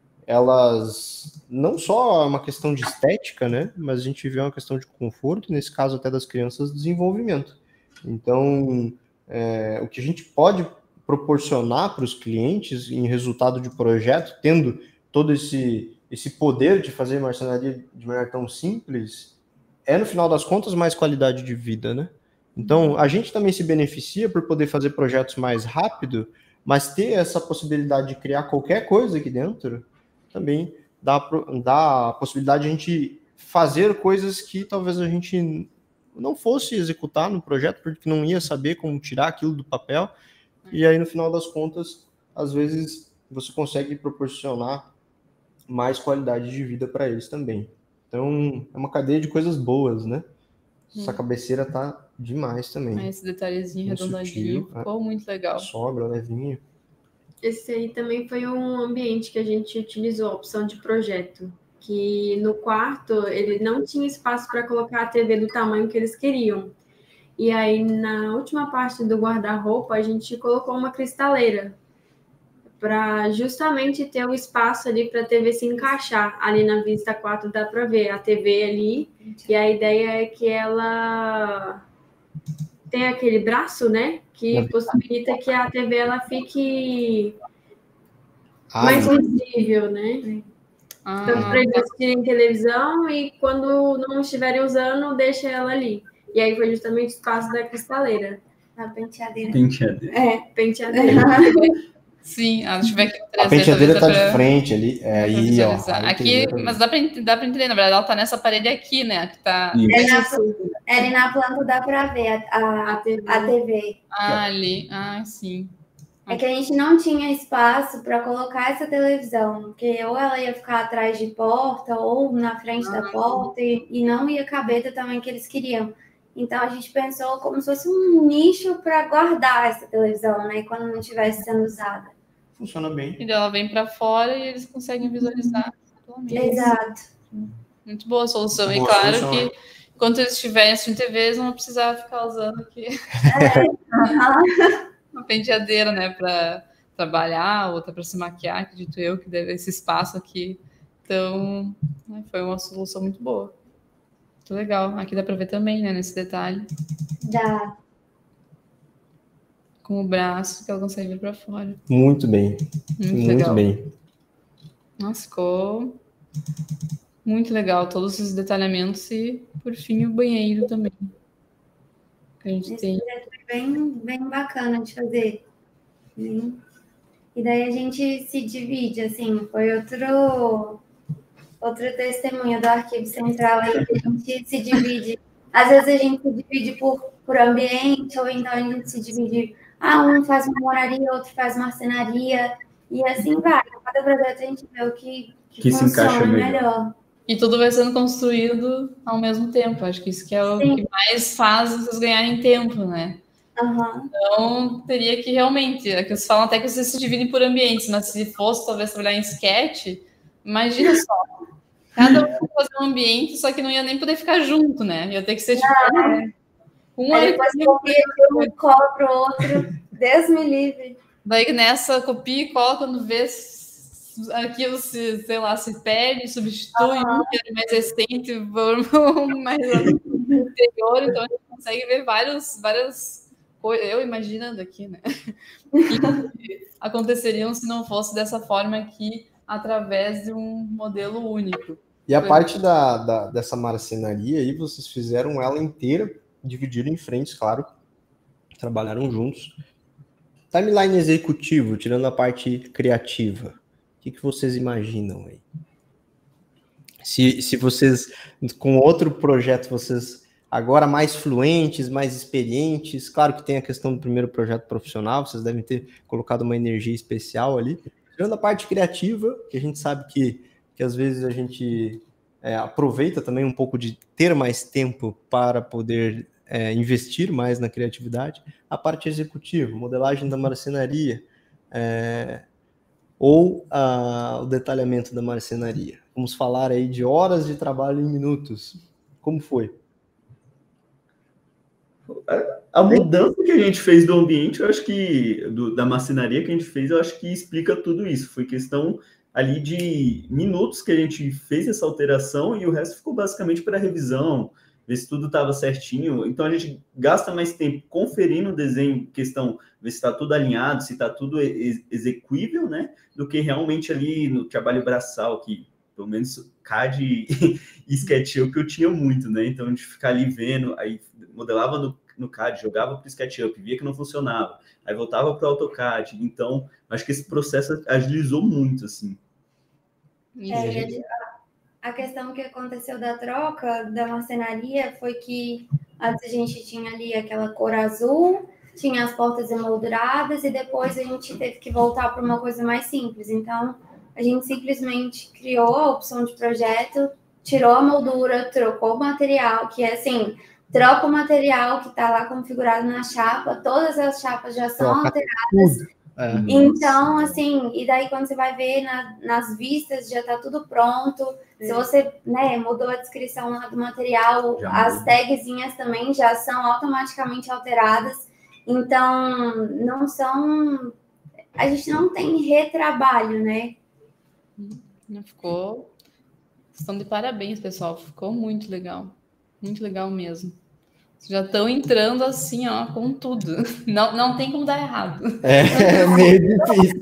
elas não só é uma questão de estética, né? Mas a gente vê uma questão de conforto, nesse caso até das crianças, desenvolvimento. Então, é, o que a gente pode proporcionar para os clientes em resultado de projeto, tendo todo esse, esse poder de fazer marcenaria de maneira tão simples, é, no final das contas, mais qualidade de vida, né? Então, a gente também se beneficia por poder fazer projetos mais rápido, mas ter essa possibilidade de criar qualquer coisa aqui dentro também dá, dá a possibilidade de a gente fazer coisas que talvez a gente não fosse executar no projeto, porque não ia saber como tirar aquilo do papel, e aí no final das contas, às vezes você consegue proporcionar mais qualidade de vida para eles também. Então, é uma cadeia de coisas boas, né? Essa hum. cabeceira tá demais também. Esse detalhezinho redondadinho, ficou muito legal. Sobra, levinho. Esse aí também foi um ambiente que a gente utilizou, a opção de projeto, que no quarto ele não tinha espaço para colocar a T V do tamanho que eles queriam. E aí, na última parte do guarda-roupa, a gente colocou uma cristaleira para justamente ter o espaço ali para a T V se encaixar. Ali na vista quatro dá para ver a T V ali, e a ideia é que ela tem aquele braço, né, que possibilita que a T V ela fique ah, mais visível, né? Ah. Então, para eles assistirem televisão e quando não estiverem usando, deixa ela ali. E aí foi justamente o espaço da cristaleira. A penteadeira. Penteadeira. É, penteadeira. Sim, a gente vai aqui trazer, a penteadeira está pra... de frente ali. É, aí, ó, aqui, mas dá para dá para entender, na verdade, ela está nessa parede aqui, né? Que tá... é, na, é ali na planta dá para ver a, a, a, T V. a T V. Ah, ali. Ah, sim. É que a gente não tinha espaço para colocar essa televisão, porque ou ela ia ficar atrás de porta ou na frente ah, da porta e, e não ia caber do tamanho que eles queriam. Então, a gente pensou como se fosse um nicho para guardar essa televisão, né? Quando não estivesse sendo usada. Funciona bem. E ela vem para fora e eles conseguem visualizar. Exato. Muito boa solução. Boa e claro solução. Que, enquanto eles estiverem assistindo T V, eles não vão precisar ficar usando aqui. É. Uma penteadeira, né? Para trabalhar, outra para se maquiar, acredito eu, que deve esse espaço aqui. Então, né, foi uma solução muito boa. Muito legal. Aqui dá para ver também, né? Nesse detalhe. Dá. Com o braço, que ela consegue ver para fora. Muito bem. Muito, muito legal. bem. Nossa, ficou muito legal. Todos esses detalhamentos e, por fim, o banheiro também. Que a gente Esse tem. projeto foi bem, bem bacana de fazer. E daí a gente se divide, assim. Foi outro... Outro testemunho do Arquivo Central aí, que a gente se divide. Às vezes a gente se divide por, por ambiente, ou então a gente se divide. Ah, um faz moraria, outro faz marcenaria. E assim vai. Cada projeto a gente vê o que, que, que funciona se encaixa melhor. melhor. E tudo vai sendo construído ao mesmo tempo. Acho que isso que é o Sim. que mais faz vocês ganharem tempo, né? Uhum. Então, teria que realmente... É que vocês falam até que vocês se dividem por ambientes, mas se fosse talvez trabalhar em sketch, imagina só. Cada um fazer um ambiente, só que não ia nem poder ficar junto, né? Ia ter que ser tipo... Ah, um aí depois copia de um, cola pro outro. Deus me livre. Daí nessa copia e cola, quando vê aquilo se, sei lá, se perde, substitui, uhum. um que era mais recente, vamos mais anterior, então a gente consegue ver vários, várias coisas, eu imaginando aqui, né? Que aconteceriam se não fosse dessa forma aqui, através de um modelo único. E a parte da, da, dessa marcenaria aí, vocês fizeram ela inteira, dividiram em frentes, claro, trabalharam juntos. Timeline executivo, tirando a parte criativa, o que, que vocês imaginam aí? Se, se vocês, com outro projeto, vocês agora mais fluentes, mais experientes, claro que tem a questão do primeiro projeto profissional, vocês devem ter colocado uma energia especial ali. Tirando a parte criativa, que a gente sabe que, que às vezes a gente é, aproveita também um pouco de ter mais tempo para poder é, investir mais na criatividade. A parte executiva, modelagem da marcenaria, é, ou a, o detalhamento da marcenaria. Vamos falar aí de horas de trabalho em minutos. Como foi? A mudança que a gente fez do ambiente, eu acho que, do, da marcenaria que a gente fez, eu acho que explica tudo isso. Foi questão ali de minutos que a gente fez essa alteração e o resto ficou basicamente para revisão, ver se tudo estava certinho. Então a gente gasta mais tempo conferindo o desenho, questão, ver se está tudo alinhado, se está tudo ex execuível, né? Do que realmente ali no trabalho braçal, que pelo menos C A D e SketchUp eu tinha muito, né? Então a gente ficar ali vendo, aí modelava no, no C A D, jogava para o SketchUp, via que não funcionava, aí voltava para o AutoCAD. Então, acho que esse processo agilizou muito, assim. É, a questão que aconteceu da troca da marcenaria foi que antes a gente tinha ali aquela cor azul, tinha as portas emolduradas e depois a gente teve que voltar para uma coisa mais simples. Então, a gente simplesmente criou a opção de projeto, tirou a moldura, trocou o material, que é assim... Troca o material que está lá configurado na chapa, todas as chapas já são Troca alteradas. É. Então, assim, e daí quando você vai ver na, nas vistas, já está tudo pronto. É. Se você, né, mudou a descrição lá do material, já as tagzinhas também já são automaticamente alteradas. Então, não são... A gente não tem retrabalho, né? Não ficou... Estão de parabéns, pessoal. Ficou muito legal. Muito legal mesmo. Já estão entrando assim, ó, com tudo. Não, não tem como dar errado. É, meio difícil.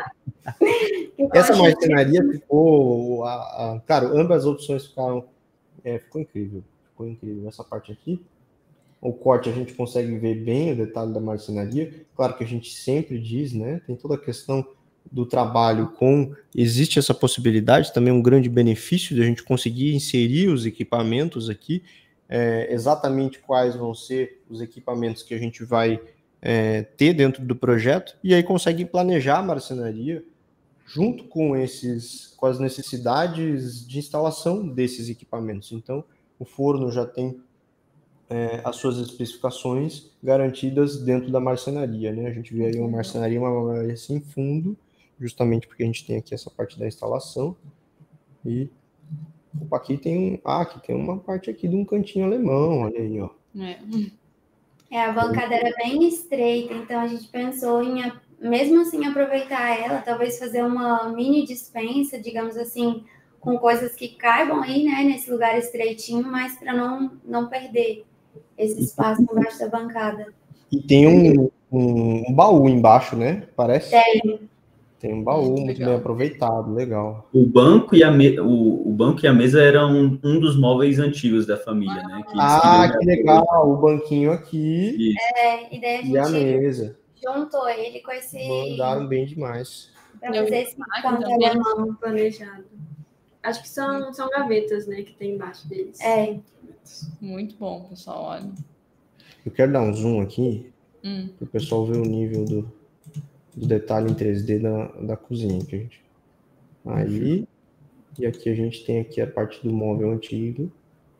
Essa marcenaria ficou... A, a, cara, ambas as opções ficaram... É, ficou incrível. Ficou incrível. Essa parte aqui, o corte a gente consegue ver bem o detalhe da marcenaria. Claro que a gente sempre diz, né? Tem toda a questão do trabalho com... Existe essa possibilidade, também um grande benefício de a gente conseguir inserir os equipamentos aqui, é, exatamente quais vão ser os equipamentos que a gente vai é, ter dentro do projeto, e aí consegue planejar a marcenaria junto com, esses, com as necessidades de instalação desses equipamentos. Então, o forno já tem é, as suas especificações garantidas dentro da marcenaria, né? A gente vê aí uma marcenaria, uma marcenaria sem fundo, justamente porque a gente tem aqui essa parte da instalação. E opa, aqui tem, ah, aqui tem uma parte aqui de um cantinho alemão, olha aí, ó. É, é a bancada era bem estreita, então a gente pensou em, mesmo assim, aproveitar ela, talvez fazer uma mini dispensa, digamos assim, com coisas que caibam aí, né, nesse lugar estreitinho, mas para não, não perder esse espaço embaixo da bancada. E tem um, um, um baú embaixo, né? Parece? Tem. Tem um baú muito, muito bem aproveitado, legal. O banco e a, me... o, o banco e a mesa eram um, um dos móveis antigos da família, né? Que ah, que legal, o banquinho aqui. Isso. É, e daí a gente e a mesa. juntou ele com esse... Mandaram bem demais. Para fazer esse canto alemão planejado. Acho que são, são gavetas, né, que tem embaixo deles. É. Muito bom, pessoal, olha. Eu quero dar um zoom aqui, hum. para o pessoal ver o nível do, do detalhe em três D da, da cozinha, gente. Aí, e aqui a gente tem aqui a parte do móvel antigo.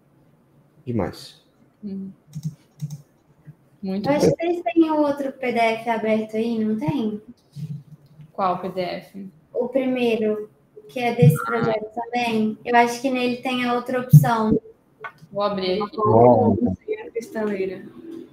Demais. Hum. Muito Eu bom. acho que vocês têm outro P D F aberto aí, não tem? Qual P D F? O primeiro, que é desse projeto ah. também. Eu acho que nele tem a outra opção. Vou abrir aqui. Oh. Cristaleira.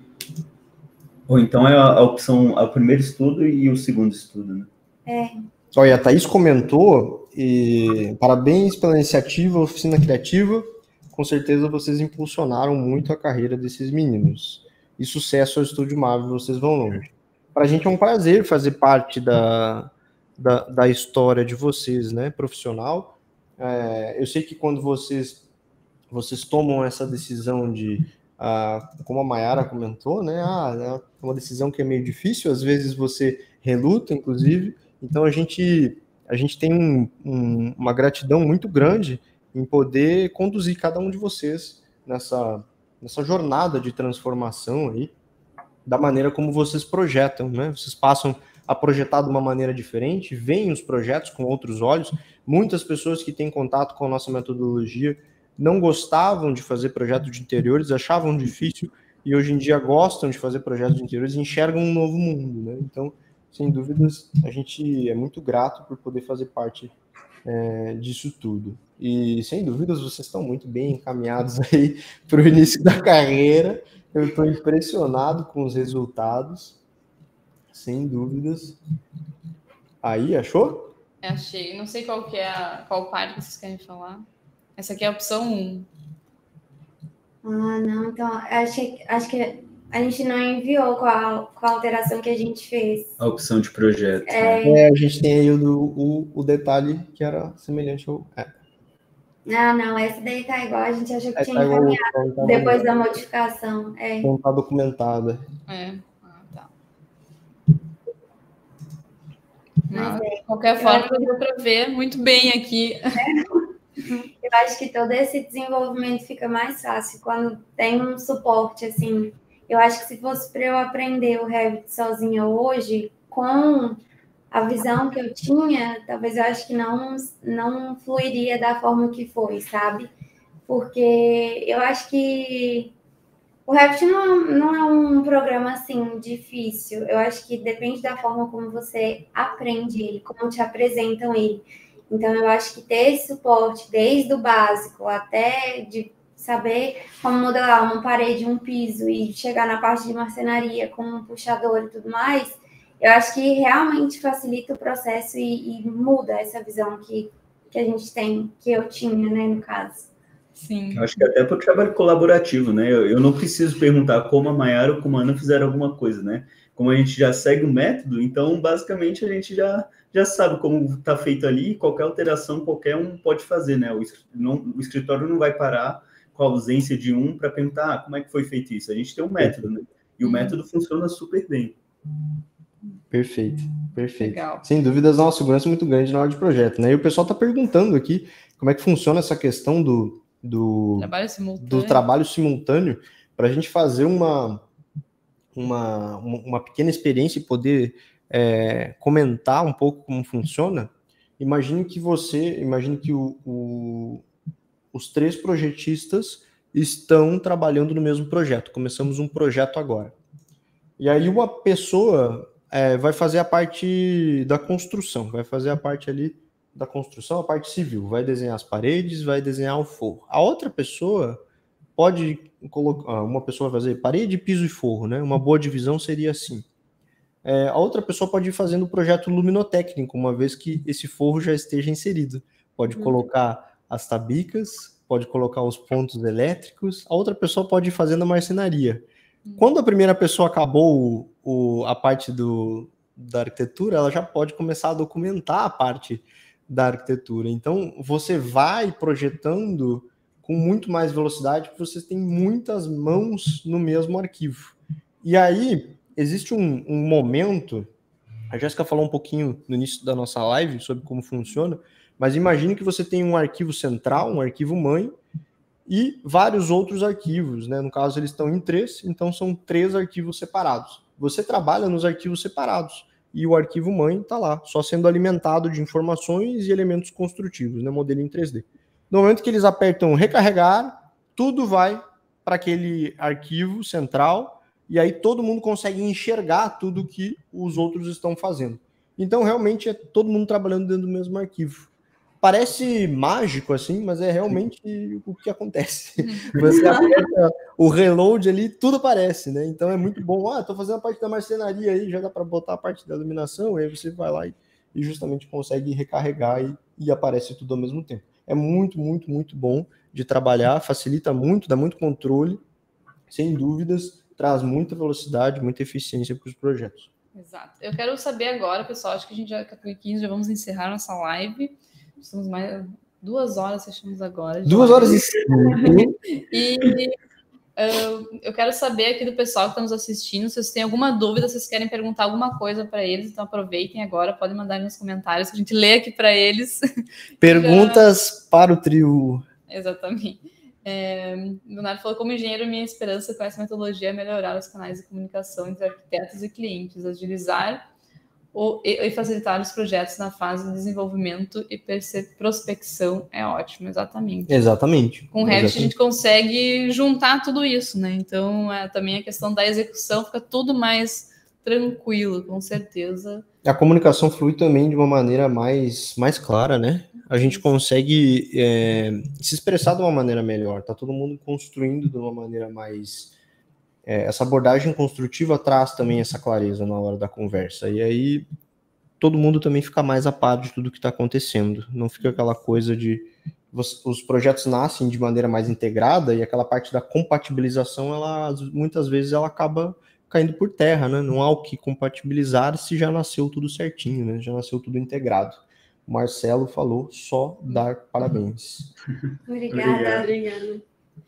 Ou então é a opção, é o primeiro estudo e o segundo estudo, né? É. Olha, a Thaís comentou, e parabéns pela iniciativa Oficina Criativa, com certeza vocês impulsionaram muito a carreira desses meninos. E sucesso ao Estúdio Marvel, vocês vão longe. Para a gente é um prazer fazer parte da, da, da história de vocês, né, profissional. É, eu sei que quando vocês, vocês tomam essa decisão de, ah, como a Mayara comentou, né, ah, é uma decisão que é meio difícil, às vezes você reluta, inclusive. Então a gente, a gente tem um, um, uma gratidão muito grande em poder conduzir cada um de vocês nessa, nessa jornada de transformação aí, da maneira como vocês projetam, né? Vocês passam a projetar de uma maneira diferente, veem os projetos com outros olhos. Muitas pessoas que têm contato com a nossa metodologia não gostavam de fazer projeto de interiores, achavam difícil, e hoje em dia gostam de fazer projetos de interiores e enxergam um novo mundo, né? Então, sem dúvidas, a gente é muito grato por poder fazer parte é, disso tudo. E, sem dúvidas, vocês estão muito bem encaminhados aí para o início da carreira. Eu estou impressionado com os resultados, sem dúvidas. Aí, achou? Achei. Não sei qual que é a, qual parte que vocês querem falar. Essa aqui é a opção um. Ah, não. Então, achei, acho que a gente não enviou qual, qual alteração que a gente fez. A opção de projeto. É, né? É, a gente tem aí o, o, o detalhe que era semelhante ao... É. Não, não, esse daí tá igual, a gente achou que É, tinha tá igual, encaminhado tá, tá depois da modificação. É. Não tá documentada. É. Ah, tá. Mas Mas, é, de qualquer eu forma, acho- deu para ver muito bem aqui. Eu acho que todo esse desenvolvimento fica mais fácil quando tem um suporte, assim. Eu acho que se fosse para eu aprender o Revit sozinha hoje, com a visão que eu tinha, talvez eu acho que não, não fluiria da forma que foi, sabe? Porque eu acho que o Revit não, não é um programa, assim, difícil. Eu acho que depende da forma como você aprende ele, como te apresentam ele. Então, eu acho que ter esse suporte desde o básico até de saber como modelar uma parede, um piso e chegar na parte de marcenaria com um puxador e tudo mais, eu acho que realmente facilita o processo e, e muda essa visão que, que a gente tem, que eu tinha, né, no caso. Sim. Eu acho que até para o trabalho colaborativo, né? Eu, eu não preciso perguntar como a Mayara ou como a Ana fizeram alguma coisa, né? Como a gente já segue o método, então, basicamente, a gente já, já sabe como está feito ali, qualquer alteração, qualquer um pode fazer, né? O, não, o escritório não vai parar com a ausência de um para perguntar ah, como é que foi feito isso. A gente tem um método, né? E o método funciona super bem. Perfeito, perfeito. Legal. Sem dúvidas, há uma segurança muito grande na hora de projeto, né? E o pessoal está perguntando aqui como é que funciona essa questão do, do, Trabalho simultâneo. do trabalho simultâneo para a gente fazer uma, uma, uma pequena experiência e poder é, comentar um pouco como funciona. Imagine que você, imagine que o, o, os três projetistas estão trabalhando no mesmo projeto. Começamos um projeto agora. E aí uma pessoa é, vai fazer a parte da construção, vai fazer a parte ali da construção, a parte civil, vai desenhar as paredes, vai desenhar o forro. A outra pessoa pode colocar, uma pessoa vai fazer parede, piso e forro, né? Uma boa divisão seria assim. É, a outra pessoa pode ir fazendo o projeto luminotécnico, uma vez que esse forro já esteja inserido. Pode Uhum. colocar as tabicas, pode colocar os pontos elétricos, a outra pessoa pode ir fazendo a marcenaria. Uhum. Quando a primeira pessoa acabou o, o, a parte do, da arquitetura, ela já pode começar a documentar a parte da arquitetura. Então, você vai projetando com muito mais velocidade, porque você tem muitas mãos no mesmo arquivo. E aí, existe um, um momento, a Jéssica falou um pouquinho no início da nossa live sobre como funciona, mas imagine que você tem um arquivo central, um arquivo mãe, e vários outros arquivos, né? No caso, eles estão em três, então são três arquivos separados. Você trabalha nos arquivos separados, e o arquivo mãe está lá, só sendo alimentado de informações e elementos construtivos, né? Modelo em três D. No momento que eles apertam recarregar, tudo vai para aquele arquivo central, e aí todo mundo consegue enxergar tudo que os outros estão fazendo. Então, realmente, é todo mundo trabalhando dentro do mesmo arquivo. Parece mágico, assim, mas é realmente o que acontece. Você aperta o reload ali, tudo aparece, né? Então, é muito bom. Ah, estou fazendo a parte da marcenaria aí, já dá para botar a parte da iluminação, aí você vai lá e, e justamente consegue recarregar e, e aparece tudo ao mesmo tempo. é muito, muito, muito bom de trabalhar, facilita muito, dá muito controle, sem dúvidas, traz muita velocidade, muita eficiência para os projetos. Exato. Eu quero saber agora, pessoal, acho que a gente já está quinze, já vamos encerrar nossa live. Estamos mais duas horas, fechamos agora. Duas horas e cinco. E uh, eu quero saber aqui do pessoal que está nos assistindo, se vocês têm alguma dúvida, se vocês querem perguntar alguma coisa para eles, então aproveitem agora, podem mandar aí nos comentários, que a gente lê aqui para eles. Perguntas já... para o trio. Exatamente. É, o Leonardo falou, como engenheiro, minha esperança com essa metodologia é melhorar os canais de comunicação entre arquitetos e clientes, agilizar o, e, e facilitar os projetos na fase de desenvolvimento e prospecção é ótimo, exatamente. Exatamente. Com o Revit a gente consegue juntar tudo isso, né? Então, é, também a questão da execução fica tudo mais tranquilo, com certeza. A comunicação flui também de uma maneira mais, mais clara, né? A gente consegue é, se expressar de uma maneira melhor, tá todo mundo construindo de uma maneira mais... É, essa abordagem construtiva traz também essa clareza na hora da conversa, e aí todo mundo também fica mais a par de tudo que está acontecendo, não fica aquela coisa de... Os projetos nascem de maneira mais integrada, e aquela parte da compatibilização, ela, muitas vezes ela acaba caindo por terra, né? Não há o que compatibilizar se já nasceu tudo certinho, né? Já nasceu tudo integrado. O Marcelo falou, só dar parabéns. Obrigada. Obrigada.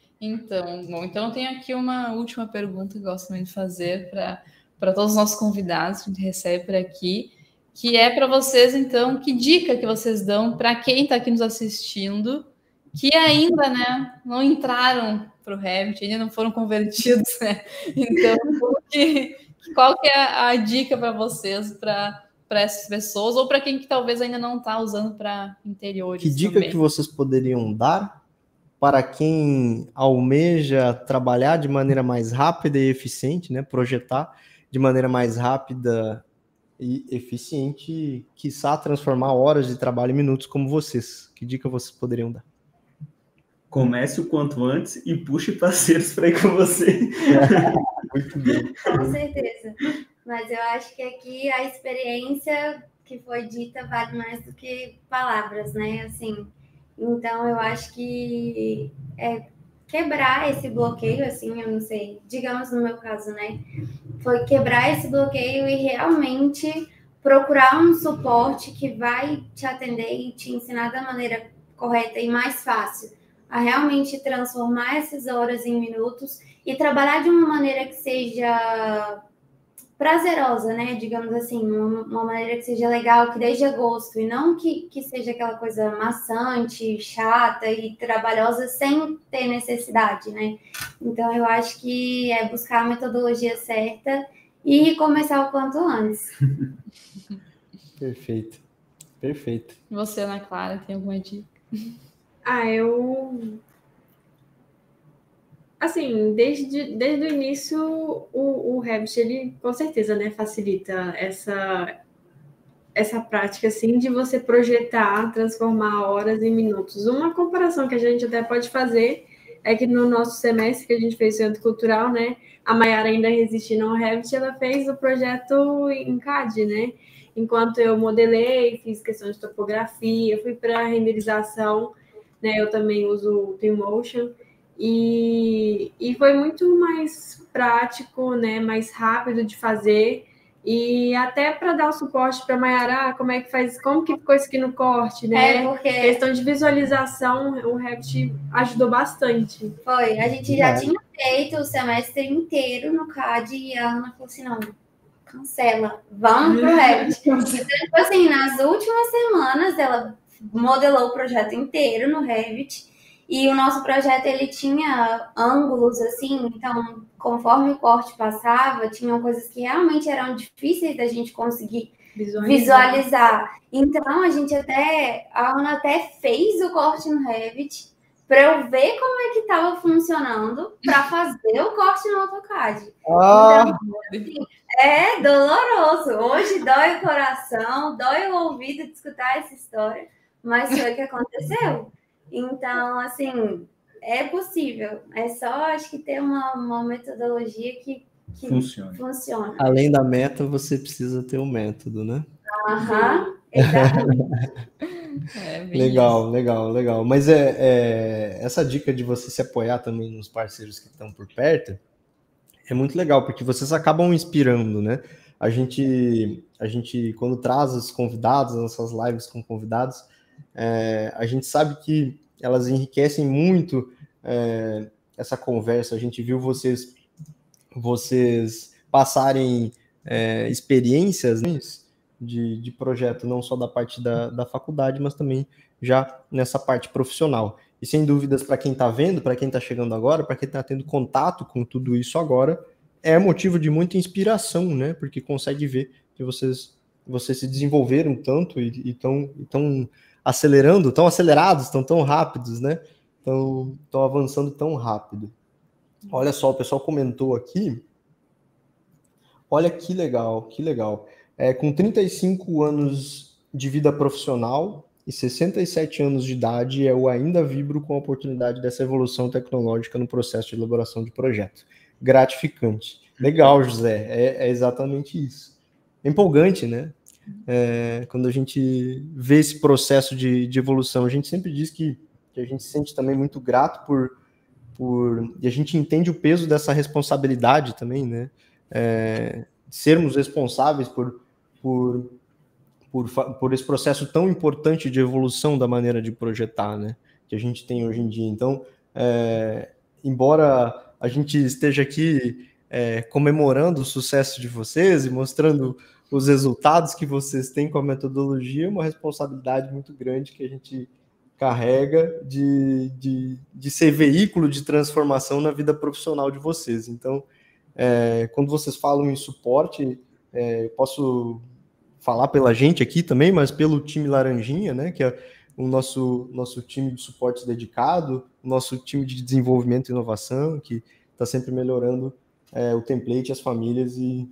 Então, bom, então eu tenho aqui uma última pergunta que eu gosto muito de fazer para todos os nossos convidados que a gente recebe por aqui, que é para vocês, então, que dica que vocês dão para quem está aqui nos assistindo, que ainda, né, não entraram para o Revit, ainda não foram convertidos, né? Então, que, qual que é a, a dica para vocês, para para essas pessoas, ou para quem que talvez ainda não está usando para interiores? Que dica também. que vocês poderiam dar para quem almeja trabalhar de maneira mais rápida e eficiente, né? Projetar de maneira mais rápida e eficiente, quiçá transformar horas de trabalho em minutos como vocês? Que dica vocês poderiam dar? Comece o quanto antes e puxe parceiros para ir com você. Muito bem. Com certeza. Mas eu acho que aqui a experiência que foi dita vale mais do que palavras, né? Assim, então eu acho que é quebrar esse bloqueio, assim, eu não sei, digamos no meu caso, né? Foi quebrar esse bloqueio e realmente procurar um suporte que vai te atender e te ensinar da maneira correta e mais fácil a realmente transformar essas horas em minutos e trabalhar de uma maneira que seja prazerosa, né? Digamos assim, uma, uma maneira que seja legal, que deixe gosto, e não que, que seja aquela coisa maçante, chata e trabalhosa sem ter necessidade, né? Então, eu acho que é buscar a metodologia certa e começar o quanto antes. Perfeito, perfeito. E você, Ana Clara, tem alguma dica? Ah, eu... Assim, desde, desde o início, o, o Revit, ele com certeza, né, facilita essa, essa prática, assim, de você projetar, transformar horas em minutos. Uma comparação que a gente até pode fazer é que no nosso semestre que a gente fez Centro Cultural, né, a Mayara ainda resistindo ao Revit, ela fez o projeto em C A D, né, enquanto eu modelei, fiz questão de topografia, fui para renderização, né, eu também uso o Twinmotion. E, e foi muito mais prático, né, mais rápido de fazer, e até para dar o suporte para a Mayara, como é que faz, como que ficou isso aqui no corte, né? É, porque... Questão de visualização, o Revit ajudou bastante. Foi, a gente já tinha feito o semestre inteiro no C A D e a Ana falou assim, não, cancela, vamos pro Revit. Então, tipo assim, nas últimas semanas ela modelou o projeto inteiro no Revit. E o nosso projeto, ele tinha ângulos, assim, então, conforme o corte passava, tinham coisas que realmente eram difíceis da gente conseguir visualizar. visualizar. Então, a gente até, a Ana até fez o corte no Revit para eu ver como é que estava funcionando para fazer o corte no AutoCAD. Ah. Então, assim, é doloroso. Hoje dói o coração, dói o ouvido de escutar essa história, mas foi o que aconteceu. Então, assim, é possível. É só, acho que, ter uma, uma metodologia que, que funciona. funciona. Além da meta, você precisa ter um método, né? Aham, exatamente. É, bem Legal, isso. legal, legal. Mas é, é essa dica de você se apoiar também nos parceiros que estão por perto é muito legal, porque vocês acabam inspirando, né? A gente, a gente quando traz os convidados, nossas lives com convidados, é, a gente sabe que elas enriquecem muito é, essa conversa. A gente viu vocês, vocês passarem é, experiências, né, de, de projeto, não só da parte da, da faculdade, mas também já nessa parte profissional. E sem dúvidas, para quem está vendo, para quem está chegando agora, para quem está tendo contato com tudo isso agora, é motivo de muita inspiração, né? Porque consegue ver que vocês, vocês se desenvolveram tanto e estão acelerando, tão acelerados, estão tão rápidos, né? Estão avançando tão rápido. Olha só, o pessoal comentou aqui. Olha que legal, que legal. É, com trinta e cinco anos de vida profissional e sessenta e sete anos de idade, eu ainda vibro com a oportunidade dessa evolução tecnológica no processo de elaboração de projeto. Gratificante. Legal, José, é, é exatamente isso. É empolgante, né? É, quando a gente vê esse processo de, de evolução, a gente sempre diz que, que a gente se sente também muito grato por, por... E a gente entende o peso dessa responsabilidade também, né? É, sermos responsáveis por, por, por, por esse processo tão importante de evolução da maneira de projetar, né, que a gente tem hoje em dia. Então, é, embora a gente esteja aqui é, comemorando o sucesso de vocês e mostrando os resultados que vocês têm com a metodologia, é uma responsabilidade muito grande que a gente carrega de, de, de ser veículo de transformação na vida profissional de vocês. Então, É, quando vocês falam em suporte, é, eu posso falar pela gente aqui também, mas pelo time Laranjinha, né, que é o nosso, nosso time de suporte dedicado, o nosso time de desenvolvimento e inovação, que está sempre melhorando é, o template, as famílias e,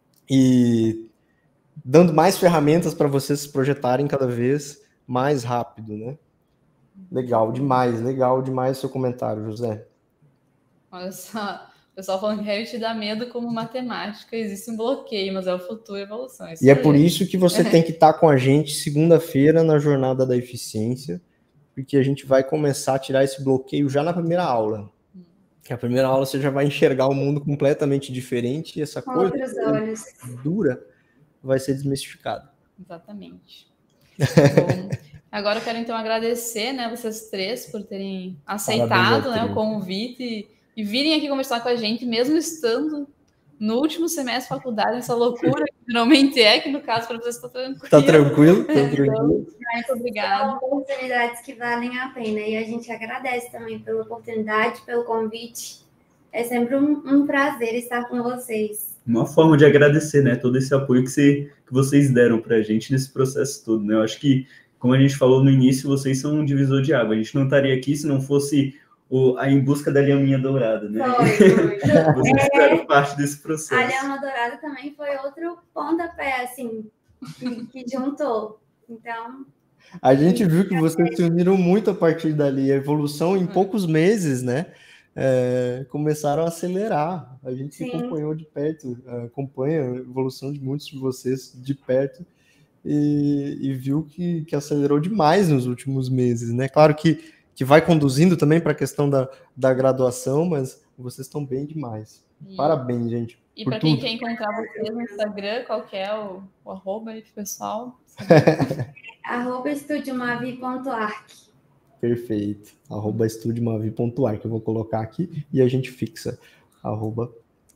e dando mais ferramentas para vocês se projetarem cada vez mais rápido, né? Legal demais, legal demais o seu comentário, José. Olha só. O pessoal falando que Revit dá medo como matemática, existe um bloqueio, mas é o futuro e a evolução. Isso e é aí. por isso que você tem que estar com a gente segunda-feira na Jornada da Eficiência, porque a gente vai começar a tirar esse bloqueio já na primeira aula. Hum. A primeira aula você já vai enxergar o mundo completamente diferente e essa com coisa olhos. dura vai ser desmistificada. Exatamente. Bom, agora eu quero então agradecer, né, vocês três por terem aceitado, né, o convite e virem aqui conversar com a gente, mesmo estando no último semestre de faculdade, essa loucura que geralmente é, que no caso para vocês está tranquilo. Está tranquilo? Tá tranquilo. Muito obrigada. São oportunidades que valem a pena e a gente agradece também pela oportunidade, pelo convite. É sempre um, um prazer estar com vocês. Uma forma de agradecer, né, todo esse apoio que, você, que vocês deram para a gente nesse processo todo, né? Eu acho que, como a gente falou no início, vocês são um divisor de água. A gente não estaria aqui se não fosse o, a Em Busca da Lhaminha Dourada, né? Foi, foi. Vocês é, fizeram parte desse processo. A Lhama Dourada também foi outro pontapé, assim, que, que juntou. Então... A gente viu que vocês se uniram muito a partir dali. A evolução em poucos meses, né? É, começaram a acelerar. A gente Sim. se acompanhou de perto, acompanha a evolução de muitos de vocês de perto e, e viu que, que acelerou demais nos últimos meses, né? Claro que, que vai conduzindo também para a questão da, da graduação, mas vocês estão bem demais. E, Parabéns, gente. E para quem quer encontrar vocês no Instagram, qual que é o, o arroba aí pro pessoal? arroba estudiomavi ponto arc. Perfeito. Arroba estudiomavi ponto arc. Eu vou colocar aqui e a gente fixa. Arroba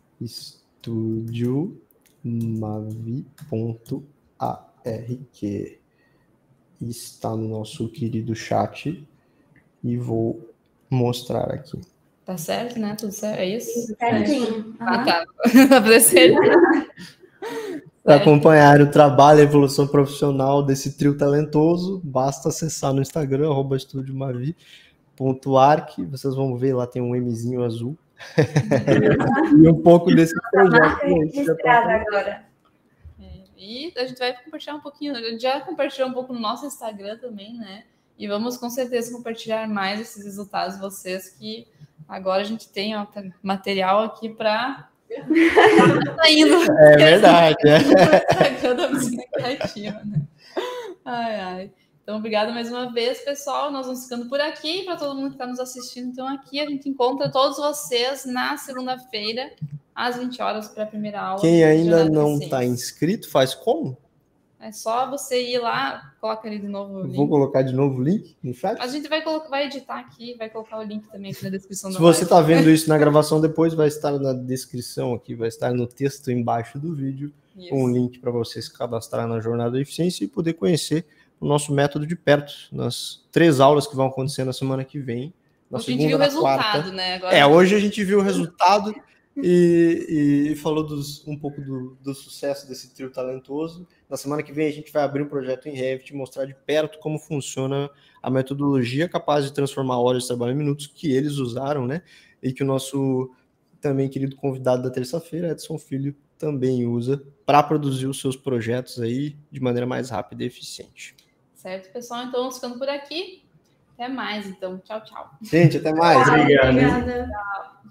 estudiomavi ponto arc. Está no nosso querido chat e vou mostrar aqui. Tá certo, né? Tudo certo? É isso? Certinho. Ah, tá. Pra poder ser. Para acompanhar o trabalho e a evolução profissional desse trio talentoso, basta acessar no Instagram, arroba estudiomavi ponto arc. Vocês vão ver, lá tem um Mzinho azul. E um pouco desse projeto. Registrada agora. E a gente vai compartilhar um pouquinho, a gente já compartilhou um pouco no nosso Instagram também, né? E vamos com certeza compartilhar mais esses resultados de vocês, que agora a gente tem ó, material aqui para... tá indo. É verdade. É. Da oficina criativa, né? Ai, ai. Então, obrigada mais uma vez, pessoal. Nós vamos ficando por aqui. Para todo mundo que está nos assistindo, então, aqui a gente encontra todos vocês na segunda-feira, às vinte horas, para a primeira aula. Quem ainda não está inscrito, faz como? É só você ir lá, coloca ali de novo o link. Vou colocar de novo o link no chat? A gente vai, colocar, vai editar aqui, vai colocar o link também aqui na descrição da Se você está live. vendo isso na gravação depois, vai estar na descrição aqui, vai estar no texto embaixo do vídeo, Isso. um link para você se cadastrar na Jornada da Eficiência e poder conhecer o nosso método de perto, nas três aulas que vão acontecer na semana que vem. Na Hoje a gente viu o resultado, né? Agora é, hoje a gente viu o resultado e, e falou dos, um pouco do, do sucesso desse trio talentoso. Na semana que vem a gente vai abrir um projeto em Revit, mostrar de perto como funciona a metodologia capaz de transformar horas de trabalho em minutos que eles usaram, né? E que o nosso também querido convidado da terça-feira, Edson Filho, também usa para produzir os seus projetos aí de maneira mais rápida e eficiente. Certo, pessoal? Então, vamos ficando por aqui. Até mais, então. Tchau, tchau. Gente, até mais. Obrigado. Obrigada. Tchau.